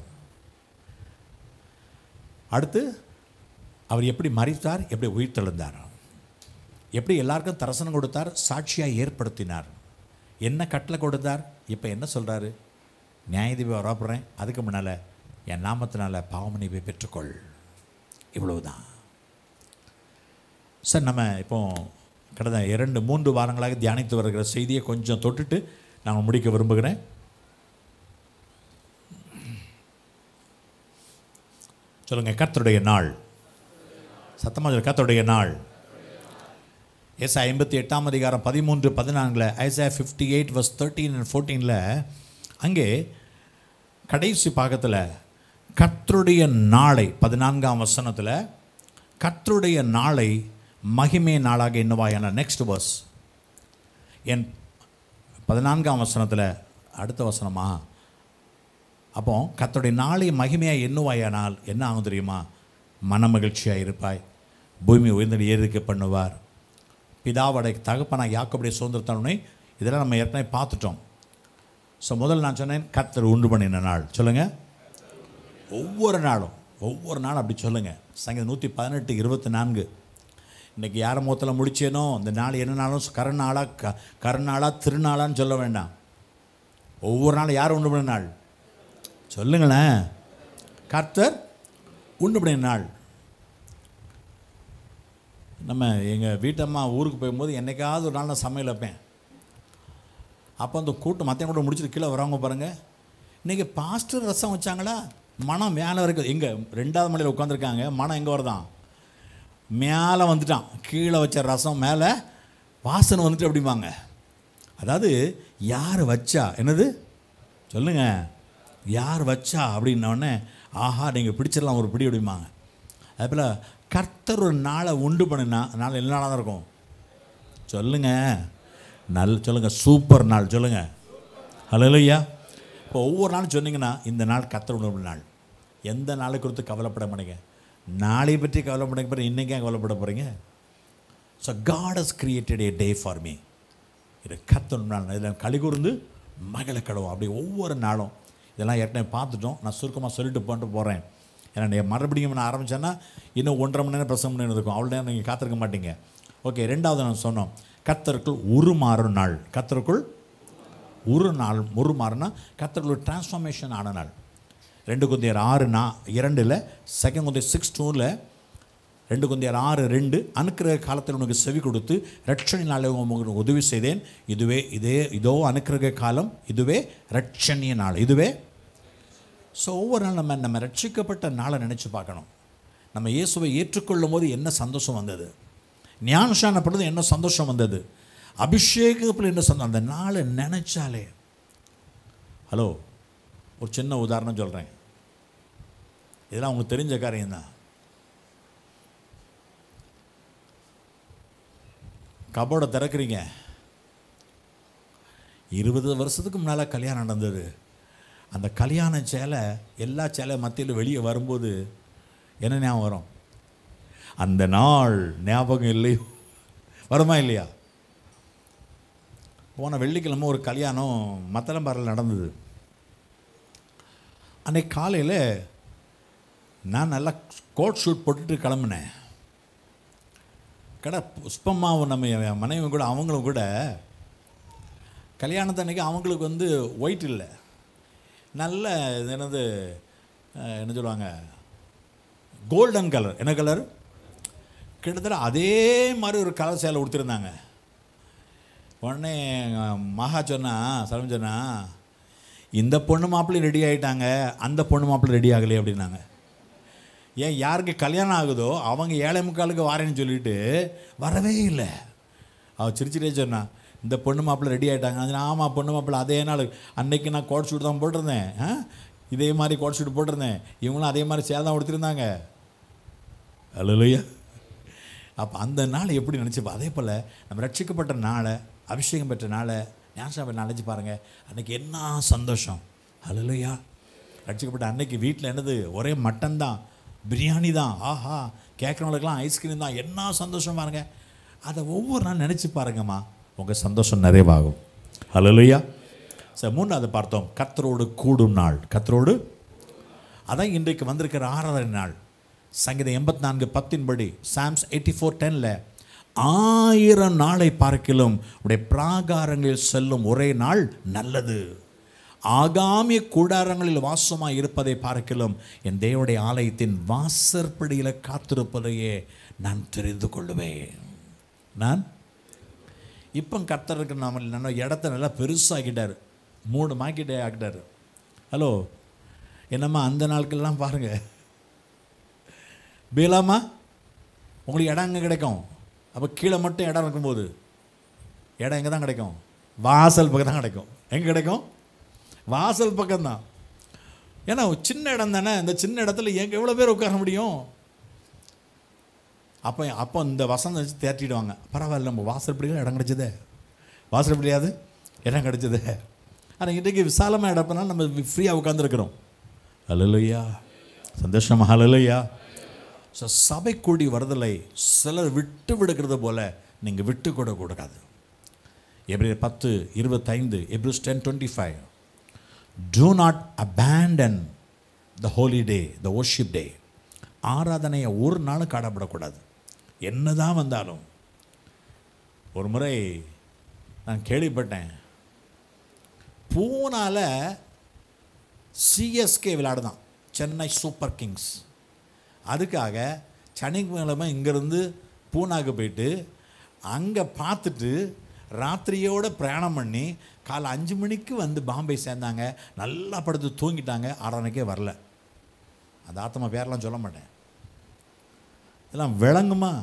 அடுத்து அவர் எப்படி மரித்தார், எப்படி உயிர்த்தெழுந்தார், எப்படி எல்லாருக்கும் தரிசனம் கொடுத்தார், சாட்சியாக ஏற்படுத்தினார், என்ன கட்டளை கொடுத்தார், இப்போ என்ன சொல்கிறாரு, நியாயதீபம் வரப்படுறேன், அதுக்கு முன்னால் என் நாமத்தினால பாவமன்னிப்பை பெற்றுக்கொள். இவ்வளவுதான் சார். நம்ம இப்போ கடந்த 2-3 வாரங்களாக தியானித்து வருகிற செய்தியை கொஞ்சம் தொட்டுட்டு நான் முடிக்க விரும்புகிறேன். சொல்லுங்கள், கர்த்தருடைய நாள். சத்தமாக சொல்லுங்கள், கர்த்தருடைய நாள். ஏசாயா 58 அதிகாரம் 13-14, ஐசாயா 58:13-14 அங்கே கடைசி பாகத்தில் கர்த்தருடைய நாளை 14ஆம் வசனத்தில் கர்த்தருடைய நாளை மகிமை நாளாக எண்ணுவாயான. நெக்ஸ்ட் வர்ஸ் என் 14ஆம் வசனத்தில் அடுத்த வசனமா? அப்போ கர்த்தருடைய நாளை மகிமையாக எண்ணுவாயானால் என்ன ஆகும் தெரியுமா? மன மகிழ்ச்சியாக இருப்பாய், பூமி உயர்ந்தடி ஏறிக்க பண்ணுவார், பிதாவுடைய தகப்பனாக யாக்கோபுடைய சுதந்திரத்தவனை. இதெல்லாம் நம்ம ஏற்கனவே பார்த்துட்டோம். ஸோ முதல்ல நான் சொன்னேன், கர்த்தர் உண்டு பண்ணின நாள். சொல்லுங்கள், ஒவ்வொரு நாளும் அப்படி சொல்லுங்கள். சங்கீதம் 118:24. இன்றைக்கி யாரை முகத்தில் முடிச்சேனோ இந்த நாள் என்ன நாளும் கருநாளா திருநாளான்னு சொல்ல வேண்டாம். ஒவ்வொரு நாளும் யார் உண்டு பண்ணின நாள் சொல்லுங்களேன், கர்த்தர் உண்டு பண்ணின நாள். நம்ம எங்கள் வீட்டம்மா ஊருக்கு போகும்போது என்றைக்காவது ஒரு நாள் நான் சமையல் வைப்பேன். அப்போ அந்த கூட்டம் மற்ற கூட முடிச்சுட்டு கீழே வரவங்க பாருங்கள், இன்றைக்கி பாஸ்டர் ரசம் வச்சாங்களா, மனம் மேலே வரைக்கும். எங்கே 2வது மலையில் உட்காந்துருக்காங்க, மனம் எங்கே வருதான், மேலே வந்துட்டான். கீழே வச்ச ரசம் மேலே வாசனை வந்துட்டு அப்படிம்பாங்க. அதாவது யார் வச்சா என்னது சொல்லுங்கள், யார் வச்சா அப்படின்னோடனே ஆஹா நீங்கள் பிடிச்சிடலாம் ஒரு பிடி அப்படிம்பாங்க. அதுபோல் கர்த்தர் ஒரு நாளை உண்டு பண்ணினா நாள் எல்லா நாளாக தான் இருக்கும். சொல்லுங்கள், சொல்லுங்கள், சூப்பர் நாள். சொல்லுங்கள், ஹல்லேலூயா. இப்போ ஒவ்வொரு நாளும் சொன்னீங்கன்னா இந்த நாள் கர்த்தர் உண்டு பண்ண நாள். எந்த நாளை குறித்து கவலைப்பட மாட்டீங்க, நாளை பற்றி கவலைப்பட போகிறீங்க, இன்றைக்கே கவலைப்பட போகிறீங்க. So God has created a day for me. இது கர்த்தர் நாள், இதில் கலிகூர்ந்து மகளை கடவும். அப்படி ஒவ்வொரு நாளும் இதெல்லாம் ஏற்கனவே பார்த்துட்டோம். நான் சுருக்கமாக சொல்லிட்டு போகிறேன். ஏன்னா மறுபடியும் நான் ஆரம்பித்தேன்னா இன்னும் 1.5 மணி நேரம் பிரசங்கம் பண்ணி இருக்கும், அவ்வளோ நேரம் நீங்கள் காத்திருக்க மாட்டீங்க. ஓகே, 2வது நான் சொன்னோம், கர்த்தருக்குள் உருமாறும் நாள். கர்த்தருக்குள் உருமாறுனா கர்த்தருக்குள் டிரான்ஸ்ஃபார்மேஷன் ஆன நாள். 2 கொரிந்தியர் 6:2, 2 கொரிந்தியர் 6:2, 2 கொரிந்தியர் 6:2, அனுக்கிரக காலத்தில் உனக்கு செவி கொடுத்து ரட்சணை நாளை உங்களுக்கு உதவி செய்தேன். இதோ அனுக்கிரக காலம், இதுவே ரட்சணிய நாள், இதுவே. ஸோ ஒவ்வொரு நாள் நம்ம ரட்சிக்கப்பட்ட நாளை நினச்சி பார்க்கணும். நம்ம இயேசுவை ஏற்றுக்கொள்ளும் போது என்ன சந்தோஷம் வந்தது, ஞானஸ்நானப்படுறது என்ன சந்தோஷம் வந்தது, அபிஷேகத்தில் என்ன சந்தோஷம், அந்த நாளை நினச்சாலே. ஹலோ, ஒரு சின்ன உதாரணம் சொல்கிறேன், இதெல்லாம் உங்களுக்கு தெரிஞ்ச காரியம்தான். கபோர்டை திறக்கிறீங்க, 20 வருஷத்துக்கு முன்னால் கல்யாணம் நடந்தது. அந்த கல்யாண சேலை எல்லா சேலை மத்தியில் வெளியே வரும்போது என்ன ஞாபகம் வரும்? அந்த நாள் ஞாபகம் இல்லையோ, வருமா இல்லையா? போன வெள்ளிக்கிழமை ஒரு கல்யாணம் மத்தளம்பாறையில் நடந்தது. அன்றைக்கி காலையில் நான் நல்லா கோட் ஷூட் போட்டுட்டு கிளம்புனேன். புஷ்பம்மாவும் நம்ம மனைவி கூட அவங்களும் கூட கல்யாணத்து அன்றைக்கி அவங்களுக்கு வந்து ஒயிட் இல்லை, நல்ல என்ன சொல்லுவாங்க, கோல்டன் கலர். என்ன கலர்? கிட்டத்தட்ட அதே மாதிரி ஒரு கலர் சேலை கொடுத்துருந்தாங்க. உடனே மகா சொன்னா, சலம் சொன்னா, இந்த பொண்ணு மாப்பிள்ளை ரெடி ஆகிட்டாங்க, அந்த பொண்ணு மாப்பிள்ளை ரெடி ஆகலையே அப்படின்னாங்க. ஏன் யாருக்கு கல்யாணம் ஆகுதோ அவங்க 7:45 வாரேன்னு சொல்லிட்டு வரவே இல்லை. அவள் சிரிச்சிட்டே சொன்னான், இந்த பொண்ணு மாப்பிள்ளை ரெடி ஆகிட்டாங்க. ஆமாம், பொண்ணு மாப்பிள்ளை அதே நாள் அன்னைக்கு நான் கோட் ஷூட் தான் போட்டிருந்தேன், இதே மாதிரி கோட் ஷூட் போட்டிருந்தேன், இவங்களும் அதே மாதிரி சேலை தான் கொடுத்துருந்தாங்க. அல்லேலூயா. அப்போ அந்த நாள் எப்படி நினச்சிப்பா, அதே போல் நம்ம ரட்சிக்கப்பட்ட நாளை, அபிஷேகம் பெற்ற நாளை, ஞானஸ்நானம் நினச்சி பாருங்கள். அன்றைக்கி என்ன சந்தோஷம். அல்லேலூயா. ரட்சிக்கப்பட்ட அன்னைக்கு வீட்டில் என்னது, ஒரே மட்டன் தான், பிரியாணி தான், ஆஹா, கேட்குறவங்களுக்கெல்லாம் ஐஸ்கிரீம் தான், என்ன சந்தோஷம் பாருங்கள். அதை ஒவ்வொரு நாள் நினச்சி பாருங்கம்மா, உங்கள் சந்தோஷம் நிறைவாகும். அல்லேலூயா. சார், மூணாவது பார்த்தோம், கர்த்தரோடு கூடும் நாள். கர்த்தரோடு, அதான் இன்றைக்கு வந்திருக்கிற ஆராதனை நாள். சங்கீதம் 84:10 படி, சாம்ஸ் 84:10 1000 நாளை பார்க்கிலும் உடைய பிராகாரங்களில் செல்லும் ஒரே நாள் நல்லது. ஆகாமிய கூடாரங்களில் வாசமாக இருப்பதை பார்க்கிலும் என் தேவனுடைய ஆலயத்தின் வாசற்படியில் காத்திருப்பதையே நான் தெரிந்து கொள்ளுவேன். நான் இப்போ கர்த்தருக்கு நம்ம இடத்த நல்லா பெருசாகிட்டார், 3 மார்க்கெட்டே ஆக்கிட்டார். ஹலோ, என்னம்மா அந்த நாட்கள்லாம் பாருங்கள், பீலாமா உங்களுக்கு இடம் எங்கே கிடைக்கும்? அப்போ கீழே மட்டும் இடம் இருக்கும்போது இடம் எங்கே தான் கிடைக்கும்? வாசல் பக்கம் தான் கிடைக்கும். எங்கே கிடைக்கும்? வாசல் பக்கம்தான். ஏன்னா சின்ன இடம் தானே, இந்த சின்ன இடத்துல எவ்வளோ பேர் உட்கார முடியும்? அப்போ இந்த வசந்தம் வச்சு தேற்றிடுவாங்க, பரவாயில்ல நம்ம வாசல்படியில் இடம் கிடைச்சதே, வாசல்படியாவது இடம் கிடைச்சதே. ஆனால் இன்றைக்கு விசாலமாக இடப்பனா நம்ம ஃப்ரீயாக உட்காந்துருக்குறோம். அல்லேலூயா, சந்தோஷமா. அல்லேலூயா. ஸோ சபை கூடி வருதலை சிலர் விட்டு விடுக்கிறது போல் நீங்கள் விட்டு கூட கூடாது. எபிரேயர் 10:25, Hebrews 10:25, do not abandon the holy day, the worship day. ஆராதனையை ஒரு நாளும் காடப்படக்கூடாது, என்னதான் வந்தாலும். ஒரு முறை நான் கேள்விப்பட்டேன், பூனால சிஎஸ்கே விளையாடுதான், சென்னை சூப்பர் கிங்ஸ். அதுக்காக சனிக்கிழமை இங்கேருந்து பூனாக்கு போயிட்டு அங்கே பார்த்துட்டு ராத்திரியோடு பிரயாணம் பண்ணி காலை 5 மணிக்கு வந்து பாம்பே சேர்ந்தாங்க. நல்லா படுத்து தூங்கிட்டாங்க, ஆராதனைக்கே வரல. அந்த ஆத்மா பேரெலாம் சொல்ல மாட்டேன், இதெல்லாம் விளங்குமா?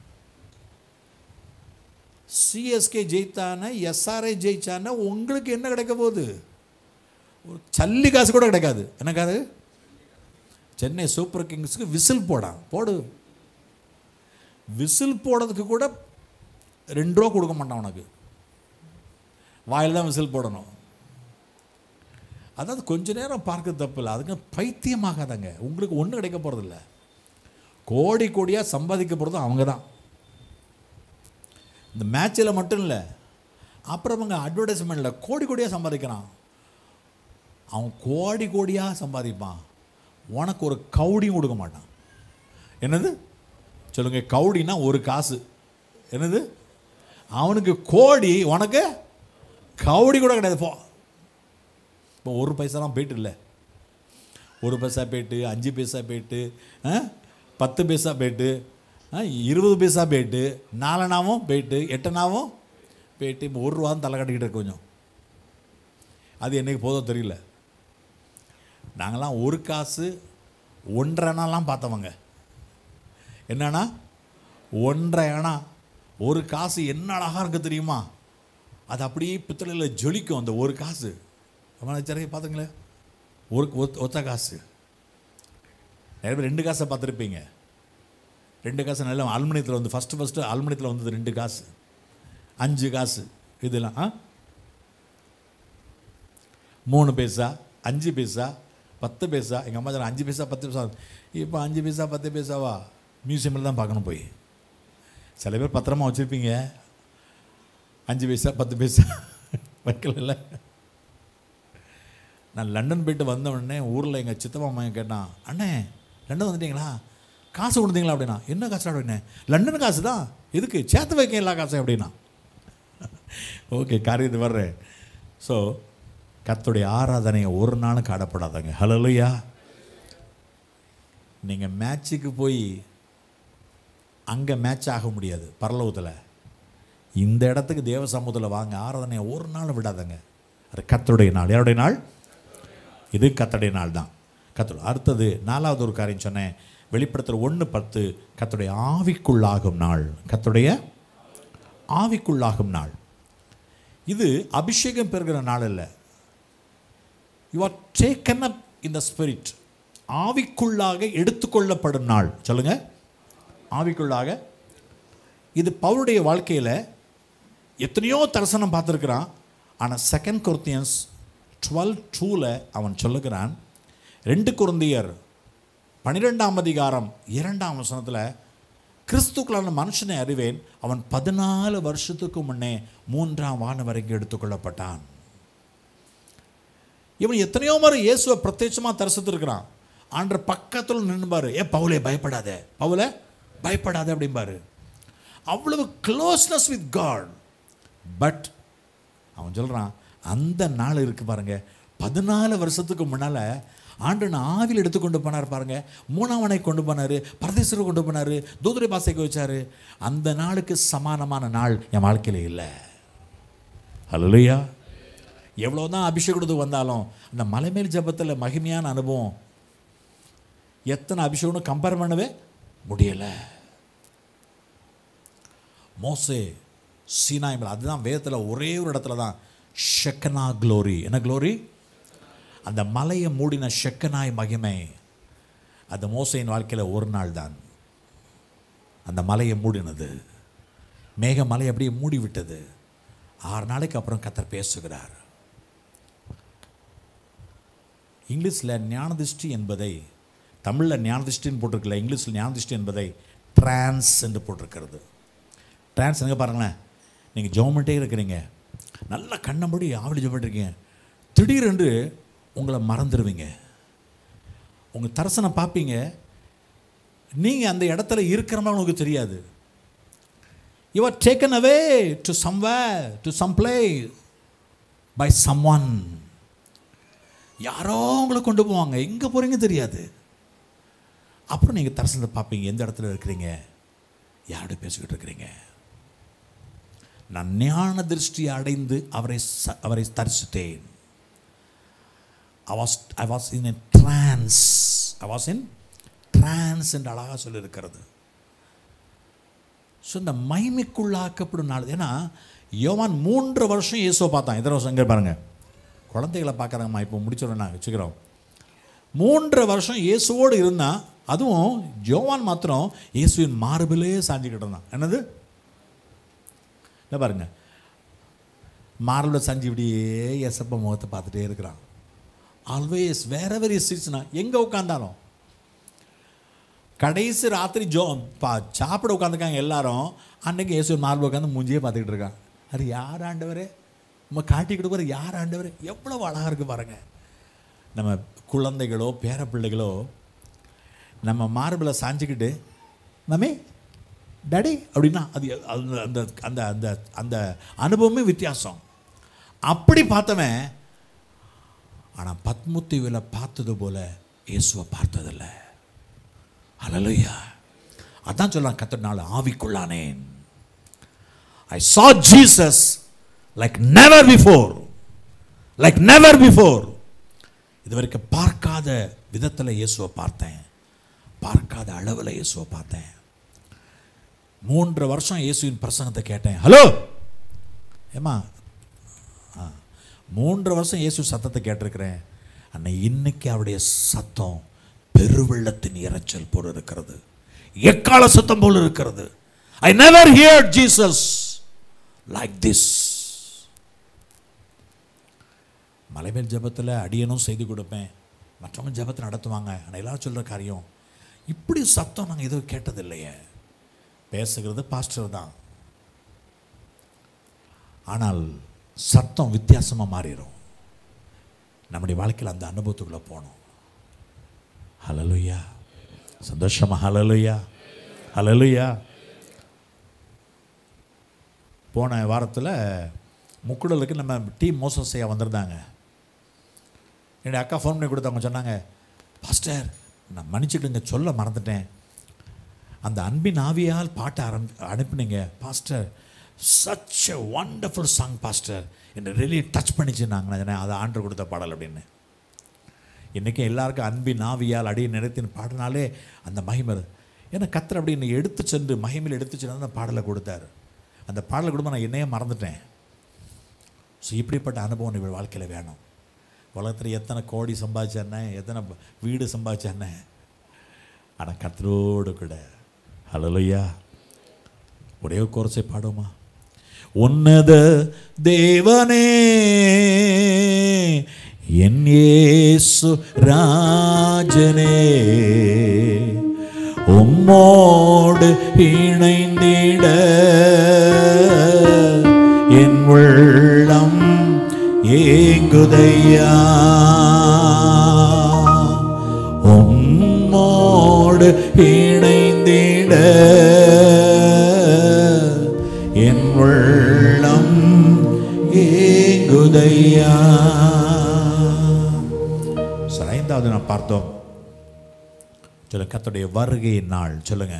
சிஎஸ்கே ஜெயித்தான, எஸ்ஆர்ஐ ஜெயிச்சான உங்களுக்கு என்ன கிடைக்க போகுது? ஒரு சல்லி காசு கூட கிடைக்காது. என்னக்காது? சென்னை சூப்பர் கிங்ஸுக்கு விசில் போடு, விசில் போடுறதுக்கு கூட 2 ரூபா கொடுக்க மாட்டான் உனக்கு, வாயில் தான் விசில் போடணும். அதாவது கொஞ்ச நேரம் பார்க்க தப்பு இல்லை, அதுக்கு பைத்தியமாகாதாங்க. உங்களுக்கு ஒன்றும் கிடைக்க போகிறதில்ல, கோடி கோடியாக சம்பாதிக்க போகிறதும் அவங்க தான். இந்த மேட்சில் மட்டும் இல்லை, அப்புறம் அவங்க அட்வர்டைஸ்மெண்ட்டில் கோடி கோடியாக சம்பாதிக்கிறான். அவன் கோடி கோடியாக சம்பாதிப்பான், உனக்கு ஒரு கவுடியும் கொடுக்க மாட்டான். என்னது சொல்லுங்க? கவுடினா ஒரு காசு. என்னது? அவனுக்கு கோடி, உனக்கு கவுடி கூட கிடையாது. இப்போ 1 பைசாலாம் போயிட்டு இல்லை, 1 பைசா போயிட்டு, 5 பைசா போயிட்டு, 10 பைசா போயிட்டு, 20 பைசா போயிட்டு, 4 அணாவும் போயிட்டு, 8 அணாவும் போயிட்டு, இப்போ 1 ரூபா தான் தலை கட்டிக்கிட்டு இருக்கு கொஞ்சம். அது என்னைக்கு போதும் தெரியல. நாங்கள்லாம் 1 காசு 1.5 அணாலாம் பார்த்தவங்க. என்னன்னா 1.5 அணா 1 காசு என்ன அழகாக இருக்குது தெரியுமா? அது அப்படியே பித்தளையில் ஜொலிக்கும் அந்த 1 காசு. சரி பார்த்துங்களேன், ஒத்த காசு. நிறைய பேர் 2 காசை பார்த்துருப்பீங்க. 2 காசு நல்ல அலுமினியத்தில் வந்து ஃபஸ்ட்டு அலுமினியத்தில் வந்தது 2 காசு, 5 காசு, இதெல்லாம் 3 பைசா, 5 பைசா, 10 பைசா. எங்கள் அம்மா சொன்ன 5 பைசா 10 பைசா. இப்போ 5 பைசா 10 பைசாவா? மியூசியமில் தான் பார்க்கணும் போய். சில பேர் பத்திரமா வச்சுருப்பீங்க 5 பைசா 10 பைசா. வைக்கல. நான் லண்டன் போயிட்டு வந்த உடனே ஊரில் எங்கள் சித்தப்பா அம்மா கேட்டான், அண்ணே லண்டன் வந்துட்டீங்களா, காசு கொடுத்தீங்களா அப்படின்னா. என்ன காசு அப்படின்னே. லண்டன் காசு தான், இதுக்கு சேர்த்து வைக்க எல்லா காசு அப்படின்னா. ஓகே, காரியத்து வர்றேன். ஸோ கர்த்தருடைய ஆராதனையை ஒரு நாளும் காடப்படாதாங்க. ஹல்லேலூயா. நீங்கள் மேட்சுக்கு போய் அங்கே மேட்ச் ஆக முடியாது பரலோகத்தில். இந்த இடத்துக்கு தேவ சமூகத்தில் வாங்க, ஆராதனையை ஒரு நாள் விடாதங்க. அது கர்த்தருடைய நாள். யாருடைய நாள்? இது கர்த்தருடைய நாள் தான். கர்த்தர். அடுத்தது 4வது ஒரு காரியம் சொன்னேன், வெளிப்படுத்துகிற 1:10, கர்த்தருடைய ஆவிக்குள்ளாகும் நாள். கர்த்தருடைய ஆவிக்குள்ளாகும் நாள். இது அபிஷேகம் பெறுகிற நாள் இல்லை. You are taken up in the Spirit. ஆவிக்குள்ளாக எடுத்துக்கொள்ளப்படும் நாள். சொல்லுங்க, ஆவிக்குள்ளாக. இது பவுலுடைய வாழ்க்கையில் எத்தனையோ தரிசனம் பார்த்துருக்கிறான். ஆனால் 2 Corinthians 12:2 அவன் சொல்லுகிறான், 2 Corinthians 12ஆம் அதிகாரம் 2ஆம் வசனத்தில், கிறிஸ்துக்களான மனுஷனை அறிவேன், அவன் 14 வருஷத்துக்கு முன்னே 3ஆம் வானம் வரைக்கும் எடுத்துக்கொள்ளப்பட்டான். இவன் எத்தனையோ முறை இயேசுவை பிரத்யட்சமாக தரிசித்திருக்கிறான். ஆண்டவர் பக்கத்தில் நின்றுபாரு, பவுலே பயப்படாத, பவுலே பயப்படாத அப்படிம்பாரு. அவ்வளவு க்ளோஸ்னஸ் வித் காட். பட் அவன் சொல்கிறான், அந்த நாள் இருக்குது பாருங்க, 14 வருஷத்துக்கு முன்னால் ஆண்டு ஆவியில் எடுத்துக்கொண்டு போனார் பாருங்க. 3ஆம் வனை கொண்டு போனார், பரதேசருக்கு கொண்டு போனார், தூதரை பாசைக்கு வச்சார். அந்த நாளுக்கு சமானமான நாள் என் வாழ்க்கையில் இல்லை. ஹல்லேலூயா. எவ்வளோ தான் அபிஷேகத்துக்கு வந்தாலும் அந்த மலைமேல் ஜபத்தில் மகிமையான அனுபவம் எத்தனை அபிஷேகம் கம்பேர் பண்ணவே முடியலை. மோசே சீனாய் மலை, அதுதான் வேதத்தில் ஒரே ஒரு இடத்துல தான் ஷெக்கனா க்ளோரி. என்ன க்ளோரி? அந்த மலையை மூடின ஷெக்கனாய் மகிமை. அந்த மோசையின் வாழ்க்கையில் ஒரு நாள் தான் அந்த மலையை மூடினது. மேக மலை அப்படியே மூடி விட்டது. 6 நாளைக்கு அப்புறம் கர்த்தர் பேசுகிறார். இங்கிலீஷில் ஞானதிஷ்டி என்பதை, தமிழில் ஞானதிஷ்டின்னு போட்டிருக்கல, இங்கிலீஷில் ஞானதிஷ்டி என்பதை ட்ரான்ஸ் என்று போட்டிருக்கிறது. ட்ரான்ஸ் எங்கே பாருங்களேன், நீங்கள் ஜெபம்ட்டே இருக்கிறீங்க, நல்லா கண்ணை மூடி ஆவடி ஜெபம்ட்டிருக்கீங்க, திடீரென்று உங்களை மறந்துடுவீங்க. உங்கள் தரிசனம் பார்ப்பீங்க, நீங்கள் அந்த இடத்துல இருக்கிற மாதிரி உங்களுக்கு தெரியாது. You are taken away to somewhere, to some place by someone. யாரோ உங்களை கொண்டு போவாங்க, எங்கே போகிறீங்க தெரியாது. அப்புறம் நீங்கள் தரிசனத்தை பார்ப்பீங்க, எந்த இடத்துல இருக்கிறீங்க, யாரோட பேசிக்கிட்டு இருக்கிறீங்க. நான் ஞான திருஷ்டி அடைந்து அவரை தரிசித்தேன். I was in a trance. I was in trance என்று அழகாக சொல்லியிருக்கிறது. ஸோ இந்த மகிமைக்குள்ளாக்கப்படும் நாள். ஏன்னா யோவான் 3 வருஷம் இயேசுவை பார்த்தான். எத்தனை வருஷம் இங்கே பாருங்கள், குழந்தைகளை பார்க்குறாங்கம்மா, இப்போ முடிச்சிடறேன் நான் வச்சுக்கிறோம். 3 வருஷம் இயேசுவோடு இருந்தான். அதுவும் யோவான் மாத்திரம் இயேசுவின் மார்பிலே சாஞ்சிக்கிட்டு இருந்தான். என்னது இல்லை பாருங்க, மார்பில் சாஞ்சி இப்படியே எசப்ப முகத்தை பார்த்துட்டே இருக்கிறான். ஆல்வேஸ் வேற சீட்ஸ்னா எங்கே உட்காந்தாலும். கடைசி ராத்திரி சாப்பிட உட்காந்துருக்காங்க எல்லாரும். அன்றைக்கி இயேசு மார்பில் உட்காந்து மூஞ்சியே பார்த்துக்கிட்டு இருக்கான். அது யார் ஆண்டவரே, நம்ம காட்டிக்கிட்டு போகிற யார் ஆண்டவரே, எவ்வளோ அழகாக இருக்குது பாருங்கள். நம்ம குழந்தைகளோ பேர பிள்ளைகளோ நம்ம மார்பில் சாஞ்சிக்கிட்டு மம்மி டாடி அப்படின்னா அது அந்த அந்த அந்த அந்த அனுபவமே வித்தியாசம். அப்படி பார்த்தவன் ஆனால் பத்முத்தீவில் பார்த்தது போல இயேசுவை பார்த்ததில்லை. ஹல்லேலூயா. அதான் சொல்லலாம், கர்த்தர் நாள் ஆவிக்குள்ளானேன். I saw Jesus like never before, like never before. இதுவரைக்கும் பார்க்காத விதத்தில் இயேசுவை பார்த்தேன், பார்க்காத அளவில் இயேசுவை பார்த்தேன். 3 வருஷம் இயேசுவின் பிரசங்கத்தை கேட்டேன். ஹலோ ஏமா, 3 வருஷம் இயேசு சத்தத்தை கேட்டிருக்கிறேன். அன்னை இன்னைக்கு அவருடைய சத்தம் பெருவெள்ளத்தின் இரைச்சல் போல இருக்கிறது, எக்கால சத்தம் போல இருக்கிறது. I never heard Jesus like this. மலைமேல் ஜபத்தில் அடியனும் செய்து கொடுப்பேன், மற்றவங்க ஜபத்தை நடத்துவாங்க. ஆனால் எல்லாரும் சொல்கிற காரியம், இப்படி சத்தம் நாங்கள் எதுவும் கேட்டதில்லையே. பேசுகிறது பாஸ்டர் தான். ஆனால் சத்தம் வித்தியாசமாக மாறிடும். நம்முடைய வாழ்க்கையில் அந்த அனுபவத்துக்குள்ளே போகணும். ஹல்லேலூயா, சந்தோஷமா ஹல்லேலூயா, ஹல்லேலூயா. போன வாரத்தில் முக்குடலுக்கு நம்ம டீம் மோசஸையா வந்திருந்தாங்க. என்னுடைய அக்கா ஃபோன் பண்ணி கொடுத்தவங்க சொன்னாங்க, பாஸ்டர் நான் மன்னிச்சுக்கிட்டுங்க, சொல்ல மறந்துட்டேன், அந்த அன்பின் ஆவியால் பாட்டை அனுப்புனீங்க pastor, such a wonderful song pastor, என்னை ரியலி டச் பண்ணிச்சுன்னாங்க. நான் அதை ஆண்டவர் கொடுத்த பாடல் அப்படின்னு. இன்றைக்கி எல்லாருக்கும் அன்பின் ஆவியால் அடியை நினைத்தின் பாடினாலே அந்த மகிமை. ஏன்னா கர்த்தர் அப்படி என்னை எடுத்து சென்று மகிமையில் எடுத்து சென்று அந்த பாடலை கொடுத்தாரு. அந்த பாடலை கொடுத்து நான் என்னையே மறந்துட்டேன். ஸோ இப்படிப்பட்ட அனுபவம் இவள் வாழ்க்கையில் வேணும். உலகத்தில் எத்தனை கோடி சம்பாதிச்சேன்னே, எத்தனை வீடு சம்பாதிச்சேன்னே, ஆனால் கர்த்தரோடு கூட. ஹல்லேலூயா. ஒரே ஒரு கோரஸை பாடுமா? உன்னத தேவனே என் இயேசு ராஜனே, உம்மோடு இணைந்திட என் உள்ளம் ஏங்குதையா, உம்மோடு இணைந்திட என் உள்ளம் ஏங்குதையா. சரி, ஐந்தாவது நான் பார்த்தோம். சொல்லுங்க, கர்த்தருடைய வருகை நாள். சொல்லுங்க,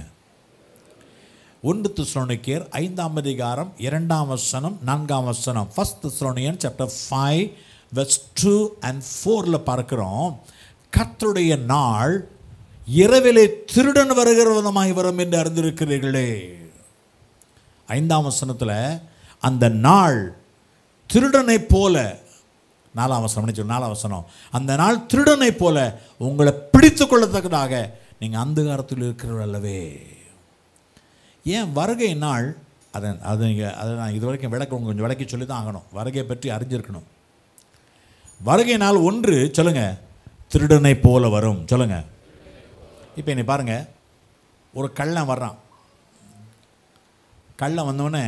1 தெசலோனிக்கேயர் 5ஆம் அதிகாரம் 2ஆம் வசனம் 4ஆம் வசனம். 1 Thessalonians chapter 5 verse 2 and 4ல பார்க்கிறோம், கர்த்தருடைய நாள் இரவிலே திருடன் வருகிற விதமாய் வரும் என்று அறிந்திருக்கிறீர்களே. 5ஆம் வசனத்தில் அந்த நாள் திருடனை போல, 4ஆம் வசனம் 4ஆம் வசனம், அந்த நாள் திருடனை போல உங்களை பிடித்து கொள்ளத்தக்கதாக நீங்கள் அந்தகாரத்தில் இருக்கிறவர்கள் அல்லவே. ஏன் வருகை நாள்? அதை நான் இது வரைக்கும் கொஞ்சம் விளக்கி சொல்லி தான் ஆகணும். வருகையை பற்றி அறிஞ்சிருக்கணும். வருகை நாள் ஒன்று, சொல்லுங்க, திருடனை போல வரும். சொல்லுங்க. இப்போ என்னை பாருங்க, ஒரு கள்ளன் வர்றான். கள்ளன் வந்தவொடனே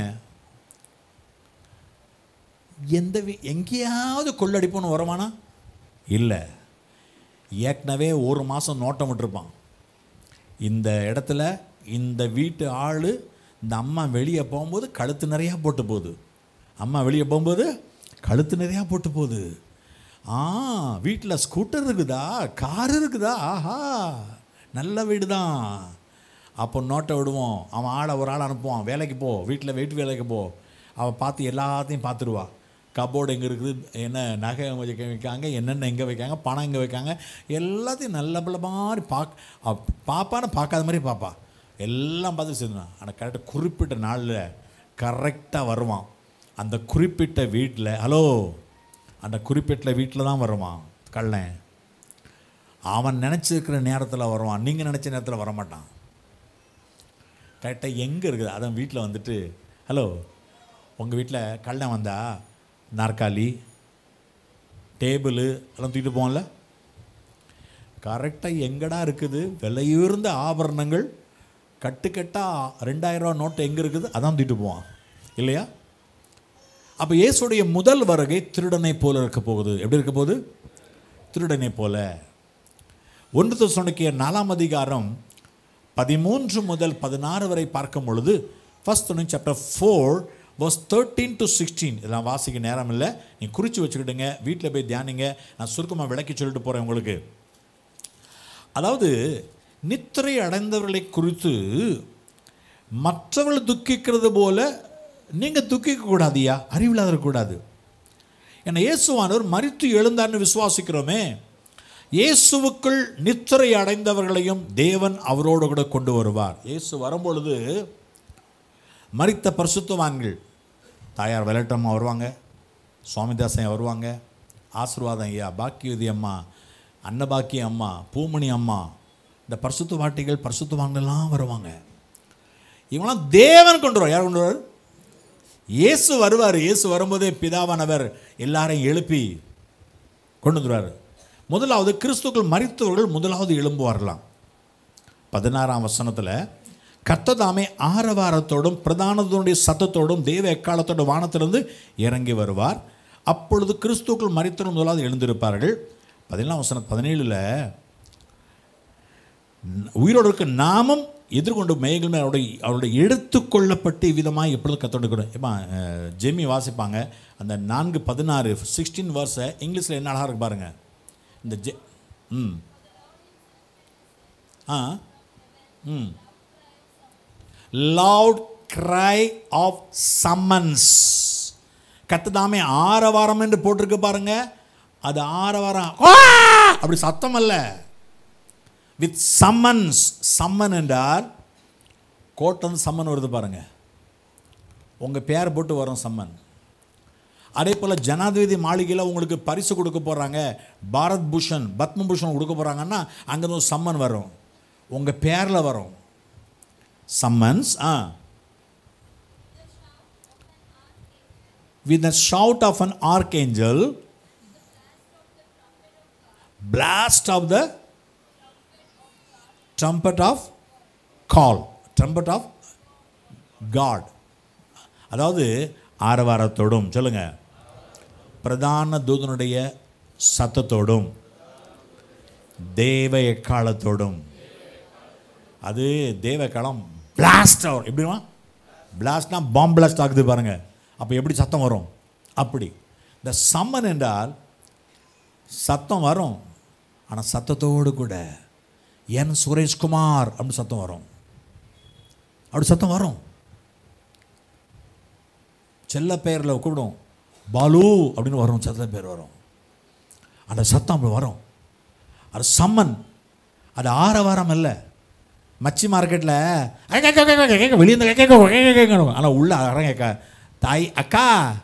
எங்கேயாவது கொள்ளடிப்போன்னு வருவானா? இல்லை. ஏற்கனவே ஒரு மாதம் நோட்டம் விட்டுருப்பான். இந்த இடத்துல இந்த வீட்டு ஆள், இந்த அம்மா வெளியே போகும்போது கழுத்து நிறையா போட்டு போகுது, அம்மா வெளியே போகும்போது கழுத்து நிறையா போட்டு போகுது. வீட்டில் ஸ்கூட்டர் இருக்குதா, கார் இருக்குதா, ஆஹா நல்ல வீடு தான். அப்போ நோட்டை விடுவோம். அவன் ஒரு ஆள் அனுப்புவான், வேலைக்கு போ, வீட்டில் வீட்டு வேலைக்கு போ. அவள் பார்த்து எல்லாத்தையும் பார்த்துருவா. கபோர்டு எங்கே இருக்குது, என்ன நகை வைக்காங்க, என்னென்ன எங்கே வைக்காங்க, பணம் எங்கே வைக்காங்க, எல்லாத்தையும் நல்ல பிள்ளை மாதிரி பாப்பான்னு பார்க்காத மாதிரி பார்ப்பா. எல்லாம் பார்த்து சேர்ந்துடும். ஆனால் கரெக்டாக குறிப்பிட்ட நாளில் கரெக்டாக வருவான். அந்த குறிப்பிட்ட வீட்டில், ஹலோ, அந்த குறிப்பிட்ட வீட்டில் தான் வருவான் கள்ளன். அவன் நினச்சிருக்கிற நேரத்தில் வருவான், நீங்கள் நினச்ச நேரத்தில் வரமாட்டான். கரெக்டாக எங்கே இருக்குது அதான் வீட்டில் வந்துட்டு, ஹலோ, உங்கள் வீட்டில் கள்ளன் வந்தா நாற்காலி டேபிள் எல்லாம் தூக்கிட்டு போவோம்ல, கரெக்டாக எங்கடா இருக்குது விலையுயர்ந்த ஆபரணங்கள் கட்டுக்கட்டாக 2000 ரூபா நோட்டு எங்கே இருக்குது அதான் தூக்கிட்டு போவான் இல்லையா? அப்போ இயேசுடைய முதல் வருகை திருடனை போல இருக்க போகுது. எப்படி இருக்க போகுது? திருடனை போல. 1 தெசலோனிக்கேயர் 4ஆம் அதிகாரம் 13 முதல் 16 வரை பார்க்கும் பொழுது, 1 Thessalonians chapter 4 verse 13 to 16, இதெல்லாம் வாசிக்க நேரம் இல்லை, நீங்கள் குறித்து வச்சுக்கிட்டுங்க, வீட்டில் போய் தியானிங்க. நான் சுருக்கமாக விளக்கி சொல்லிட்டு போகிறேன் உங்களுக்கு. அதாவது நித்திரை அடைந்தவர்களை குறித்து மற்றவர்கள் துக்கிக்கிறது போல நீங்கள் துக்கிக்கக்கூடாதியா, அறிவில்லாத இருக்கக்கூடாது. ஏன்னா இயேசுவானவர் மரித்து எழுந்தார்னு விசுவாசிக்கிறோமே. இயேசுவுக்குள் நித்திரை அடைந்தவர்களையும் தேவன் அவரோடு கூட கொண்டு வருவார். இயேசு வரும்பொழுது மரித்த பரிசுத்தவான்கள், தாயார் வெலட்டம்மா வருவாங்க, சுவாமிதாசன் வருவாங்க, ஆசீர்வாதம் ஐயா, பாக்கியவதி அம்மா, அன்னபாக்கிய அம்மா, பூமணி அம்மா, இந்த பரிசுத்த வாட்டிகள் பரிசுத்தவான்கள்லாம் வருவாங்க. இவங்களாம் தேவன் கொண்டு வருவார். யார் கொண்டு வருவார்? இயேசு வருவார். இயேசு வரும்போதே பிதாவானவர் எல்லாரையும் எழுப்பி கொண்டு வந்துடுவார். முதலாவது கிறிஸ்துக்கள் மரித்தவர்கள் முதலாவது எழும்புவார்களாம். 16ஆம் வசனத்தில் கர்த்ததாமே ஆரவாரத்தோடும் பிரதானத்தினுடைய சத்தத்தோடும் தேவ எக்காலத்தோட வானத்திலிருந்து இறங்கி வருவார். அப்பொழுது கிறிஸ்துக்கள் மரித்தோர் முதலாவது எழுந்திருப்பார்கள். 17 உயிரோடு இருக்க நாமும் எதிர்கொண்டு மேகங்கள் மேல் அவருடைய எடுத்துக்கொள்ளப்பட்டு இவ்விதமாக எப்பொழுது கத்தோடு ஏமா ஜெமி வாசிப்பாங்க அந்த 4:16 16 வருஷம் இங்கிலீஷில் என்ன அழகாக இருக்கு பாருங்க. இந்த லவுட் கிரை ஆஃப் சம்மன்ஸ். கர்த்ததாமே ஆரவாரம் என்று போட்டிருக்கு பாருங்க. அது ஆரவாரம் அப்படி சத்தம் அல்ல, வித் சம்மன்ஸ். சம்மன் என்றால் கோட்டம் சம்மன் வருது பாருங்க, உங்கள் பேர் போட்டு வரும் சம்மன். அதே போல் ஜனாதிபதி மாளிகையில் உங்களுக்கு பரிசு கொடுக்க போகிறாங்க, பாரத் பூஷன் பத்மபூஷன் கொடுக்க போகிறாங்கன்னா அங்கேருந்து ஒரு சம்மன் வரும், உங்கள் பேரில் வரும் summons. with the shout of an archangel, blast of the trumpet of call, trumpet of God. அதாவது ஆரவாரத்தோடும் சொல்லுங்க, பிரதான தூதனுடைய சத்தத்தோடும் தேவ எக்காலத்தோடும். அது தேவ எக்காலம் பிளாஸ்ட் ஆகும். எப்படிமா பிளாஸ்ட்னா பாம் பிளாஸ்ட் ஆகுது பாருங்க, அப்போ எப்படி சத்தம் வரும் அப்படி. இந்த சம்மன் என்றால் சத்தம் வரும், ஆனால் சத்தத்தோடு கூட என் சுரேஷ்குமார் அப்படின்னு சத்தம் வரும். அப்படி சத்தம் வரும். செல்ல பெயரில் கூப்பிடும் பாலு அப்படின்னு வரும், செல்ல பேர் வரும், அந்த சத்தம் அப்படி வரும். அது சம்மன், அது ஆரவாரம் இல்லை. மச்சி மார்க்கெட்டில் வெளியே கேட்க, ஆனால் உள்ள அறம் கேட்க ताई अक्का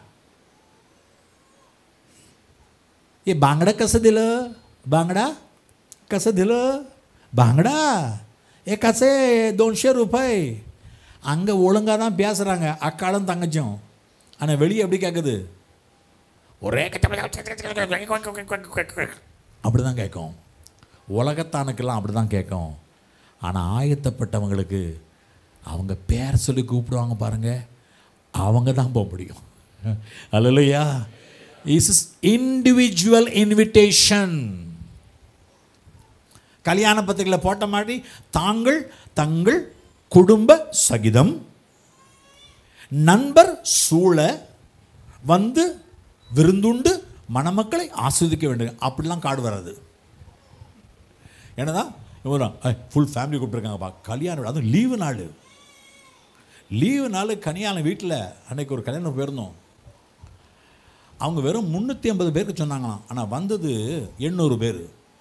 हे बांगडा कसं दिलं, बांगडा कसं दिलं, बांगडा एकाचे 200 रुपये. அங்கே ஒழுங்காக தான் பேசுகிறாங்க அக்காலும் தங்கச்சும், ஆனால் வெளியே எப்படி கேட்குது, ஒரே அப்படி தான் கேட்கும். உலகத்தானுக்கெல்லாம் அப்படி தான் கேட்கும். ஆனால் ஆயத்தப்பட்டவங்களுக்கு அவங்க பேர் சொல்லி கூப்பிடுவாங்க பாருங்கள், அவங்க தான் போக முடியும். அல்லேலூயா. Is is individual invitation. கல்யாண பத்திரிகையில் போட்ட மாதிரி தாங்கள் தங்கள் குடும்ப சகிதம் நண்பர் சூழ வந்து விருந்துண்டு மணமக்களை ஆஸ்வதிக்க வேண்டும். அப்படிலாம் கார்டு வராது. என்னதான் ஃபுல் ஃபேமிலி கூப்பிட்டுருக்காங்கப்பா கல்யாணம், அதுவும் லீவு நாள். லீவு நாள் கல்யாணம் வீட்டில் அன்றைக்கி ஒரு கல்யாணம் போயிருந்தோம். அவங்க வெறும் 350 பேருக்கு சொன்னாங்களாம், ஆனால் வந்தது 800 பேர்.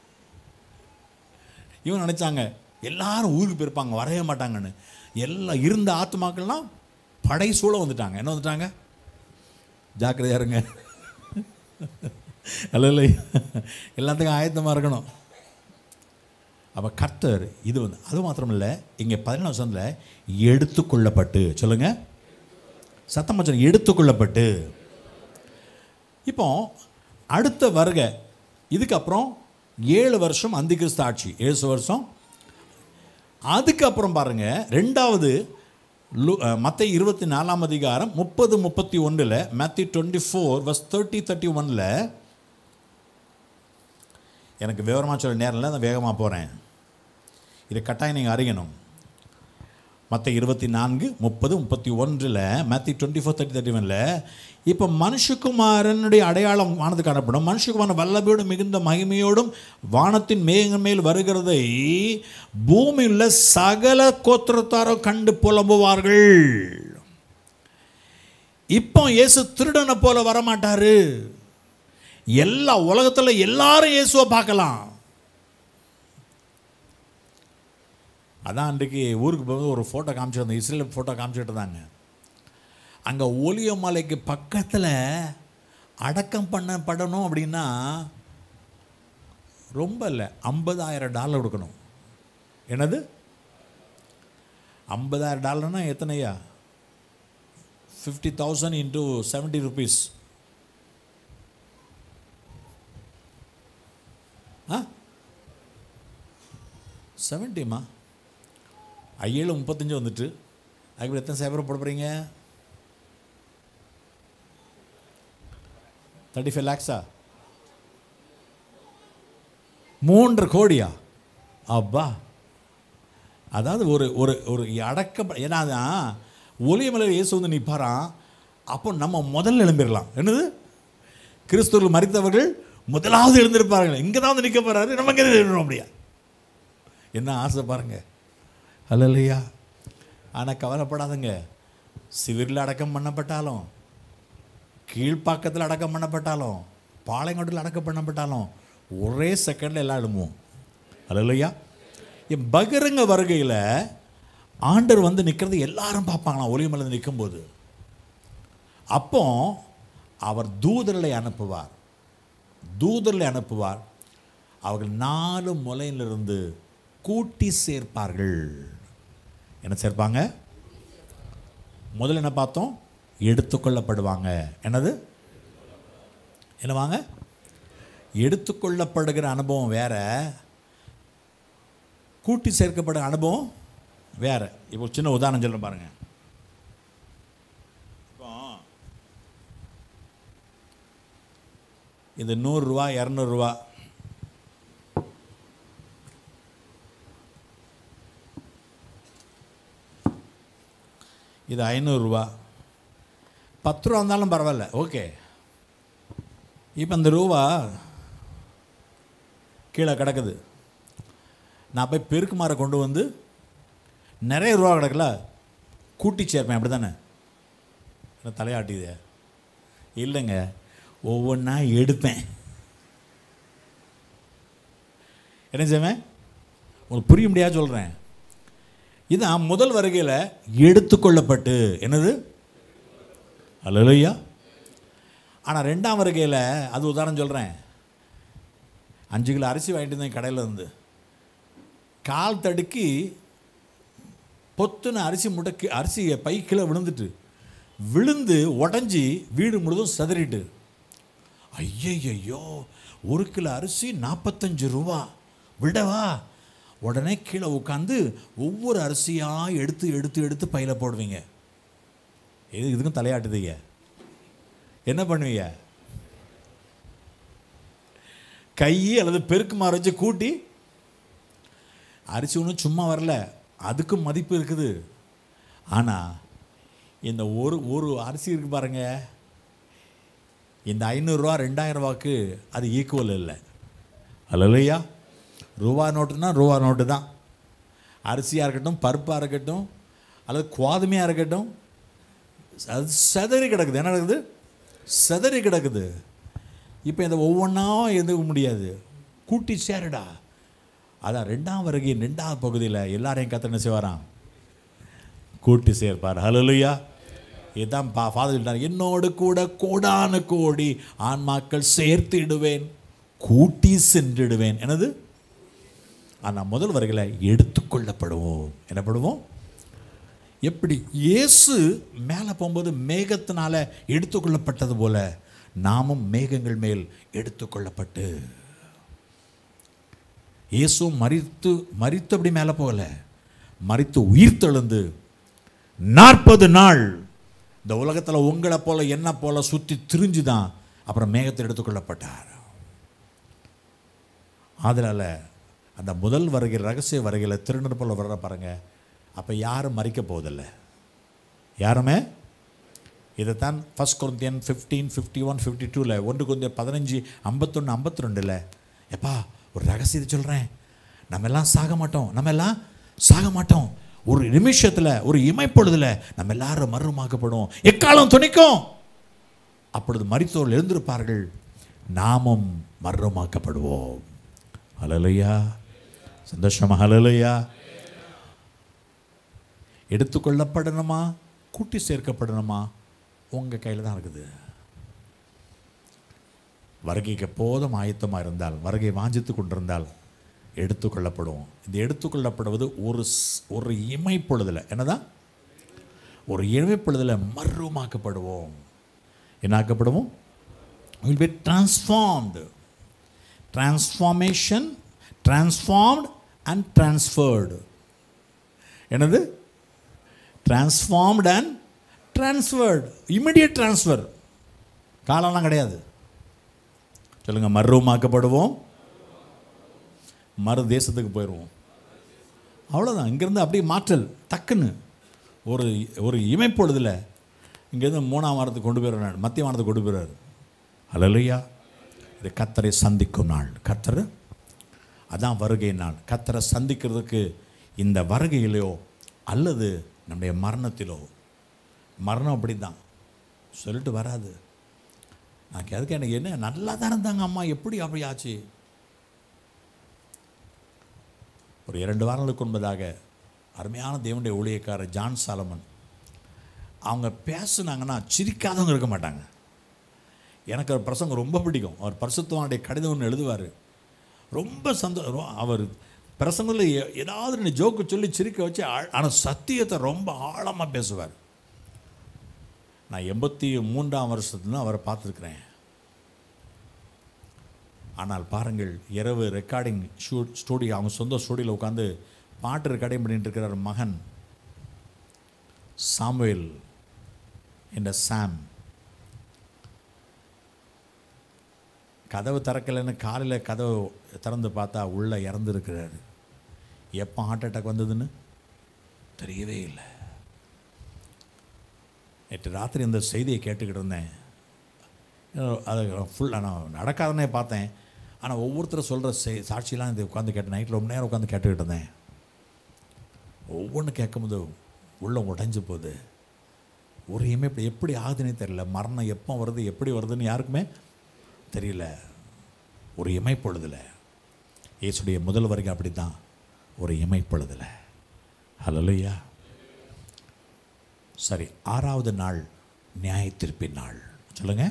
இவங்க நினச்சாங்க எல்லாரும் ஊருக்கு போயிருப்பாங்க, வரவே மாட்டாங்கன்னு. எல்லாம் இருந்த ஆத்மாக்கள்லாம் படை சூழ வந்துட்டாங்க. என்ன வந்துட்டாங்க, ஜாக்கிரதையா இருங்க. அல்ல எல்லாத்துக்கும் ஆயத்தமாக இருக்கணும். அப்போ கர்த்தர் இது வந்து அது மாத்திரமில்லை, இங்கே 17 வருஷத்தில் எடுத்துக்கொள்ளப்பட்டு சொல்லுங்க, சத்தம் சொல்லுங்க, எடுத்துக்கொள்ளப்பட்டு. இப்போ அடுத்த வருகை, இதுக்கப்புறம் 7 வருஷம் அந்திகிறிஸ்து ஆட்சி, 7 வருஷம். அதுக்கப்புறம் பாருங்க, ரெண்டாவது மத்தேயு 24 அதிகாரம் 30-31, Matthew 24:30-31. எனக்கு விவரமாக சொல்ல நேரம் இல்லை, நான் வேகமாக போகிறேன். இதை கட்டாயம் நீங்கள் அறியணும். மத்தேயு 24:30-31, Matthew 24:30-31. இப்போ மனுஷகுமாரனுடைய அடையாளம் வானத்துக்கு காணப்படும். மனுஷகுமாரன் வல்லமையோடும் மிகுந்த மகிமையோடும் வானத்தின் மேகங்கள் மேல் வருகிறதை பூமியில் சகல கோத்திரத்தாரோ கண்டு புலம்புவார்கள். இப்போ இயேசு திருடனை போல வரமாட்டாரு. எல்லா உலகத்தில் எல்லாரும் இயேசுவை பார்க்கலாம். அதான் அன்றைக்கு ஊருக்கு போகும்போது ஒரு ஃபோட்டோ காமிச்சிருந்தேன், இஸ்ரேல் ஃபோட்டோ காமிச்சிட்டு இருந்தாங்க. அங்கே ஒலிய மலைக்கு பக்கத்தில் அடக்கம் பண்ணப்படணும் அப்படின்னா ரொம்ப இல்லை, $50,000 கொடுக்கணும். என்னது $50,000 எத்தனையா? 50,000 into 70 rupees. 70மா? 7:35 வந்துட்டு அதுக்கு எத்தனை சேவரம் போட போகிறீங்க? 35 lakhs-ஆ? 3.5 கோடியா? அப்பா, அதாவது ஒரு ஒரு ஒரு அடக்க, ஏன்னா ஒலியமலையில் இயேசு வந்து நிற்பாராம். அப்போ நம்ம முதல்ல எழும்பிடலாம். என்னது? கிறிஸ்துவில் மரித்தவர்கள் முதலாவது எழுந்திருப்பார்கள். இங்கே தான் வந்து நிற்க போகிறாரு, நம்ம இங்கே எழுந்துடும். அப்படியா? என்ன ஆசை பாருங்க. அல்லையா? ஆனால் கவலைப்படாதுங்க. சிவிரில் அடக்கம் பண்ணப்பட்டாலும், கீழ்ப்பாக்கத்தில் அடக்கம் பண்ணப்பட்டாலும், பாளையங்கோட்டில் அடக்கம் பண்ணப்பட்டாலும் ஒரே செகண்டில் எல்லாம் எழும்புவோம். அல்லையா? என் பகிரங்க வருகையில் ஆண்டர் வந்து நிற்கிறது எல்லாரும் பார்ப்பாங்களாம். ஒலிமலை நிற்கும்போது அப்போ அவர் தூதர்களை அனுப்புவார். அவர்கள் 4 முலையிலிருந்து கூட்டி சேர்ப்பார்கள். என்ன சேர்ப்பாங்க? முதல்ல என்ன பார்த்தோம்? எடுத்துக்கொள்ளப்படுவாங்க. என்னது? என்னவாங்க? எடுத்துக்கொள்ளப்படுகிற அனுபவம் வேற, கூட்டி சேர்க்கப்படுற அனுபவம் வேற. இப்போ சின்ன உதாரணம் சொல்ல பாருங்க. இப்போ இது 100 ரூபா, 200 ரூபா. இது 500 ரூபா. 10 ரூபா இருந்தாலும் பரவாயில்ல, ஓகே. இப்போ இந்த ரூபா கீழே கிடக்குது. நான் போய் பெருக்குமாரை கொண்டு வந்து நிறைய ரூபா கிடக்கல கூட்டி சேர்ப்பேன். அப்படி தானே? என்ன தலையாட்டிது? இல்லைங்க, ஒவ்வொன்றா எடுப்பேன். என்ன செய்வேன்? உங்களுக்கு புரிய முடியாது சொல்கிறேன். இதான் முதல் வருகையில் எடுத்துக்கொள்ளப்பட்டு. என்னது? அல்லேலூயா. ஆனால் 2ஆம் வருகையில், அது உதாரணம் சொல்கிறேன். 5 கிலோ அரிசி வாங்கிட்டு இருந்தேன் கடையில் இருந்து. கால் தடுக்கி பொத்துன்னு அரிசி முட்டை, அரிசி பை கீழே விழுந்து உடஞ்சி வீடு முழுதும் சதறிட்டு. ஐயையோ, 1 கிலோ அரிசி 45 ரூபா விடவா? உடனே கீழே உட்காந்து ஒவ்வொரு அரிசியாக எடுத்து எடுத்து எடுத்து பையில் போடுவீங்க. இதுக்கும் தலையாட்டுதீங்க. என்ன பண்ணுவீங்க? கை அல்லது பெருக்குமாறு வச்சு கூட்டி. அரிசி ஒன்றும் சும்மா வரல, அதுக்கும் மதிப்பு இருக்குது. ஆனால் இந்த ஒரு அரிசி இருக்கு பாருங்க, இந்த 500 ரூபா 2000 ரூபாய்க்கு அது ஈக்குவல் இல்லை. அல்லையா? ரூபா நோட்டுனா ரூபா நோட்டு தான். அரிசியாக இருக்கட்டும், பருப்பாக இருக்கட்டும், அல்லது கோதுமையாக இருக்கட்டும், அது செதறி கிடக்குது. என்ன நடக்குது? செதறி கிடக்குது. இப்போ இந்த ஒவ்வொன்றா எதுக்க முடியாது, கூட்டி சேருடா. அதான் 2ஆம் வருகையின் 2ஆவது பகுதியில் எல்லாரையும் கர்த்தர் என்ன செய்வாராம்? கூட்டி சேர்ப்பார். ஹல்லேலூயா. இதுதான் ஃபாதர் சொல்லிட்டார், என்னோடு கூட கோடான கோடி ஆன்மாக்கள் சேர்த்திடுவேன், கூட்டி சென்றிடுவேன். என்னது? ஆனால் முதல் வருகையில் எடுத்துக்கொள்ளப்படுவோம். என்னப்படுவோம்? எப்படி? இயேசு மேலே போகும்போது மேகத்தினால எடுத்துக்கொள்ளப்பட்டது போல நாமும் மேகங்கள் மேல் எடுத்துக்கொள்ளப்பட்டு, இயேசு மரித்து அப்படி மேலே போகல, மரித்து உயிர்த்தெழுந்து 40 நாள் இந்த உலகத்தில் உங்களை போல என்ன போல சுற்றி திரிஞ்சு தான் அப்புறம் மேகத்தை எடுத்துக்கொள்ளப்பட்டார். அதனால் அந்த முதல் வருகிற ரகசிய வருகையில் திருநர் போல வர்ற பாருங்க. அப்போ யாரும் மறிக்க போவதில்லை, யாருமே. இதைத்தான் 1 Corinthians 15, 51, 52 1 Corinthians 15, 51, 52 எப்பா ஒரு ரகசியத்தை சொல்கிறேன். நம்ம எல்லாம் சாக மாட்டோம். ஒரு நிமிஷத்தில், ஒரு இமைப்பொழுதில் நம்ம எல்லாரும் மறுமாக்கப்படுவோம். எக்காலம் துணிக்கும். அப்பொழுது மரித்தோர்கள் எழுந்திருப்பார்கள், நாமும் மறுமாக்கப்படுவோம். ஹல்லேலூயா. சந்தோஷமா? ஹல்லேலூயா. எடுத்துக்கொள்ளப்படணுமா, கூட்டி சேர்க்கப்படணுமா? உங்கள் கையில் தான் இருக்குது. வருகைக்கு போதும் ஆயத்தமாக இருந்தால், வருகை வாஞ்சித்து கொண்டிருந்தால் எடுத்துக்கொள்ளப்படுவோம். இந்த எடுத்துக்கொள்ளப்படுவது ஒரு இமைப்பொழுதில், என்னதான்? ஒரு இமைப்பொழுதில் மறுமாக்கப்படுவோம். என்ன ஆக்கப்படுவோம்? will be transformed. Transformation, transformed and transferred. என்னது? Transformed and transferred. Immediate transfer, காலம்லாம் கிடையாது. சொல்லுங்கள், மறுரூபமாக்கப்படுவோம், மறு தேசத்துக்கு போயிடுவோம். அவ்வளோதான். இங்கேருந்து அப்படியே மாற்றல் டக்குன்னு ஒரு இமைப்பொழுதில் இங்கேருந்து 3ஆம் வாரத்துக்கு கொண்டு போயிடுறாரு, மத்திய வாரத்துக்கு கொண்டு போயிடுறாரு. அல்லேலூயா. இது கர்த்தரை சந்திக்கும் நாள். கர்த்தர் அதான் வருகை நாள். கர்த்தரை சந்திக்கிறதுக்கு இந்த வருகையிலோ அல்லது நம்முடைய மரணத்திலோ, மரணம் அப்படி தான் சொல்லிட்டு வராது. நான் அதுக்கு எனக்கு என்ன நல்லா தான் இருந்தாங்க அம்மா, எப்படி அப்படி ஆச்சு? ஒரு 2 வாரங்களுக்கு முன்பதாக அருமையான தேவனுடைய ஊழியக்காரர் ஜான் சாலமன் அவங்க பேசுனாங்கன்னா சிரிக்காதவங்க இருக்க மாட்டாங்க. எனக்கு அவர் பிரசங்கம் ரொம்ப பிடிக்கும். அவர் பரிசுத்தவானுடைய கடிதம் ஒன்று எழுதுவார், ரொம்ப அவர் பிரசங்கத்தில் ஏதாவது 2 ஜோக்கு சொல்லி சிரிக்க வச்சு, ஆனால் சத்தியத்தை ரொம்ப ஆழமாக பேசுவார். நான் 83ஆம் வருஷத்துல அவரை பார்த்துருக்குறேன். ஆனால் பாருங்கள், இரவு ரெக்கார்டிங் ஸ்டூடியோ, அவங்க சொந்த ஸ்டூடியோவில் உட்காந்து பாட்டு ரெக்கார்டிங் பண்ணிட்டு இருக்கிறார் மகன் சாமுவேல் என்ற சாம். கதவு திறக்கலைன்னு காலையில் கதவு திறந்து பார்த்தா உள்ளே இறந்துருக்கிறாரு. எப்போ ஹார்ட் அட்டாக் வந்ததுன்னு தெரியவே இல்லை. நேற்று ராத்திரி இந்த செய்தியை கேட்டுக்கிட்டு இருந்தேன். அது ஃபுல்லாக நான் நடக்காதனே பார்த்தேன். ஆனால் ஒவ்வொருத்தரும் சொல்கிற சாட்சியெலாம் இது உட்காந்து கேட்டேன். நைட்டில் ரொம்ப நேரம் உட்காந்து கேட்டுக்கிட்டு இருந்தேன். ஒவ்வொன்று கேட்கும்போது உள்ளே உடைஞ்சு போகுது. ஒரு இமைப்பு எப்படி ஆகுதுன்னே தெரியல. மரணம் எப்போ வருது, எப்படி வருதுன்னு யாருக்குமே தெரியல. ஒரு இமைப்பொழுதில் இயேசுடைய முதல் வருகை அப்படி தான், ஒரு இமைப்பொழுதில். ஹல்லேலூயா. சரி, 6வது நாள் நியாயத்தீர்ப்பின் நாள். சொல்லுங்க.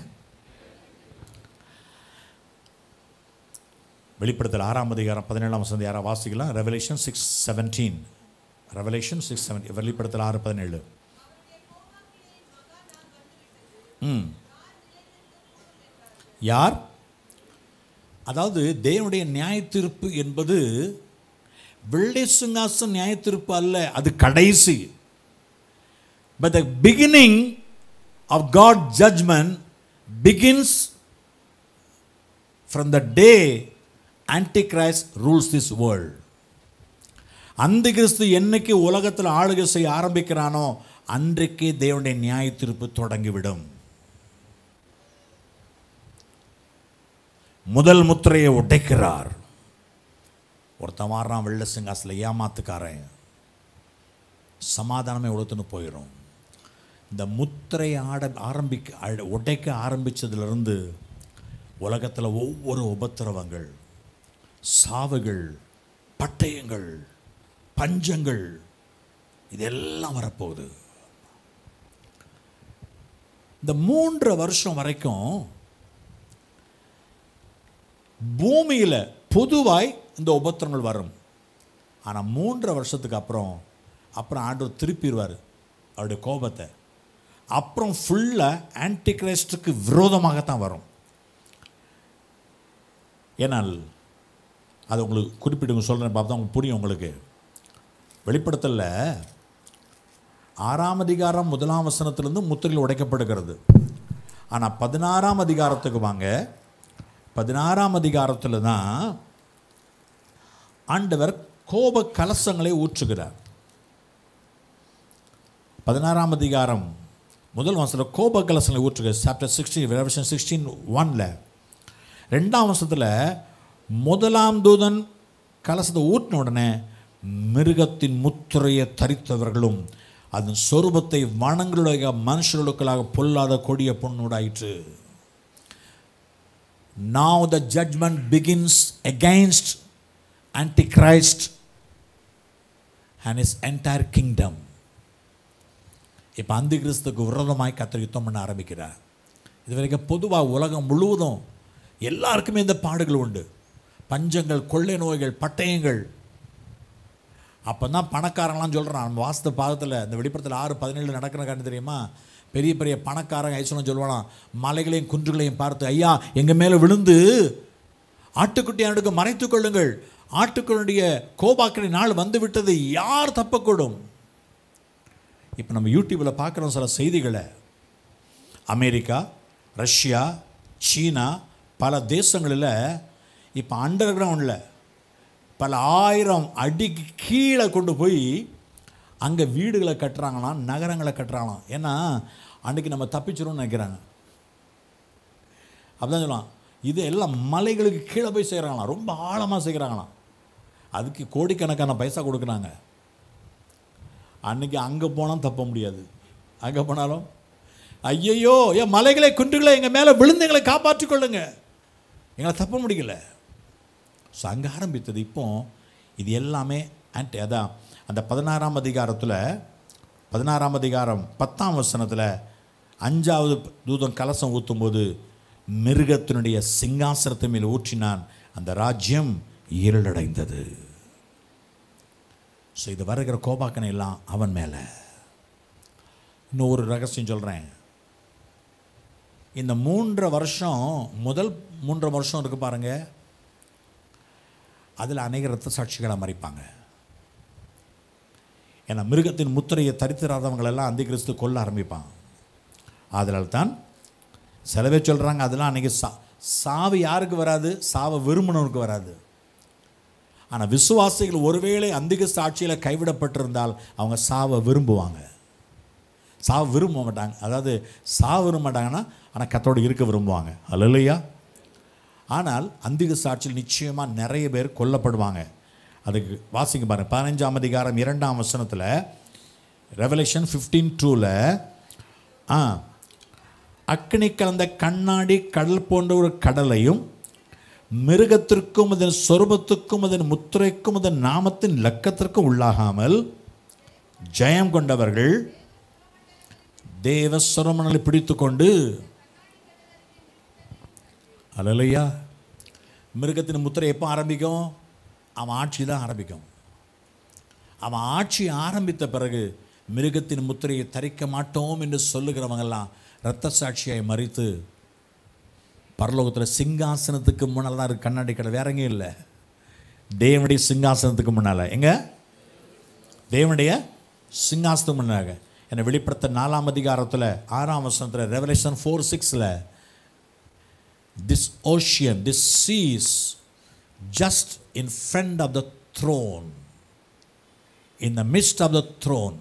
வெளிப்படுத்தல் 6ஆம் அதிகாரம் 17ஆம் வசனம் யாராவது வாசிக்கலாம்? ரெவலேஷன் 6:17. ரெவலேஷன் 6:17. வெளிப்படுத்தல் 6:17. யார்? அதாவது தேவனுடைய நியாயத்தீர்ப்பு என்பது வெள்ளை சிங்காசன நியாயத்தீர்ப்பு அல்ல, அது கடைசி. But the beginning of God's judgment begins from the day Antichrist rules this world. அந்திகிறிஸ்து என்னைக்கு உலகத்தில் ஆளுகை செய்ய ஆரம்பிக்கிறானோ அன்றைக்கே தேவனுடைய நியாயத்தீர்ப்பு தொடங்கிவிடும். முதல் முத்திரையை உடைக்கிறார். ஒருத்தன் மாறான் வெள்ள சிங்காசனில், ஏமாத்துக்காரன், சமாதானமே உடுத்துன்னு போயிடும். இந்த முத்திரையை உடைக்க ஆரம்பித்ததுலேருந்து உலகத்தில் ஒவ்வொரு உபத்திரவங்கள், சாவுகள், பட்டயங்கள், பஞ்சங்கள் இதெல்லாம் வரப்போகுது. இந்த 3 வருஷம் வரைக்கும் பூமியில் பொதுவாய் இந்த உபத்திரங்கள் வரும். ஆனால் 3 வருஷத்துக்கு அப்புறம் ஆண்டவர் திருப்பிடுவார் அவருடைய கோபத்தை. அப்புறம் ஃபுல்லாக ஆன்டிகிரைஸ்டுக்கு விரோதமாகத்தான் வரும். ஏனால் அது உங்களுக்கு குறிப்பிட்டு சொல்கிறேன், பார்த்தா உங்களுக்கு புரியும். உங்களுக்கு வெளிப்படுத்தல 6ஆம் அதிகாரம் 1ஆம் வசனத்திலிருந்து முத்திரையில் உடைக்கப்படுகிறது. ஆனால் 16ஆம் அதிகாரத்துக்கு வாங்க. 16ஆம் அதிகாரத்தில் தான் ஆண்டவர் கோப கலசங்களை ஊற்றுகிறார். 16ஆம் அதிகாரம் 1 வசனத்தில் கோப கலசங்களை ஊற்றுகிறார். Chapter 16, revelation 16:1. 2ஆம் வசனத்தில் 1ஆம் தூதன் கலசத்தை ஊற்றின உடனே மிருகத்தின் முத்திரையை தரித்தவர்களும் அதன் சொரூபத்தை வனங்களுடைய மனுஷர்களுக்களாக பொல்லாத கொடிய பொண்ணுடாயிற்று. Now the judgment begins against Antichrist and his entire kingdom. இப்போ அந்திகிறிஸ்துக்கு விரோதமாய் கர்த்தர் யுத்தம் பண்ண ஆரம்பிக்கிறார். இதுவரைக்கும் பொதுவாக உலகம் முழுவதும் எல்லாருக்குமே இந்த பாடுகள் உண்டு. பஞ்சங்கள், கொள்ளை நோய்கள், பட்டயங்கள். அப்போ தான் பணக்காரங்களாம் சொல்கிறான். நம்ம வாஸ்து பாகத்தில் இந்த வெளிப்படத்தில் 6:17 நடக்கிற காரணம் தெரியுமா? பெரிய பெரிய பணக்காரங்க ஐஸ்வரம் சொல்லுவானா, மலைகளையும் குன்றுகளையும் பார்த்து, ஐயா எங்கள் மேலே விழுந்து ஆட்டுக்குட்டியானுக்கு மறைத்து கொள்ளுங்கள், ஆட்டுக்குட்டிய கோபாக்கிற நாள் வந்து விட்டது, யார் தப்பக்கூடும்? இப்போ நம்ம யூடியூப்பில் பார்க்குறோம் சில செய்திகளை. அமெரிக்கா, ரஷ்யா, சீனா பல தேசங்களில் இப்போ அண்டர் கிரவுண்டில் பல 1000 அடிக்கு கீழே கொண்டு போய் அங்கே வீடுகளை கட்டுறாங்களாம், நகரங்களை கட்டுறாங்களாம். ஏன்னா அன்றைக்கி நம்ம தப்பிச்சிரும்னு நினைக்கிறாங்க. அப்படிதான் சொல்லலாம். இது எல்லாம் மலைகளுக்கு கீழே போய் செய்கிறாங்களாம், ரொம்ப ஆழமாக செய்கிறாங்களாம். அதுக்கு கோடிக்கணக்கான பைசா கொடுக்குறாங்க. அன்றைக்கி அங்கே போனால் தப்ப முடியாது. அங்கே போனாலும் ஐயையோ என் மலைகளை குன்றுகளை எங்கள் மேலே விழுந்து எங்களை காப்பாற்றிக் கொள்ளுங்க, எங்களை தப்ப முடியல. ஸோ அங்கே ஆரம்பித்தது. இப்போ இது எல்லாமே அதான் அந்த 16ஆம் அதிகாரத்தில் 16ஆம் அதிகாரம் 10ஆம் வசனத்தில் 5வது தூதன் கலசம் ஊற்றும்போது மிருகத்தினுடைய சிங்காசனத்தை மேல் ஊற்றினான், அந்த ராஜ்யம் இருளடைந்தது. ஸோ இது வருகிற கோபாக்கனை எல்லாம் அவன் மேலே. இன்னும் ஒரு ரகசியம் சொல்கிறேன். இந்த 3 வருஷம், முதல் 3 வருஷம் இருக்குது பாருங்கள், அதில் அநேக இரத்த சாட்சிகளை மறிப்பாங்க. ஏன்னா மிருகத்தின் முத்திரையை தரித்திராதவங்களெல்லாம் அந்தி கிறிஸ்து கொல்ல ஆரம்பிப்பான். அதனால் தான் சில பேர் சொல்கிறாங்க அதெல்லாம் அன்றைக்கி சாவு யாருக்கு வராது? சாவை விரும்பினவருக்கு வராது. ஆனால் விசுவாசிகள் ஒருவேளை அந்திக சாட்சியில் கைவிடப்பட்டிருந்தால் அவங்க சாவை விரும்புவாங்க. சாவு விரும்ப மாட்டாங்க, அதாவது சாவு விரும்ப மாட்டாங்கன்னா ஆனால் கர்த்தரோடு இருக்க விரும்புவாங்க. அல்லேலூயா. ஆனால் அந்திக சாட்சியில் நிச்சயமாக நிறைய பேர் கொல்லப்படுவாங்க. அதுக்கு வாசிங்க பாருங்கள். 15ஆம் அதிகாரம் 2ஆம் வசனத்தில் ரெவலேஷன் 15:2 அக்கினி கலந்த கண்ணாடி கடல் போன்ற ஒரு கடலையும் மிருகத்திற்கும் அதன் சொரூபத்துக்கும் அதன் முத்திரைக்கும் அதன் நாமத்தின் லக்கத்திற்கும் உள்ளாகாமல் ஜெயம் கொண்டவர்கள் தேவ சொரமணலை பிடித்து கொண்டு, அல்லேலூயா. மிருகத்தின் முத்திரை எப்போ ஆரம்பிக்கும்? அவன் ஆட்சி தான் ஆரம்பிக்கும். அவன் ஆட்சி ஆரம்பித்த பிறகு மிருகத்தின் முத்திரையை தரிக்க மாட்டோம் என்று சொல்லுகிறவங்கெல்லாம் இரத்த சாட்சியாய் மறித்து பரலோகத்தில் சிங்காசனத்துக்கு முன்னால் தான் இருக்குது கண்ணாடி கடை, வேற எங்கேயும் இல்லை. தேவனுடைய சிங்காசனத்துக்கு முன்னால். எங்க? தேவனுடைய சிங்காசனத்துக்கு முன்னாக. என்னை வெளிப்படுத்த 4ஆம் அதிகாரத்தில் 6ஆம் வசனத்தில் Revelation 4:6 this ocean, this seas just in front of the throne, in the midst of the throne,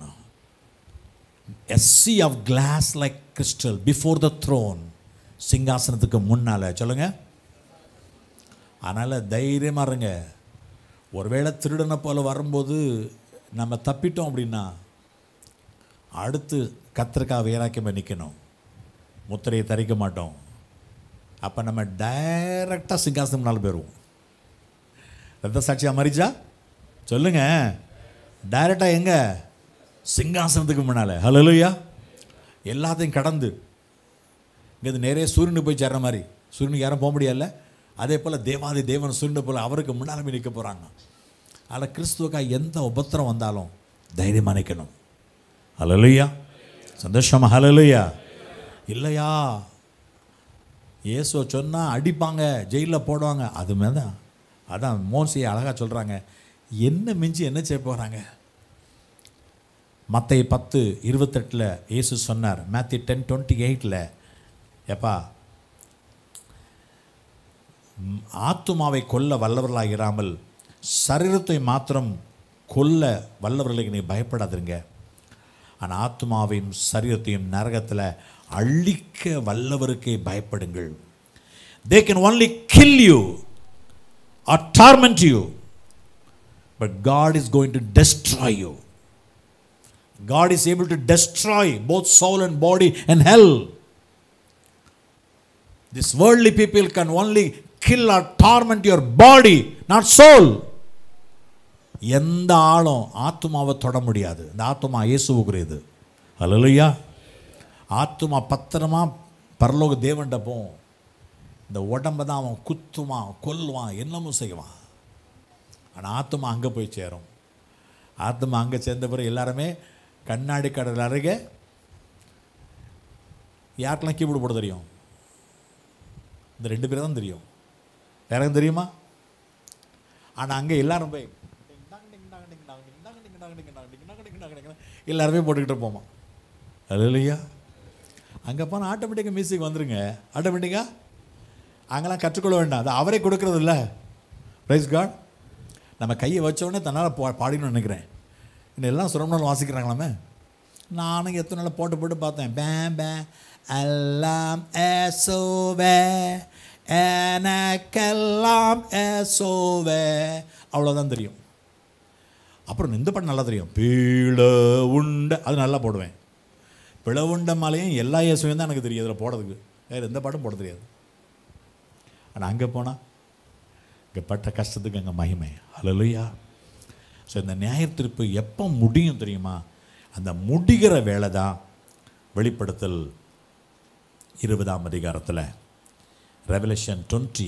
a sea of glass like crystal before the throne. சிங்காசனத்துக்கு முன்னால் சொல்லுங்க. அதனால் தைரியமாக இருங்க. ஒருவேளை திருடனை போல் வரும்போது நம்ம தப்பிட்டோம் அப்படின்னா அடுத்து கர்த்தருக்காக வைராக்கியமாக நிற்கணும். முத்திரையை தரிக்க மாட்டோம். அப்போ நம்ம டைரெக்டாக சிங்காசனம் முன்னால் போயிடுவோம். ரத்த சாட்சியாக மறிச்சா சொல்லுங்க, டைரெக்டாக எங்கே? சிங்காசனத்துக்கு முன்னால். ஹல்லேலூயா. எல்லாத்தையும் கடந்து இங்கே நிறைய சூரியனுக்கு போய் சேர்ற மாதிரி, சூரியனுக்கு யாரும் போக முடியல, அதே போல் தேவாதி தேவன் சூரியனை போல் அவருக்கு முன்னால் போய் நிற்க போகிறாங்க. அதில் கிறிஸ்துவுக்காக எந்த உபத்திரம் வந்தாலும் தைரியமாக நிற்கணும். ஹல்லேலூயா. சந்தோஷமா? ஹல்லேலூயா. இல்லையா இயேசுவை சொன்னால் அடிப்பாங்க, ஜெயிலில் போடுவாங்க. அது மேலே தான் அதான் மோசையை அழகாக சொல்கிறாங்க. என்ன மிஞ்சி என்ன செய்ய போகிறாங்க? மத்தேயு 10:28 இயேசு சொன்னார். மேத்யூ 10:28 எப்பா ஆத்துமாவை கொல்ல வல்லவர்களாக இராமல் சரீரத்தை மாத்திரம் கொல்ல வல்லவர்களுக்கு நீ பயப்படாதுங்க. ஆனால் ஆத்துமாவையும் சரீரத்தையும் நரகத்தில் அழிக்க வல்லவருக்கே பயப்படுங்கள். They can only kill you or torment you, but God is going to destroy you. God is able to destroy both soul and body and hell. These worldly people can only kill or torment your body, not soul. எந்த ஆளும் ஆத்துமாவை தொட முடியாது. இந்த ஆத்துமா இயேசுவுக்குரியது. ஹல்லேலூயா. ஆத்துமா பத்திரமா பரலோக தேவன்கிட்ட போகும். இந்த உடம்பை தான் அவன் குத்துவான், கொல்லுவான், என்னமும் செய்வான். ஆனால் ஆத்துமா அங்கே போய் சேரும். ஆத்துமா அங்கே சேர்ந்த பிறகு எல்லாருமே கண்ணாடி கடல் அருகே. யாருக்கெல்லாம் கீபோர்டு போட தெரியும்? இந்த 2 பேரும் தான் தெரியும். வேற தெரியுமா? ஆனால் அங்கே எல்லாரும் போய் எல்லாருமே போட்டுக்கிட்டு போமா. அது இல்லையா? அங்கே போனால் ஆட்டோமேட்டிக்காக மியூசிக் வந்துருங்க. ஆட்டோமேட்டிக்காக அங்கெல்லாம் கற்றுக்கொள்ள வேண்டாம், அது அவரே கொடுக்கறது இல்லை. Praise God. நம்ம கையை வச்சோடனே தன்னால் பாடிக்கணும்னு நினைக்கிறேன். இன்னும் எல்லாம் சுரமணம் வாசிக்கிறாங்களாமே. நானும் எத்தனை நாள் போட்டு பார்த்தேன். பே பே எல்லாம் ஏசோவே எனக்கெல்லாம் ஏசோவே, அவ்வளோதான் தெரியும். அப்புறம் இந்த பாட்டு நல்லா தெரியும். பீழ உண்டை, அது நல்லா போடுவேன். பிள உண்ட மாலையும் எல்லா இயேசுவையும் தான் எனக்கு தெரியும் அதில் போடுறதுக்கு. வேறு எந்த பாட்டும் போட தெரியாது. ஆனால் அங்கே போனால் இங்கே பட்ட கஷ்டத்துக்கு அங்கே மகிமை. ஹல்லேலூயா. ஸோ இந்த நியாயத்தீர்ப்பு எப்போ முடியும் தெரியுமா? அந்த முடிகிற வேலை தான் வெளிப்படுத்தல் 20ஆம் அதிகாரத்தில், ரெவலேஷன் 20,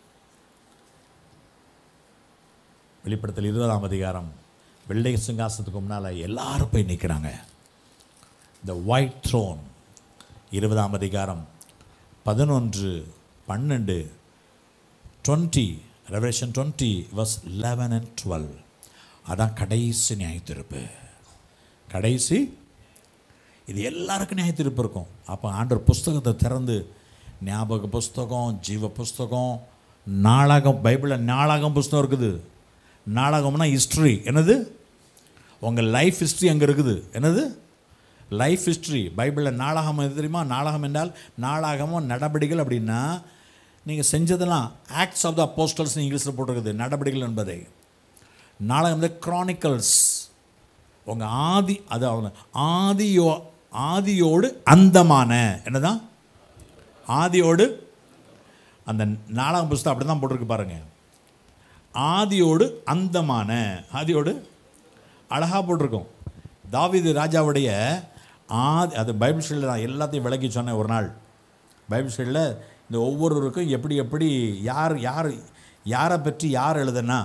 வெளிப்படுத்தல் 20ஆம் அதிகாரம், வெள்ளை சிங்காசனத்துக்கு முன்னால் எல்லாரும் போய் நிற்கிறாங்க. த ஒயிட் த்ரோன், 20ஆம் அதிகாரம் 11, 12, 20, ரெவலேஷன் 20 verse 11 and 12. அதான் கடைசி நியாயத்தீர்ப்பு. கடைசி இது எல்லாருக்கும் நியாயத்தீர்ப்பு இருக்கும். அப்போ ஆண்டவர் புஸ்தகத்தை திறந்து, ஞாபக புஸ்தகம், ஜீவ புஸ்தகம், நாளாகம், பைபிளில் நாளாகம் புஸ்தகம் இருக்குது. நாளாகம்னா ஹிஸ்ட்ரி. என்னது? உங்கள் லைஃப் ஹிஸ்ட்ரி அங்கே இருக்குது. என்னது? Life history. பைபிளில் நாளாகம் எது தெரியுமா? நாளாகம் என்றால் நாளாகமும் நடபடிகள். அப்படின்னா நீங்கள் செஞ்சதெல்லாம் ஆக்ட்ஸ் ஆஃப் த அப்போஸ்டல்ஸ் இங்கிலீஷில் போட்டிருக்குது. நடபடிகள் என்பதை நாளாகம் வந்து கிரானிக்கல்ஸ். உங்கள் ஆதி, அது அவங்க ஆதியோடு அந்தமான, என்னதான் ஆதியோடு, அந்த நாளாகம் புஸ்தகம் அப்படி தான் போட்டிருக்கு பாருங்கள். ஆதியோடு அந்தமான, ஆதியோடு அழகாக போட்டிருக்கோம். தாவீது ராஜாவுடைய அது பைபிள் ஸ்டைலில் நான் எல்லாத்தையும் விளக்கி சொன்னேன் ஒரு நாள். பைபிள் ஸ்டைலில் இந்த ஒவ்வொருவருக்கும் எப்படி எப்படி யாரை பற்றி யார் எழுதுனா,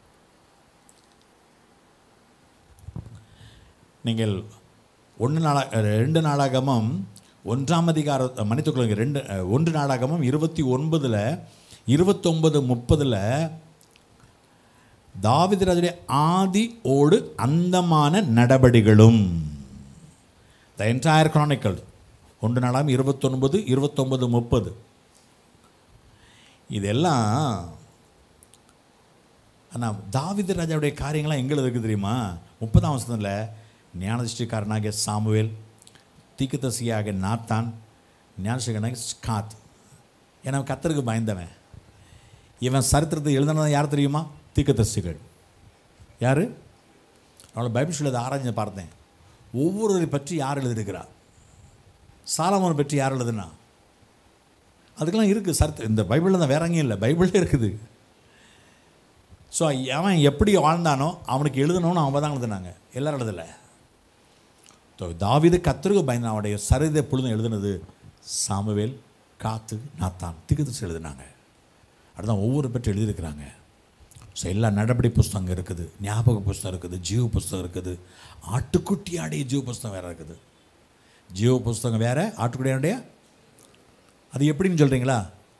நீங்கள் 2 நாளாகமும் 1ஆம் அதிகாரம், மன்னித்துக்கொள்ளுங்க, 1 நாளாகமும் 29, 29, 30 தாவீது ராஜுடைய ஆதியோடு அந்தமான நடபடிகளும், த என்டையர் கிரானிக்கல், 1 நாளாகமம் 29, 29, 30. இதெல்லாம். ஆனால் தாவீது ராஜாவுடைய காரியங்கள்லாம் எங்கே இருக்குது தெரியுமா? 30ஆம் வசனத்தில் ஞானதிஷ்டிக்காரனாகிய சாமுவேல், தீர்க்கதரிசியாக நாத்தான், ஞானதிஷ்டிக்காரனாகிய ஸ்காத். ஏன்னா கர்த்தருக்கு பயந்தவன். இவன் சரித்திரத்தை எழுதினது யார் தெரியுமா? தீர்க்கதரிசிகள். யார்? அவளை பைபிள் ஸ்டைலில் ஆராய்ச்சி பார்த்தேன். ஒவ்வொருவரை பற்றி யார் எழுதியிருக்கிறா? சாலமோனை பற்றி யார் எழுதுனா? அதுக்கெல்லாம் இருக்குது சரித்திரம். இந்த பைபிளில் தான், வேற எங்கேயும் இல்லை, பைபிளே இருக்குது. ஸோ அவன் எப்படி வாழ்ந்தானோ அவனுக்கு எழுதணும்னு அவங்க தான் எழுதுனாங்க, எல்லோரும் எழுதலை. தாவீது கர்த்தருக்கு பயந்தான். அவனுடைய சரிதை பொழுதும் எழுதுனது சாமுவேல், காத்து, நாத்தான், தீர்க்கதரிசி எழுதுனாங்க. அதுதான் ஒவ்வொரு பற்றி எழுதியிருக்கிறாங்க. ஸோ எல்லா நடபடி புஸ்தகம் இருக்குது, ஞாபக புஸ்தகம் இருக்குது, ஜீவ புஸ்தகம் இருக்குது, ஆட்டுக்குட்டியாடைய ஜீவ புஸ்தகம் வேறு இருக்குது. ஜீவ புஸ்தகம் வேறு, ஆட்டுக்குட்டியாடைய அது எப்படின்னு சொல்கிறீங்களா?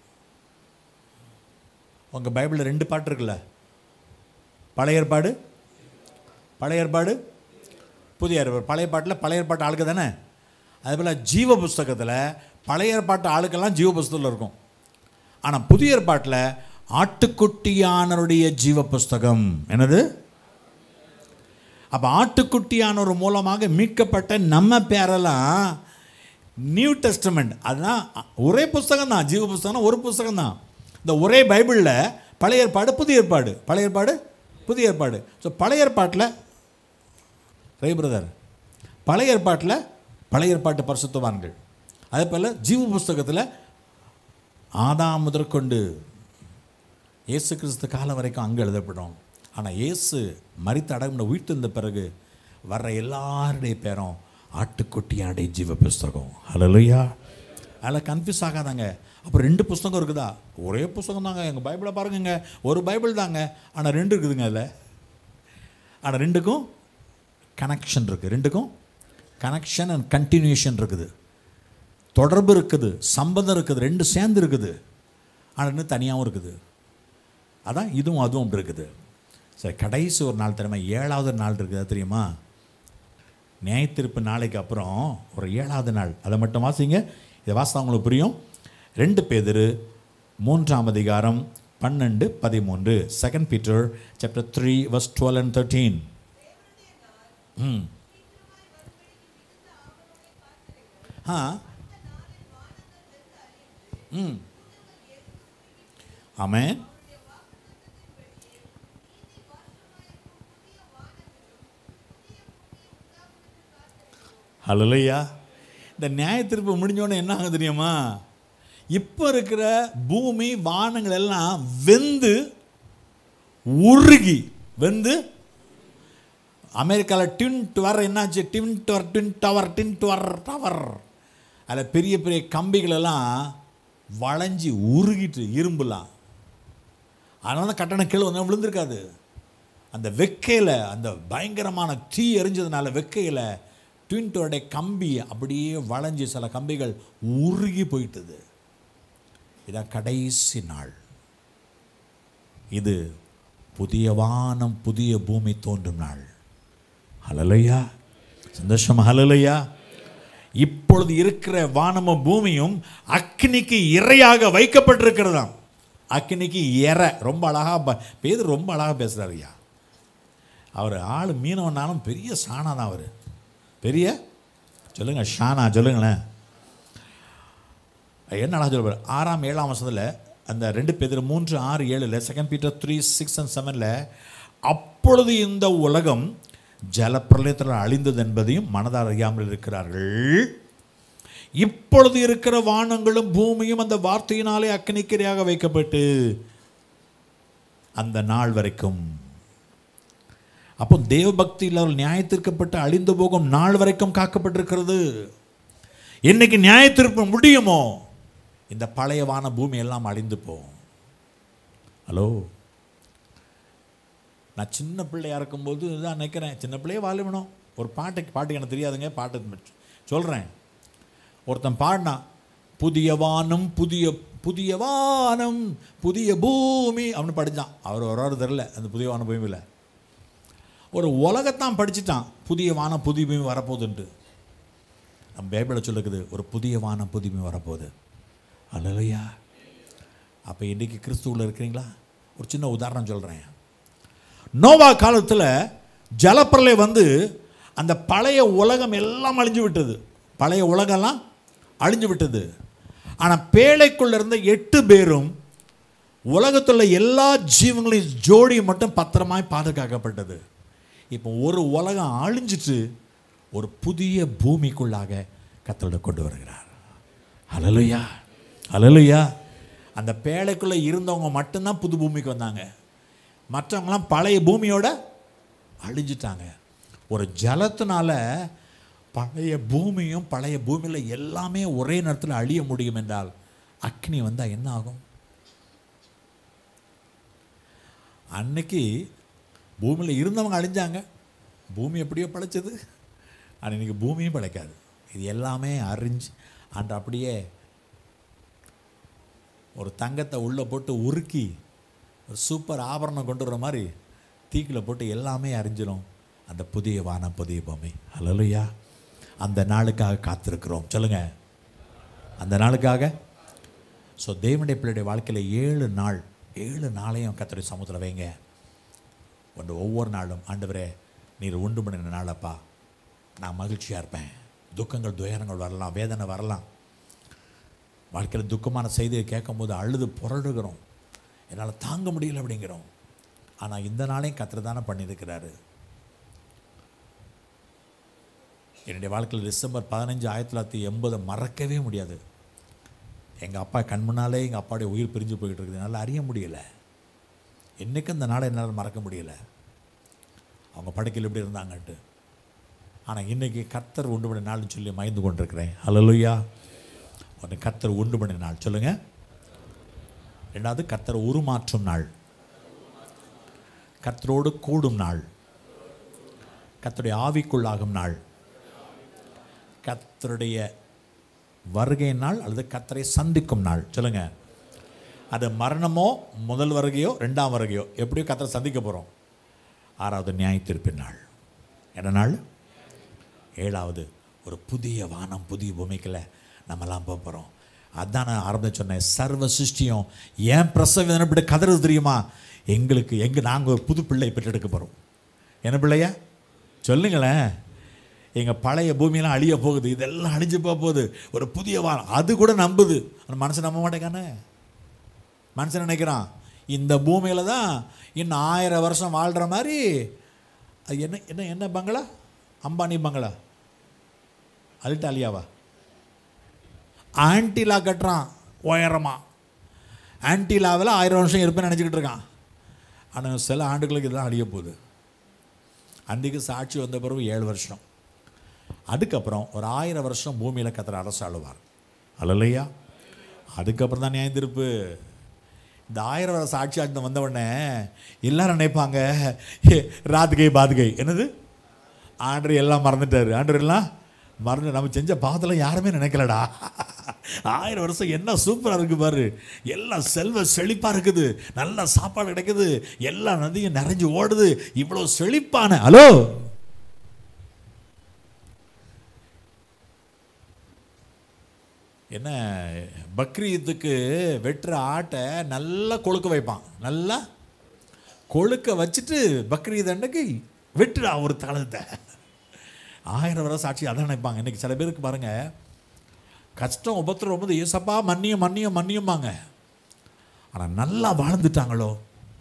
உங்கள் பைபிளில் 2 பாட்டு இருக்குல்ல, பழைய ஏற்பாடு, பழைய ஏற்பாடு, புதிய ஏற்பாடு. பழைய பாட்டில் பழைய ஏற்பாட்டு ஆளுக்கு தானே. அதேபோல் ஜீவ புஸ்தகத்தில் பழைய ஏற்பாட்டு ஆளுக்கெல்லாம் ஜீவ புஸ்தகத்தில் இருக்கும். ஆனால் புதிய ஏற்பாட்டில் ஆட்டுக்குட்டியானவருடைய ஜீவ புஸ்தகம். என்னது? அப்போ ஆட்டுக்குட்டியானவர் மூலமாக மீட்கப்பட்ட நம்ம பேரெல்லாம் நியூ டெஸ்டமெண்ட். அதுதான் ஒரே புஸ்தகம் தான். ஜீவ புஸ்தகம்னா ஒரு புஸ்தகம் தான். இந்த ஒரே பைபிளில் பழைய ஏற்பாடு, புதிய ஏற்பாடு, பழைய ஏற்பாடு, புதிய ஏற்பாடு. ஸோ பழைய ஏற்பாட்டில் பிரதர், பழைய ஏற்பாட்டில் பழைய ஏற்பாட்டு பரிசுத்தவான்கள். அதே போல் ஜீவ புஸ்தகத்தில் ஆதாம் முதற்கொண்டு இயேசு கிறிஸ்து காலம் வரைக்கும் அங்கே எழுதப்படும். ஆனால் இயேசு மரித்த அடங்கின உயிர்த்தெழுந்த பிறகு வர்ற எல்லாருடைய பேரும் ஆட்டுக்குட்டியாடைய ஜீவ புஸ்தகம். ஹல்லேலூயா. அதில் கன்ஃபியூஸ் ஆகாதாங்க. அப்போ 2 புஸ்தகம் இருக்குதா? ஒரே புஸ்தகம் தாங்க. எங்கள் பைபிளை பாருங்க, ஒரு பைபிள் தாங்க. ஆனால் 2 இருக்குதுங்க அதில். ஆனால் 2க்கும் கனெக்ஷன் இருக்குது. 2க்கும் கனெக்ஷன் அண்ட் கண்டினியூஷன் இருக்குது, தொடர்பு இருக்குது, சம்பந்தம் இருக்குது, 2 சேர்ந்து இருக்குது. ஆனால் இன்னும் தனியாகவும் இருக்குது. அதான் இதுவும் அதுவும் அப்படி இருக்குது. சரி, கடைசி ஒரு நாள் தெரியுமா? 7வது நாள் இருக்குதா தெரியுமா? நியாயத்தீர்ப்பு நாளைக்கு அப்புறம் ஒரு 7வது நாள். அதை மட்டும் வாசிங்க, இதை வாசித்தா உங்களுக்கு புரியும். 2 பேதுரு 3ஆம் அதிகாரம் 12-13. 2 Peter chapter 3 verse 12 and 13. ஆமென். ஹல்லேலூயா. இந்த நியாயத்தீர்ப்பு முடிஞ்சோடனே என்ன ஆகும் தெரியுமா? இப்போ இருக்கிற பூமி வானங்கள் எல்லாம் வெந்து உருகி அமெரிக்காவில் டின் டவர் என்னாச்சு? டின் டவர் அதில் பெரிய பெரிய கம்பிகள் எல்லாம் வளைஞ்சி உருகிட்டு இரும்புலாம். அதனால தான் கட்டணம் கீழே வந்து விழுந்திருக்காது. அந்த வெக்கையில், அந்த பயங்கரமான தீ எரிஞ்சதுனால வெக்கையில் ட்வின் டவருடைய கம்பி அப்படியே வளைஞ்சி சில கம்பிகள் உருகி போயிட்டுது. இதான் கடைசி நாள். இது புதிய வானம் புதிய பூமி தோன்றும் நாள். ஹல்லேலூயா, சந்தோஷம். ஹல்லேலூயா. இப்பொழுது இருக்கிற வானமும் பூமியும் அக்கினிக்கு இரையாக வைக்கப்பட்டிருக்கிறதாம். அக்கினிக்கு இறை. ரொம்ப அழகாக பேதுரு ரொம்ப அழகாக பேசுகிறார் ஐயா. அவர் ஆள் மீனவனாலும் பெரிய சாணா தான். அவர் பெரிய சொல்லுங்க ஷானா சொல்லுங்களேன். என்ன அழகாக சொல்லுவார்? 6ஆம் 7ஆம் வசனத்தில் அந்த 2 பேதுரு 3, 6, 7, 2 Peter 3, 6 and 7 அப்பொழுது இந்த உலகம் ஜலப்பிரளயத்தில் அழிந்தது என்பதையும் மனதார் அறியாமல் இருக்கிறார்கள். இப்பொழுது இருக்கிற வானங்களும் பூமியும் அந்த வார்த்தையினாலே அக்கினிக்கிரையாக வைக்கப்பட்டு அந்த நாள் வரைக்கும். அப்போ தேவ பக்தியில் அவர்கள் நியாயத்தீர்க்கப்பட்டு அழிந்து போகும் நாள் வரைக்கும் காக்கப்பட்டிருக்கிறது. என்னைக்கு நியாயத்தீர்ப்பு முடியுமோ இந்த பழைய வான பூமி எல்லாம் அழிந்து போகும். ஹலோ, நான் சின்ன பிள்ளையாக இருக்கும்போது தான் நினைக்கிறேன், சின்ன பிள்ளையே வாழணும். ஒரு பாட்டுக்கு எனக்கு தெரியாதுங்க, பாட்டு சொல்கிறேன். ஒருத்தன் பாடினான், புதிய வானம் புதிய வானம் புதிய பூமி அப்படின்னு படித்தான். அவர் ஒரு தெரில அந்த புதிய வான பூமியில். ஒரு உலகத்தான் படிச்சுட்டான், புதிய வானம் புதிய பூமி வரப்போகுதுன்ட்டு. நம்ம பைபிளை சொல்லுக்குது, ஒரு புதிய வானம் புதிய பூமி வரப்போகுது. அல்லேலூயா. அப்போ இன்றைக்கி கிறிஸ்துவில் இருக்கிறீங்களா? ஒரு சின்ன உதாரணம் சொல்கிறேன். நோவா காலத்தில் ஜலப்பிரளயம் வந்து அந்த பழைய உலகம் எல்லாம் அழிஞ்சு விட்டது. பழைய உலகம்லாம் அழிஞ்சு விட்டது. ஆனால் பேழைக்குள்ளே இருந்த 8 பேரும் உலகத்தில் எல்லா ஜீவங்களையும் ஜோடி மட்டும் பத்திரமாய் பாதுகாக்கப்பட்டது. இப்போ ஒரு உலகம் அழிஞ்சிட்டு ஒரு புதிய பூமிக்குள்ளாக கர்த்தர் கொண்டு வருகிறார். ஹல்லேலூயா, ஹல்லேலூயா. அந்த பேழைக்குள்ளே இருந்தவங்க மட்டும்தான் புது பூமிக்கு வந்தாங்க. மற்றவங்களாம் பழைய பூமியோட அழிஞ்சிட்டாங்க. ஒரு ஜலத்தினால பழைய பூமியும் பழைய பூமியில் எல்லாமே ஒரே நேரத்தில் அழிய முடியும் என்றால் அக்னி வந்தால் என்ன ஆகும்? அன்னைக்கு பூமியில் இருந்தவங்க அழிஞ்சாங்க, பூமி எப்படியோ படைச்சது. ஆனால் இன்றைக்கி பூமியும் படைக்காது. இது எல்லாமே அரிஞ்சு அன்று அப்படியே ஒரு தங்கத்தை உள்ளே போட்டு உருக்கி ஒரு சூப்பர் ஆபரணம் கொண்டு வர மாதிரி தீக்கில் போட்டு எல்லாமே அரிஞ்சிடும். அந்த புதிய வானம் புதிய பூமி. ஹல்லேலூயா. அந்த நாளுக்காக காத்திருக்கிறோம். சொல்லுங்கள், அந்த நாளுக்காக. ஸோ தேவனுடைய பிள்ளையுடைய வாழ்க்கையில் 7 நாளையும் கர்த்தருடைய சமூகத்தில் வைங்க. ஒவ்வொரு நாளும், ஆண்டவரே நீர் உண்டு பண்ணின நாளப்பா, நான் மகிழ்ச்சியாக இருப்பேன். துக்கங்கள் துயரங்கள் வரலாம், வேதனை வரலாம். வாழ்க்கையில் துக்கமான செய்தியை கேட்கும்போது அழுது புரளுகிறோம், என்னால் தாங்க முடியல அப்படிங்கிறோம். ஆனால் இந்த நாளையும் கர்த்தர் தானே பண்ணியிருக்கிறாரு. என்னுடைய வாழ்க்கையில் டிசம்பர் 15, 1980 மறக்கவே முடியாது. எங்கள் அப்பா கண் முன்னாலே எங்கள் அப்பாவுடைய உயிர் பிரிஞ்சு போய்கிட்டு இருக்குது. என்னால் அறிய முடியலை. என்றைக்கும் அந்த நாளை என்னால் மறக்க முடியலை, அவங்க படுக்கையில் எப்படி இருந்தாங்கன்ட்டு. ஆனால் இன்றைக்கி கர்த்தர் உண்டு பண்ண நாள்னு சொல்லி மயந்து கொண்டிருக்கிறேன். ஹல்லேலூயா. ஒன்று கர்த்தர் உண்டு பண்ணின நாள். சொல்லுங்கள். 2வது கர்த்தர் உருமாற்றும் நாள், கர்த்தரோடு கூடும் நாள், கர்த்தருடைய ஆவிக்குள்ளாகும் நாள், கர்த்தருடைய வருகை நாள் அல்லது கர்த்தரை சந்திக்கும் நாள். சொல்லுங்கள். அது மரணமோ முதல் வருகையோ 2ஆம் வருகையோ எப்படியோ கர்த்தரை சந்திக்க போகிறோம். 6வது நியாயத்தீர்ப்பின் நாள். என்ன நாள்? 7வது ஒரு புதிய வானம் புதிய பூமிக்குள்ள நம்மலாம் போக போகிறோம். அதான் நான் ஆரம்பத்தில் சொன்னேன், சர்வ சிருஷ்டியும் ஏன் பிரசவம் இப்படி கதறது தெரியுமா? நாங்கள் ஒரு புது பிள்ளை பெற்றெடுக்க போகிறோம். என்ன பிள்ளையா சொல்லுங்களேன். எங்கள் பழைய பூமியெல்லாம் அழிய போகுது, இதெல்லாம் அழிஞ்சு போக போகுது, ஒரு புதிய வானம். அது கூட நம்புது, அந்த மனுஷன் நம்ப மாட்டேங்கானே. மனுஷன் நினைக்கிறான் இந்த பூமியில் தான் இன்னும் 1000 வருஷம் வாழ்கிற மாதிரி. அது என்ன என்ன என்ன பங்களா? அம்பானி பங்களா, அல்டாலியாவா? ஆன்டிலா கட்டுறான் உயரமாக. ஆன்டிலாவில் 1000 வருஷம் இருப்பேன்னு நினச்சிக்கிட்டு இருக்கான். ஆனால் சில ஆண்டுகளுக்கு இதுதான் அழிய போகுது. அன்றைக்கு சாட்சி வந்த பிறகு 7 வருஷம், அதுக்கப்புறம் ஒரு 1000 வருஷம் பூமியில் கர்த்தர் அரசு ஆளுவார். அல்லையா? அதுக்கப்புறம் தான் நியாயத்தீர்ப்பு. இந்த 1000 வருஷம் சாட்சி ஆட்டம் வந்த உடனே எல்லாரும் நினைப்பாங்க ராத்துகை பாதுகை என்னது, ஆண்டர் எல்லாம் மறந்துட்டார், ஆண்டர் எல்லாம் மறந்து நம்ம செஞ்ச பாவத்தெல்லாம் யாருமே நினைக்கலடா. 1000 வருஷம் என்ன சூப்பராக இருக்குது பாரு, எல்லாம் செல்வ செழிப்பாக இருக்குது, நல்ல சாப்பாடு கிடைக்குது, எல்லா நதியும் நிறைஞ்சு ஓடுது, இவ்வளோ செழிப்பான. ஹலோ, என்ன பக்ரீத்துக்கு வெட்டுற ஆட்டை நல்லா கொழுக்க வைப்பான். நல்லா கொழுக்க வச்சுட்டு பக்ரீத் அன்னைக்கு வெட்டுடா ஒரு தளத்தை. 1000 வருஷம் சாட்சி அதான் நினைப்பாங்க. இன்றைக்கி சில பேருக்கு பாருங்கள், கஷ்டம் உபத்திரம் போது ஏசப்பா மன்னியும் மன்னியும் மன்னியும்பாங்க. ஆனால் நல்லா வாழ்ந்துட்டாங்களோ,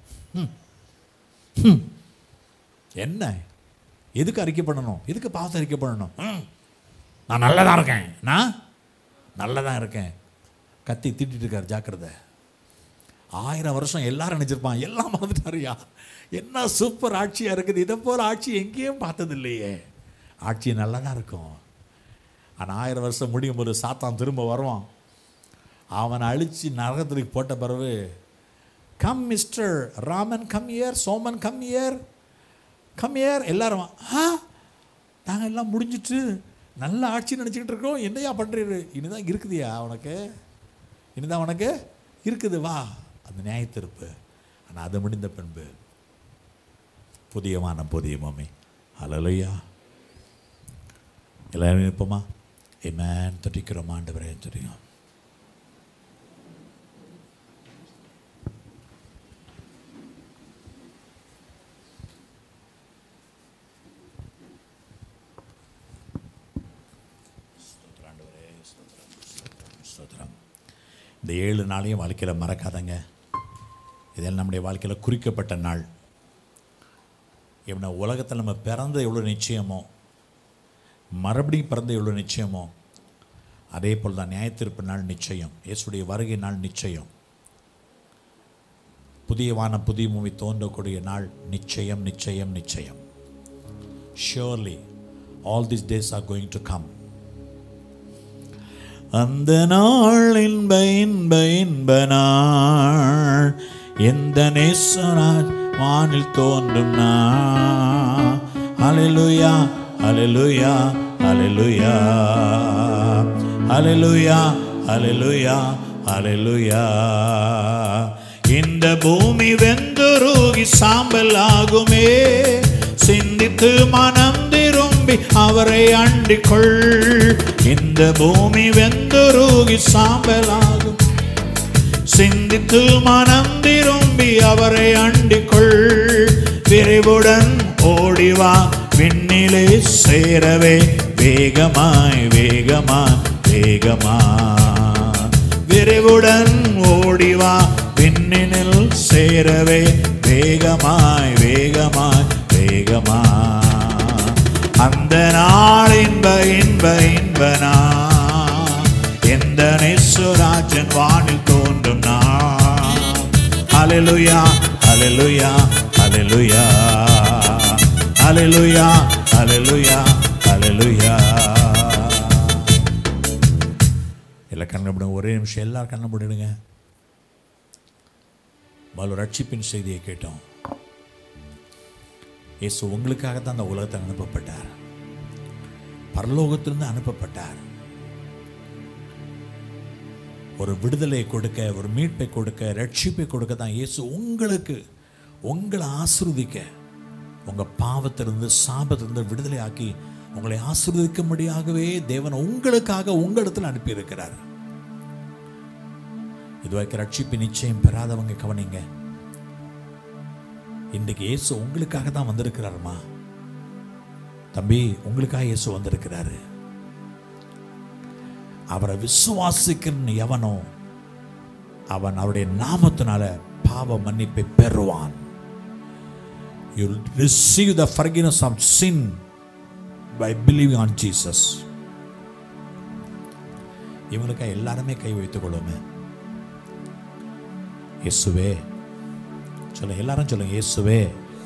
என்ன எதுக்கு அறிக்கை பண்ணணும், எதுக்கு பாவத்தை அறிக்கை பண்ணணும்? நான் நல்லா தான் இருக்கேன், நான் நல்லா தான் இருக்கேன். கத்தி திட்டிட்டு இருக்கார், ஜாக்கிரதை. 1000 வருஷம் எல்லாரும் நினைச்சிருப்பான், எல்லாம் மறந்துட்டாரியா, என்ன சூப்பர் ஆட்சியாக இருக்குது, இதை போல் ஆட்சி எங்கேயும் பார்த்தது இல்லையே. ஆட்சி நல்லா தான் இருக்கும். ஆனால் 1000 வருஷம் முடியும் போது சாத்தான் திரும்ப வருவான். அவனை அழித்து நரகத்துக்கு போட்ட பிறகு, come mister Raman come here, Soman come here, come here. எல்லாரும் நாங்கள் எல்லாம் முடிஞ்சிட்டு நல்ல ஆட்சி நினச்சிக்கிட்டு இருக்கோம், என்னையா பண்ணுறீரு? இனிதான் இருக்குதுயா உனக்கு, இனிதான் உனக்கு இருக்குது, வா. அந்த நியாயத்தீர்ப்பு. ஆனால் அது முடிந்த பின்பு புதிய வானம் புதிய பூமி. ஹல்லேலூயா. எல்லாரும் இருப்போமா? ஆமென். துதிக்கிறோம் ஆண்டவரே, தெரியும் இந்த 7 நாளையும் வாழ்க்கையில் மறக்காதங்க. இதெல்லாம் நம்முடைய வாழ்க்கையில் குறிக்கப்பட்ட நாள். எப்படின்னா உலகத்தில் நம்ம பிறந்த எவ்வளோ நிச்சயமோ, மறுபடியும் பிறந்த எவ்வளோ நிச்சயமோ, அதே போல் தான் நியாயத்தீர்ப்பு நாள் நிச்சயம், இயேசுடைய வருகை நாள் நிச்சயம், புதிய வானம் புதிய பூமி தோன்றக்கூடிய நாள் நிச்சயம் நிச்சயம் நிச்சயம். Surely all these days are going to come. அந்த நாள் இன்ப இன்ப இன்ப நாள், எந்த நேசராஜ் வானில் தோன்றும் நாள். ஹல்லேலூயா ஹல்லேலூயா ஹல்லேலூயா ஹல்லேலூயா ஹல்லேலூயா ஹல்லேலூயா. இந்த பூமி வெந்துருகி சாம்பல் ஆகுமே, சிந்தித்து மனம் திரும்பி அவரை அண்டிக்கொள். இந்த பூமி வெந்துருகி சாம்பல் ஆகும், சிந்தித்து மனம் திரும்பி அவரை அண்டிக்கொள். விரைவுடன் ஓடிவா விண்ணிலே சேரவே, வேகமாய் வேகமாய் வேகமாய். விரைவுடன் ஓடிவா விண்ணினில் சேரவே, வேகமாய் வேகமாய் வேகமாய். அந்த நாள் இன்ப இன்ப இன்ப நாள், எந்த நேசராஜன் வானில் தோன்றும் நாள். ஹல்லேலூயா ஹல்லேலூயா ஹல்லேலூயா ஹல்லேலூயா ஹல்லேலூயா ஹல்லேலூயா. எல்லாம் கண்ணை மூடுங்க, ஒரே நிமிஷம் எல்லாரும் கண்ணை மூடிடுங்க. முதல்ல ரட்சிப்பின் செய்தியை கேட்டோம். இயேசு உங்களுக்காகத்தான் அந்த உலகத்தை அனுப்பப்பட்டார், பரலோகத்திலிருந்து அனுப்பப்பட்டார். ஒரு விடுதலை கொடுக்க, ஒரு மீட்பை கொடுக்க, ரட்சிப்பை கொடுக்க தான் இயேசு உங்களுக்கு, உங்களை ஆசீர்வதிக்க, உங்கள் பாவத்திலிருந்து சாபத்திலிருந்து விடுதலை ஆக்கி உங்களை ஆசீர்வதிக்கும்படியாகவே தேவன் உங்களுக்காக உங்களிடத்தில் அனுப்பியிருக்கிறார். இதுவரைக்கும் ரட்சிப்பு நிச்சயம் பெறாதவங்க கவனிங்க. இன்றைக்கு இயேசு உங்களுக்காக தான் வந்திருக்கிறாருமா. தம்பி, உங்களுக்காக இயேசு வந்திருக்கிறாரு. அவரை விசுவாசிக்கிற எவனோ அவன் அவருடைய நாமத்தினால பாவ மன்னிப்பை பெறுவான். You will receive the forgiveness of sin by believing on Jesus. இவங்களுக்காக எல்லாருமே கை வைத்துக் கொள்ளுமே. இயேசுவே சொல்லுங்க, எல்லாரும் சொல்லுங்க, இயேசுவே.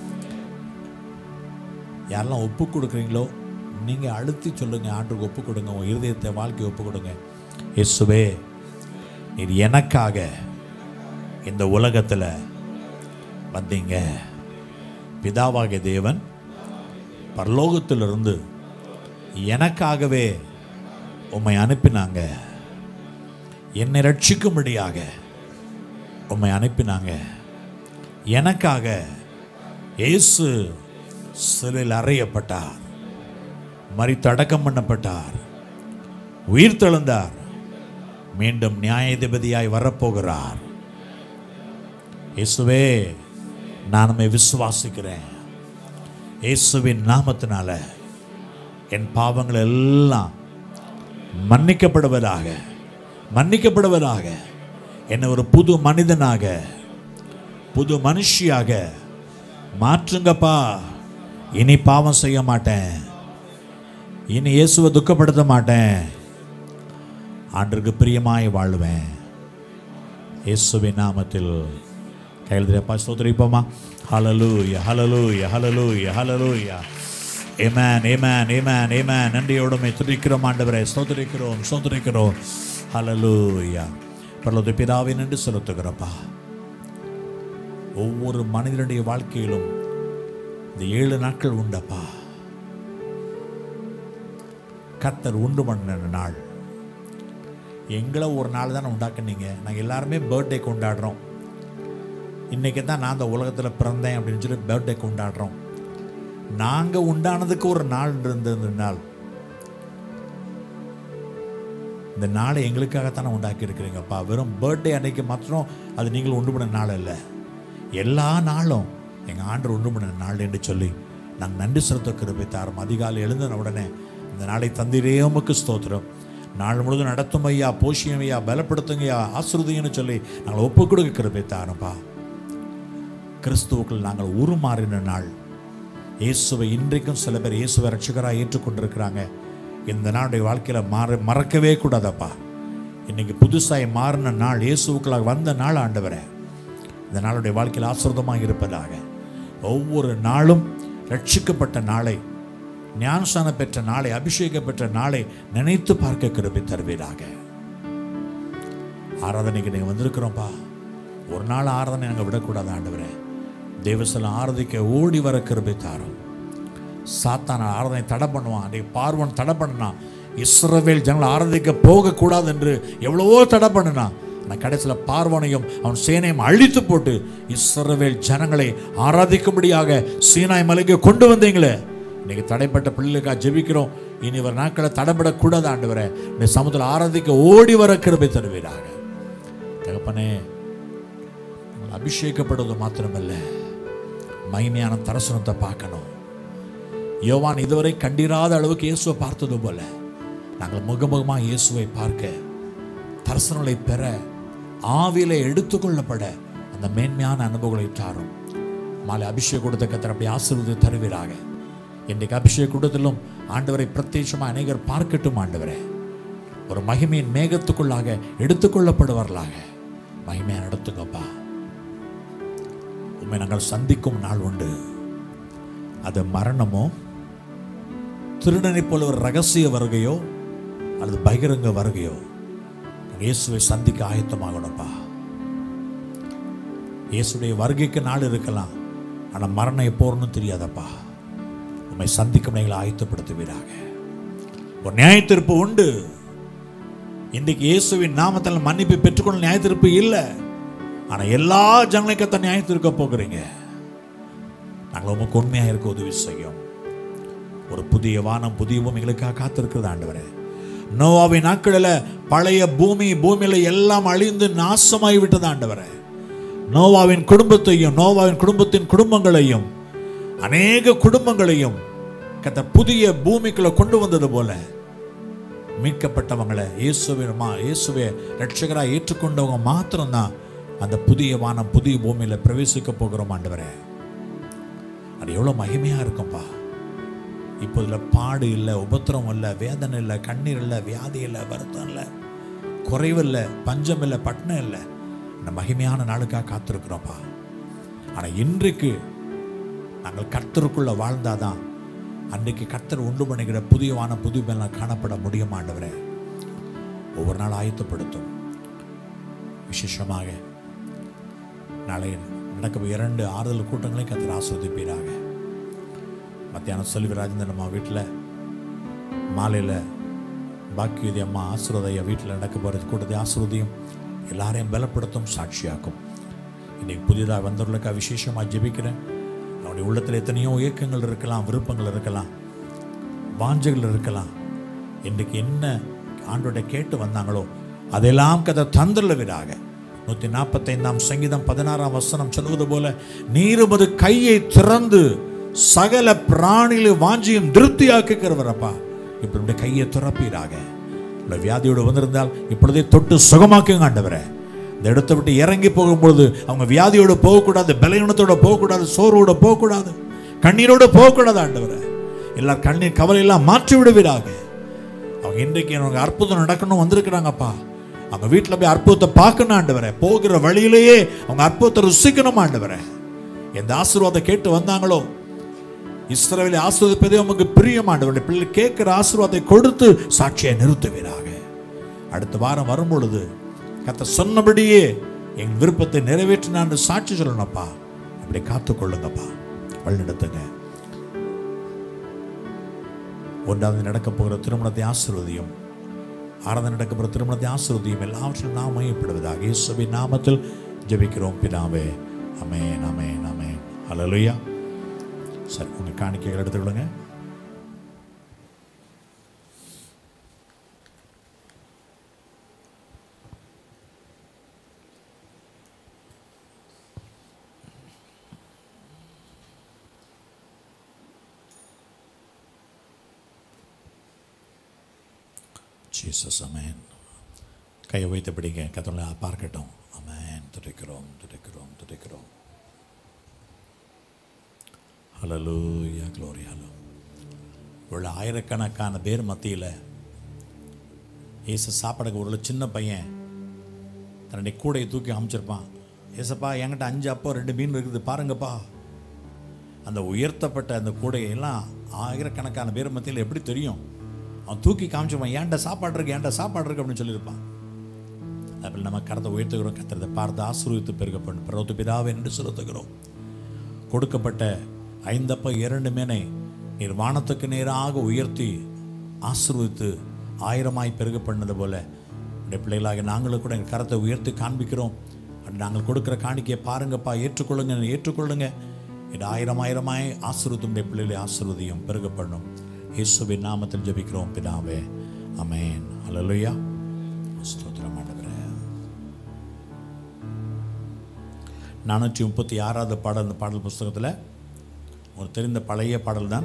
யாரெல்லாம் ஒப்பு கொடுக்குறீங்களோ நீங்க அழுத்தி சொல்லுங்க, ஆண்டுக்கு ஒப்பு கொடுங்க, உங்க இருதயத்தை வாழ்க்கை ஒப்பு கொடுங்க. இயேசுவே, நீர் எனக்காக இந்த உலகத்தில் வந்தீங்க. பிதாவாகிய தேவன் பரலோகத்திலிருந்து எனக்காகவே உம்மை அனுப்பினாங்க. என்னை ரட்சிக்கும்படியாக உம்மை அனுப்பினாங்க. எனக்காக இயேசு சிலுவையில் அறையப்பட்டார், மரித்து அடக்கம் பண்ணப்பட்டார், உயிர் தெழுந்தார், மீண்டும் நியாயாதிபதியாய் வரப்போகிறார். இயேசுவே, நான் உம்மை விசுவாசிக்கிறேன். இயேசுவின் நாமத்தினால என் பாவங்கள் எல்லாம் மன்னிக்கப்படுவதாக, மன்னிக்கப்படுவதாக. என்னை ஒரு புது மனிதனாக, புது மனுஷியாக மாற்றுங்கப்பா. இனி பாவம் செய்ய மாட்டேன், இனி இயேசுவை துக்கப்படுத்த மாட்டேன், ஆண்டவருக்கு பிரியமாய் வாழ்வேன். இயேசுவின் நாமத்தில் கையெழுதிப்பா, ஸ்தோத்திரிப்போமா. ஹல்லேலூயா, ஹல்லேலூயா, ஹல்லேலூயா, ஹல்லேலூயா. ஆமென், ஆமென், ஆமென், ஆமென். நன்றியோடு துதிக்கிறோம் ஆண்டவரே, ஸ்தோத்திரிக்கிறோம், ஸ்தோத்திரிக்கிறோம். ஹல்லேலூயா. பரலோக பிதாவே, நன்றி செலுத்துகிறப்பா. ஒவ்வொரு மனிதனுடைய வாழ்க்கையிலும் இந்த 7 நாட்கள் உண்டப்பா. கர்த்தர் உண்டு பண்ண நாள். எங்களை ஒரு நாள் தானே உண்டாக்குனீங்க. நாங்கள் எல்லாருமே பர்த்டே கொண்டாடுறோம். இன்றைக்கி தான் நான் அந்த உலகத்தில் பிறந்தேன் அப்படின்னு சொல்லி பர்த்டே கொண்டாடுறோம். நாங்கள் உண்டானதுக்கு ஒரு நாள் இருந்தது. நாள், இந்த நாளை எங்களுக்காகத்தானே உண்டாக்கி இருக்கிறீங்கப்பா. வெறும் பர்த்டே அன்னைக்கு மாத்திரம் அது நீங்கள் உண்டு பண்ண நாள் இல்லை, எல்லா நாளும் எங்கள் ஆண்டவர் உண்டு பண்ண நாள் என்று சொல்லி நாங்கள் நன்றி செலுத்த கிருபை தாரும். அதிகாலை எழுந்தின உடனே இந்த நாளை தந்திரே உமக்கு ஸ்தோத்திரம். நாள் முழுதும் நடத்தும் ஐயா, போஷியம் ஐயா, பலப்படுத்துங்க ஐயா, ஆசீர்வதிங்கன்னு சொல்லி நாங்கள் ஒப்பு கொடுக்க கிருபை தாரும்ப்பா. கிறிஸ்துவுக்குள் நாங்கள் உருமாறின நாள். இயேசுவை இன்றைக்கும் சில பேர் இயேசுவை ரட்சகராக ஏற்றுக்கொண்டிருக்கிறாங்க. இந்த நாளுடைய வாழ்க்கையில் மறக்கவே கூடாதப்பா. இன்னைக்கு புதுசாக மாறின நாள், இயேசுவுக்குள்ளாக வந்த நாள் ஆண்டவரே. இந்த நாளுடைய வாழ்க்கையில் ஆசீர்வாதமாக இருப்பதாக. ஒவ்வொரு நாளும் ரட்சிக்கப்பட்ட நாளை, ஞானஸ்நானம் பெற்ற நாளை, அபிஷேகம் பெற்ற நாளை நினைத்து பார்க்க கிருபை தருவீராக. ஆராதனைக்கு நீங்கள் வந்திருக்கிறோம்ப்பா. ஒரு நாள் ஆராதனை நாங்கள் விடக்கூடாது ஆண்டவரே. தேவசலம் ஆராதிக்க ஓடி வர கிருபை தாரும். சாத்தான ஆராதனை தடை பண்ணுவான். அன்றைக்கு பார்வன் தடை பண்ணான். இஸ்ரவேல் ஜனங்கள் ஆராதிக்க போகக்கூடாது என்று எவ்வளவோ தடை பண்ணினான். ஆனால் கடைசியில் பார்வனையும் அவன் சேனையும் அழித்து போட்டு இஸ்ரவேல் ஜனங்களை ஆராதிக்கும்படியாக சீனாய் மலைக்கு கொண்டு வந்தீங்களே. இன்னைக்கு தடைப்பட்ட பிள்ளைகளுக்காக ஜெபிக்கிறோம். இனி ஒரு நாட்களை தடைபடக்கூடாது ஆண்டவரே. இந்த சமூகத்தில் ஆராதிக்க ஓடி வர கிருபை தருவீராக. தகப்பனே, அபிஷேகப்படுவது மாத்திரமல்ல, மகிமையான தரிசனத்தை பார்க்கணும். யோவான் இதுவரை கண்டிராத அளவுக்கு இயேசுவை பார்த்தது போல நாங்கள் முகமுகமாக இயேசுவை பார்க்க, தரிசனங்களை பெற, ஆவியிலே எடுத்துக்கொள்ளப்பட அந்த மேன்மையான அனுபவங்களை தாரும். மாலை அபிஷேக கூடத்தை கத்தர் அப்படி ஆசீர்வதி தருவீராக. இன்றைக்கு அபிஷேக கூடத்திலும் ஆண்டவரை பிரத்யேகமாக அநேகர் பார்க்கட்டும் ஆண்டவரே. ஒரு மகிமையின் மேகத்துக்குள்ளாக எடுத்துக்கொள்ளப்படுவார்களாக. மகிமையாக நடத்துங்கப்பா. உண்மை நாங்கள் சந்திக்கும் நாள் உண்டு. அது மரணமோ, திருடனை போல ஒரு ரகசிய வருகையோ அல்லது பகிரங்க வருகையோ, இயேசுவை சந்திக்க ஆயத்தமாகணும்ப்பா. இயேசுடைய வருகைக்கு நாள் இருக்கலாம், ஆனால் மரணம் எப்போன்னு தெரியாதப்பா. உண்மை சந்திக்கும் எங்களை ஆயத்தப்படுத்துவீராக. ஒரு நியாயத்தீர்ப்பு உண்டு. இன்றைக்கு இயேசுவின் நாமத்தில் மன்னிப்பு பெற்றுக்கொள்ள நியாயத்தீர்ப்பு இல்லை. ஆனால் எல்லா ஜனங்களையும் கத்த நியாயத்தீர்க்க போகிறீங்க. நாங்கள் உமக்கு உண்மையாக இருக்க உதவி செய்யும். ஒரு புதிய வானம் புதிய பூமிகளுக்காக காத்திருக்கிறது ஆண்டவரே. நோவாவின் நாட்களில் பழைய பூமியில எல்லாம் அழிந்து நாசமாகி விட்டது ஆண்டவரே. நோவாவின் குடும்பத்தையும் நோவாவின் குடும்பத்தின் குடும்பங்களையும் அநேக குடும்பங்களையும் கர்த்தர் புதிய பூமிக்குள்ள கொண்டு வந்தது போல மீட்கப்பட்டவங்களை இயேசுவே ரட்சகராக ஏற்றுக்கொண்டவங்க மாத்திரம்தான் அந்த புதிய வானம் புதிய பூமியில பிரவேசிக்க போகிறோம் ஆண்டவரே. அது எவ்வளோ மகிமையா இருக்கும்பா. இப்போ இதில் பாடு இல்லை, உபத்திரம் இல்லை, வேதனை இல்லை, கண்ணீர் இல்லை, வியாதி இல்லை, வருத்தம் இல்லை, குறைவு இல்லை, பஞ்சம் இல்லை, பட்டினம் இல்லை. அந்த மகிமையான நாளுக்காக காத்திருக்கிறோம்ப்பா. ஆனால் இன்றைக்கு நாங்கள் கர்த்தருக்குள்ள வாழ்ந்தாதான் அன்றைக்கு கர்த்தர் உண்டு பண்ணுகிற புதிய வானம் புதிய மேலாம் காணப்பட முடியும் ஆண்டவரே. ஒவ்வொரு நாள் ஆயத்தப்படுத்தும். விசேஷமாக நாளை நடக்க 2 ஆறுதல் கூட்டங்களையும் கர்த்தர் ஆசீர்வதிப்பீராக. மத்தியானம் செல்வி ராஜேந்திரன் அம்மா வீட்டில், மாலையில் பாக்கியதி அம்மா ஆசீர்வதையா வீட்டில் நடக்க போகிறது கூட்டத்தை ஆசீர்வதியும், எல்லாரையும் பலப்படுத்தும், சாட்சியாக்கும். இன்றைக்கு புதிதாக வந்தவர்களுக்காக விசேஷமாக ஜெபிக்கிறேன். அவனுடைய உள்ளத்தில் எத்தனையோ இயக்கங்கள் இருக்கலாம், விருப்பங்கள் இருக்கலாம், வாஞ்சைகள் இருக்கலாம். இன்றைக்கு என்ன ஆண்டோட கேட்டு வந்தாங்களோ அதெல்லாம் கதை தந்துள்ளவராக. 145 சங்கீதம் 16 வசனம் சொல்வது போல, நீர் உமது கையை திறந்து சகல பிராணிகளை வாஞ்சியும் திருப்தியாக்குகிறவரப்பா. இப்படி கையை திறப்பீராக. வியாதியோடு வந்திருந்தால் இப்பொழுதே தொட்டு சுகமாக்குங்க ஆண்டவரே. இந்த இடத்தை விட்டு இறங்கி போகும்பொழுது அவங்க வியாதியோடு போகக்கூடாது, பலவீனத்தோட போகக்கூடாது, சோர்வோட போகக்கூடாது, கண்ணீரோடு போகக்கூடாது ஆண்டவரே. எல்லாரும் கண்ணீர் கவலையெல்லாம் மாற்றி விடுவீராக. அவங்க இன்றைக்கு அவங்க அற்புதம் நடக்கணும் வந்திருக்கிறாங்கப்பா. அவங்க வீட்டில் போய் அற்புதத்தை பார்க்கணும் ஆண்டவரே. போகிற வழியிலேயே அவங்க அற்புதத்தை ருசிக்கணும் ஆண்டவரே. எந்த ஆசீர்வாதத்தை கேட்டு வந்தாங்களோ, இஸ்ரவேலை ஆசீர்வதிப்பதே உங்களுக்கு பிரியமானவருடைய பிள்ளை கேட்கிற ஆசீர்வாதத்தை கொடுத்து சாட்சியை நிறுத்துவீராக. அடுத்த வாரம் வரும்பொழுது கர்த்தர் சொன்னபடியே என் விருப்பத்தை நிறைவேற்றினான்னு சாட்சி சொல்லணும்ப்பா. அப்படி காத்துக்கொள்ளுங்கப்பா, வழிநடத்துங்க. 1வது நடக்க போகிற திருமணத்தை ஆசீர்வதியும், 6வது நடக்க போகிற திருமணத்தை ஆசீர்வதியும், எல்லாவற்றிலும் நாம் மையப்படுவதாக இயேசுவின் நாமத்தில் ஜெபிக்கிறோம் பிதாவே. ஆமென், ஆமென், ஆமென். ஹல்லேலூயா. சரி, உங்கள் காணிக்கைகள் எடுத்துக்கொள்ளுங்க. Jesus amen. கையை வைத்து பிடிங்க, கர்த்தரை பார்க்கட்டும். ஆமென். துதிக்கிறோம், துதிக்கிறோம், துதிக்கிறோம். Hallelujah, glory, hello. இவ்வளோ ஆயிரக்கணக்கான பேர் மத்தியில் ஏசு சாப்பாடுக்கு ஒரு சின்ன பையன் தன்னுடைய கூடையை தூக்கி அமைச்சிருப்பான். ஏசப்பா, என்கிட்ட 5 அப்பம் 2 மீன் இருக்குது பாருங்கப்பா. அந்த உயர்த்தப்பட்ட அந்த கூடையெல்லாம் ஆயிரக்கணக்கான பேர் மத்தியில் எப்படி தெரியும்? அவன் தூக்கி காமிச்சிருப்பான், ஏன்டா சாப்பாடு இருக்கு, ஏன்டா சாப்பாடு இருக்கு அப்படின்னு சொல்லியிருப்பான். அப்படி நம்ம கரத்தை உயர்த்துகிறோம். கர்த்தரை பார்த்து ஆசீர்வதித்து பெருகப்படும் பரலோக பிதாவே என்று செலுத்துகிறோம். கொடுக்கப்பட்ட 5 அப்பம் 2 மீனை நீர் வானத்துக்கு நேராக உயர்த்தி ஆசீர்வதித்து 1000ஆய் பெருக பண்ணது போல உடைய பிள்ளைகளாக நாங்களும் கூட எங்கள் கரத்தை உயர்த்தி காண்பிக்கிறோம். நாங்கள் கொடுக்குற காணிக்கையை பாருங்கப்பா, ஏற்றுக்கொள்ளுங்க, ஏற்றுக்கொள்ளுங்க. இது 1000ஆயிரமாய் ஆசீர்வதித்துடைய பிள்ளைகளை ஆசீர்வதியும் பெருக பண்ணும். இயேசுவின் நாமத்தில் ஜெபிக்கிறோம் பிதாவே. ஆமென். ஹல்லேலூயா. ஸ்தோத்திரம் ஆண்டவரே. 436வது பாடல், இந்த பாடல் புஸ்தகத்தில் உங்களுக்கு தெரிந்த பழைய பாடல் தான்.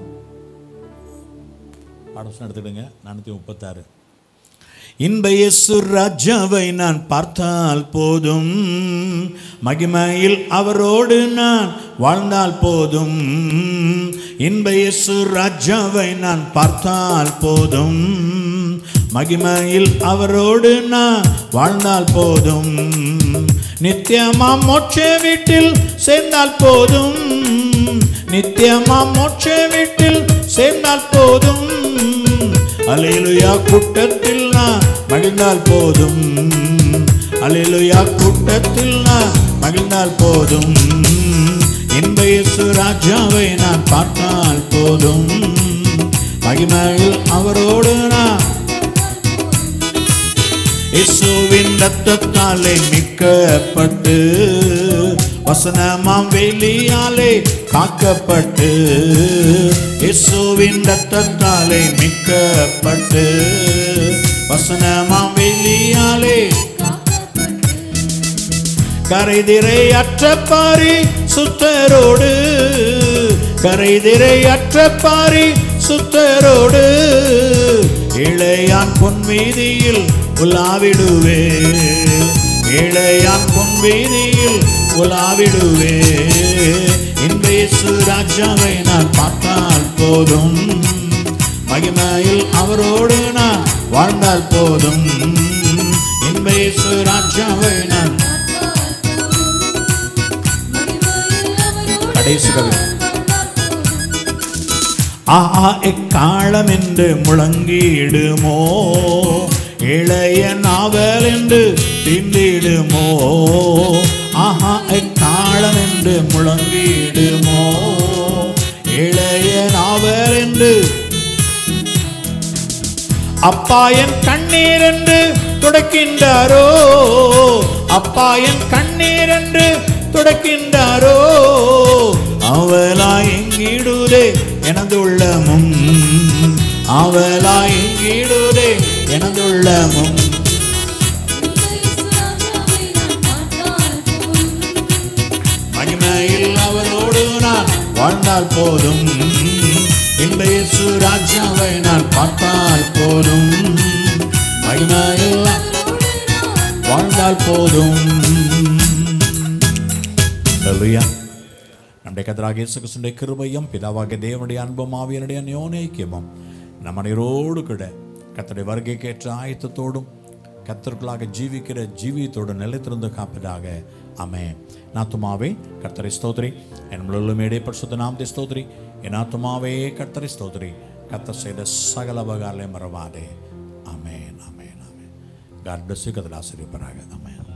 பாடல் எடுத்துக்கிடுங்க. 436. இன்ப இயேசு ராஜாவை நான் பார்த்தால் போதும், மகிமையில் அவரோடு நான் வாழ்ந்தால் போதும். இன்ப இயேசு ராஜாவை நான் பார்த்தால் போதும், மகிமையில் அவரோடு நான் வாழ்ந்தால் போதும். நித்தியமா மோட்ச வீட்டில் சேர்ந்தால் போதும், நித்தியமா மோட்ச வீட்டில் சேர்ந்தால் போதும். அல்லேலூயா, கூட்டத்தில் நான் மகிழ்ந்தால் போதும். அல்லேலூயா, கூட்டத்தில் நான் மகிழ்ந்தால் போதும். இன்ப இயேசு ராஜாவை நான் பார்த்தால் போதும், மகிமையில் அவரோடு நான் இயேசுவின் இரத்தத்தாலே மீட்கப்பட்டு வசனமாம் வேலியாலே காக்கப்பட்டு இயேசுவின் இரத்தத்தாலே மீட்கப்பட்டு வசனமாம் வேலியாலே கரைதிரை அற்றப்பாரி சுத்தரோடு கரைதிரை அற்றப்பாரி சுத்தரோடு இளையான் பொன்வீதியில் உலாவிடுவே இளையான் பொன்வீதியில் உலாவிடுவே இன்ப இயேசு ராஜாவை நான் பார்த்தால் போதும் மகிமையில் அவரோடு நான் வாழ்ந்தால் போதும் இன்ப இயேசு ராஜாவை நான் கடைசி கவி ஆஹா எக்காலம் என்று முழங்கிடுமோ இளைய நாவல் என்று திண்டிடுமோ ஆஹா எக்காலம் என்று முழங்கிடுமோ இளைய நாவல் என்று அப்பா என் கண்ணீர் என்று துடைக்கின்றாரோ அப்பா என் கண்ணீர் என்று துடைக்கின்றாரோ அவளாய் எங்கிடுதே எனதுள்ளமும் அவளாய் எங்கிடுதே எனதுள்ளமும் மகிமையில் அவரோடு நான் வாழ்ந்தால் போதும் இன்ப இயேசு ராஜாவை நான் பார்த்தால் போதும் மகிமையில் வாழ்ந்தால் போதும். ஹல்லேலூயா. நம்முடைய கர்த்தராகிய இயேசு கிறிஸ்துவின் கிருபையும் பிதாவாகிய தேவனுடைய அன்பும் ஆவியானுடைய அந்யோன்யமும் நம் அனைவரோடு கூட கர்த்தருடைய வருகைக்கேற்ற ஆயத்தத்தோடும் கர்த்தருக்குள்ளாக ஜீவிக்கிற ஜீவியத்தோடு நிலைத்திருந்து காப்பதாக. ஆமென். என் ஆத்துமாவே கர்த்தரை ஸ்தோத்திரி, என் முழுமையுடைய பரிசுத்த நாமத்தை ஸ்தோத்திரி. என் ஆத்துமாவே கர்த்தரை ஸ்தோத்திரி, கர்த்தர் செய்த சகல உபகாரங்களையும் மறவாதே. ஆமென், ஆமென், ஆமென். God bless you. கர்த்தர் ஆசீர்வதிப்பாராக. ஆமென்.